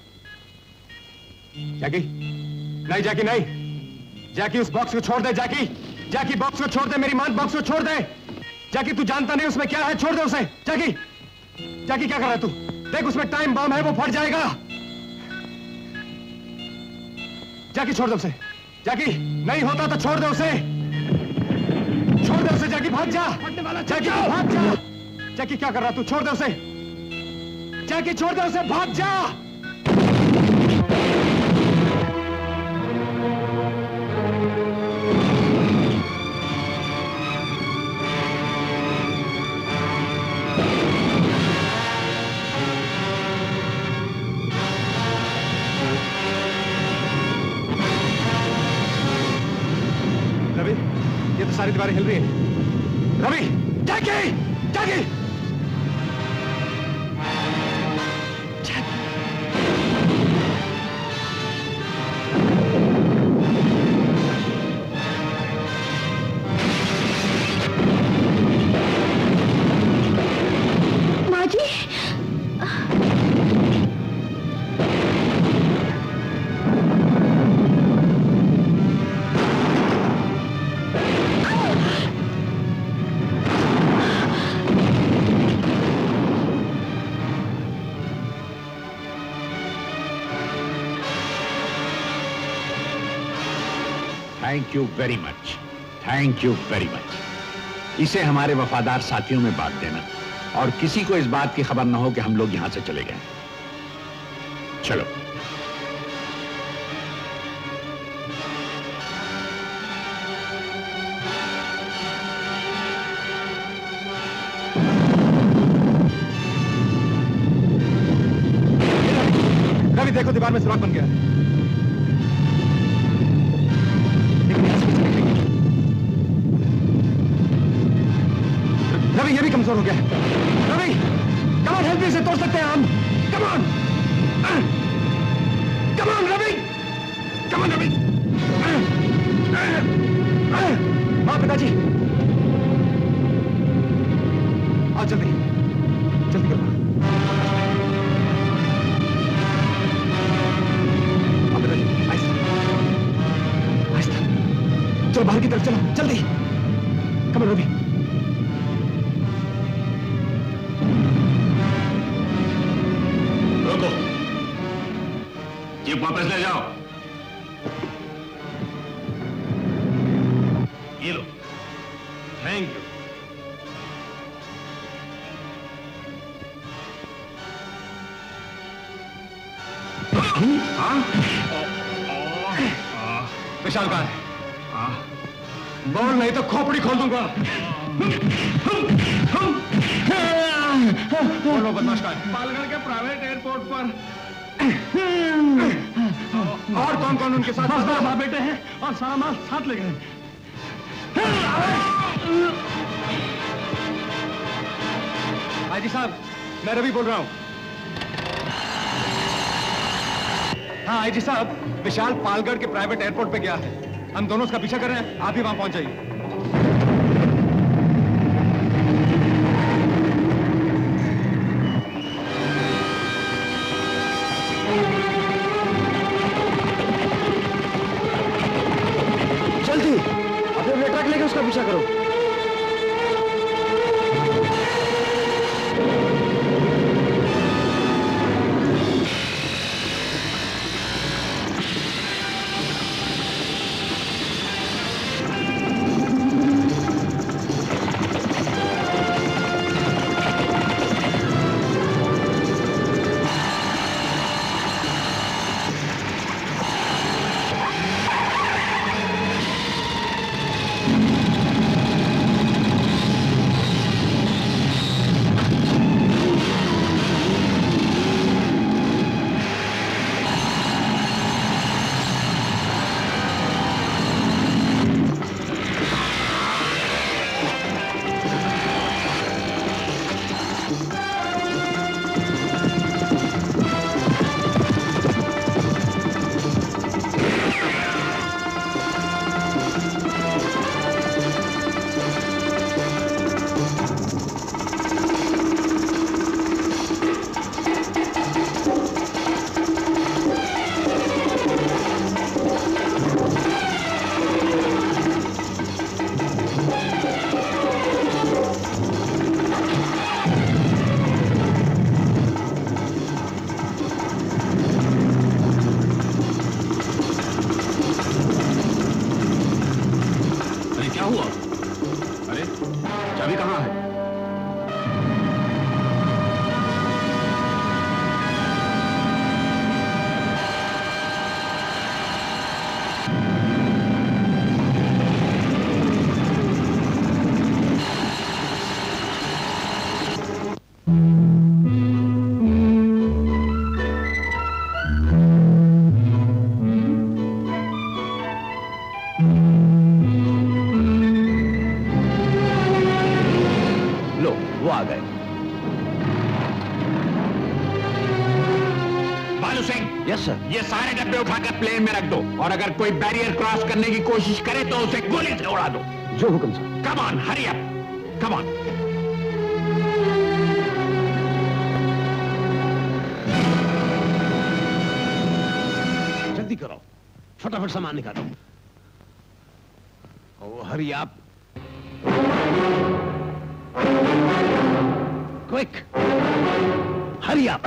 Speaker 1: जैकी, नहीं जैकी, नहीं। जैकी, उस बॉक्स को छोड़ दे। जैकी, जैकी, बॉक्स को छोड़ दे। मेरी मां, बॉक्स को छोड़ दे। जैकी, तू जानता नहीं उसमें क्या है, छोड़ दे उसे। जैकी, जैकी, क्या कर रहा है तू? देख उसमें टाइम बम है, वो फट जाएगा। जैकी, छोड़ दे उसे। जैकी, नहीं होता तो छोड़ दे उसे। छोड़ दे उसे जैकी, भाग जा। जैकी, भाग जा। जैकी, क्या कर रहा तू? छोड़ दे उसे। जैकी, छोड़ दे उसे, भाग जा। दीवारें हिल रही हैं। Ravi, Jackie, Jackie!
Speaker 11: माँ जी,
Speaker 3: thank you very much, thank you very much. इसे हमारे वफादार साथियों में बांट देना और किसी को इस बात की खबर ना हो कि हम लोग यहां से चले गए। चलो।
Speaker 1: रवि देखो, दीवार में सुराख बन गया है। रवि ये भी कमजोर हो गया है। Ravi, come on, help me, इसे तोड़ सकते हैं हम। Come on, come on Ravi, come on Ravi. हाँ पिताजी, आओ जल्दी, जल्दी करो। हाँ पिताजी, आहिस्ता, आहिस्ता। चलो बाहर की तरफ चलो, जल्दी। Come on Ravi.
Speaker 3: ये वापस ले जाओ। ये लो।
Speaker 1: Thank you.
Speaker 3: हाँ?
Speaker 1: विशाल कहाँ है? बोल, नहीं तो खोपड़ी खोल दूंगा। बोलो बदमाश कहाँ है?
Speaker 18: पालगढ़ के प्राइवेट एयरपोर्ट पर।
Speaker 1: और कौन कौन उनके साथ?
Speaker 13: बस बस बेटे हैं और सारा माल साथ ले गए।
Speaker 1: आईजी साहब, मैं रवि बोल रहा हूँ। हाँ आईजी साहब, विशाल पालगढ़ के प्राइवेट एयरपोर्ट पे गया है। हम दोनों उसका पीछा कर रहे हैं, आप ही वहां पहुंच जाइए।
Speaker 8: जल्दी अपने ट्रक लेके उसका पीछा करो।
Speaker 21: वो आ गए।
Speaker 3: बालू सिंह,
Speaker 21: यस सर।
Speaker 3: ये सारे डब्बे उठाकर प्लेन में रख दो और अगर कोई बैरियर क्रॉस करने की कोशिश करे तो उसे गोली से उड़ा दो।
Speaker 21: जो हुक्म sir.
Speaker 3: Come on, hurry up, come on.
Speaker 21: जल्दी करो, फटाफट सामान निकालो। Oh hurry up, quick, hurry up.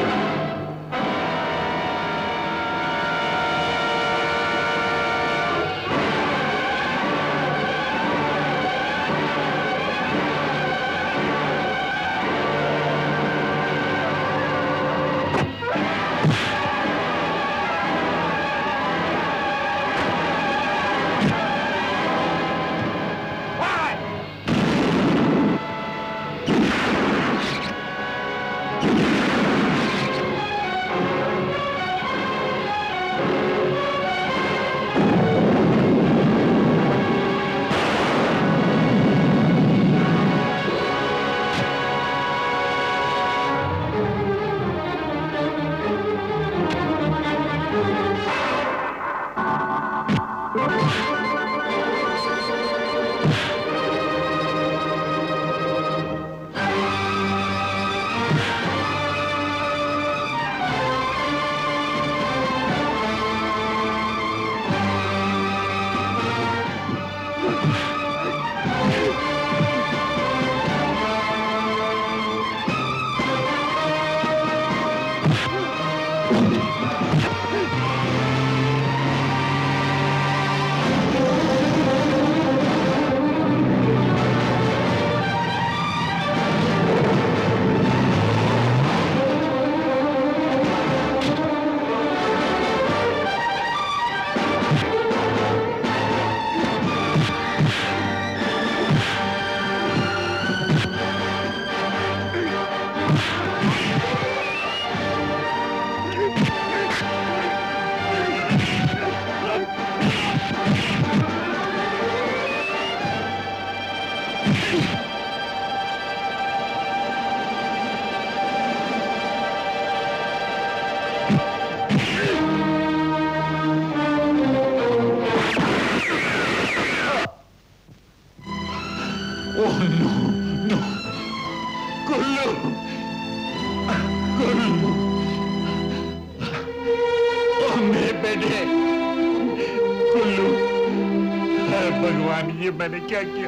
Speaker 3: मैंने क्या किया?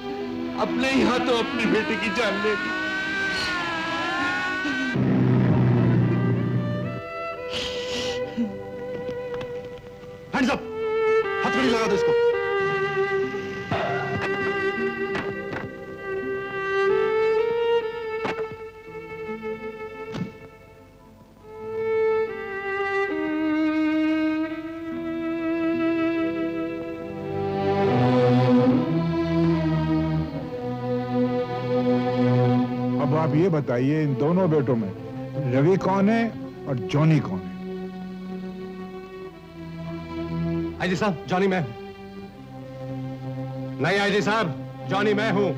Speaker 3: अपने ही हाथों अपनी बेटी की जान ले ली।
Speaker 19: हैंड्स अप, हथकड़ी लगा दो इसको।
Speaker 7: आप ये बताइए, इन दोनों बेटों में रवि कौन है और जॉनी कौन है?
Speaker 1: आईजी साहब, जॉनी मैं हूं। नहीं आईजी साहब, जॉनी मैं हूं।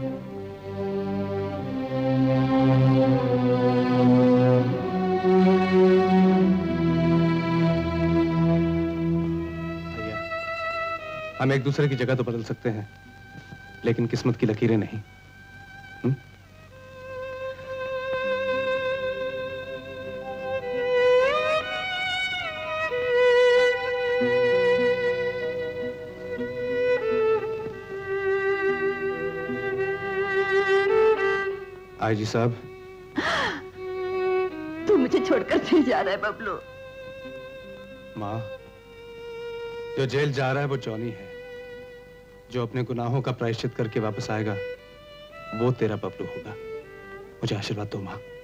Speaker 1: भैया, हम एक दूसरे की जगह तो बदल सकते हैं, लेकिन किस्मत की लकीरें नहीं। हुँ? आईजी साहब,
Speaker 6: तू मुझे छोड़कर फिर जा रहा है बबलू।
Speaker 1: माँ, जो जेल जा रहा है वो जॉनी है। जो अपने गुनाहों का प्रायश्चित करके वापस आएगा वो तेरा बबलू होगा। मुझे आशीर्वाद दो माँ।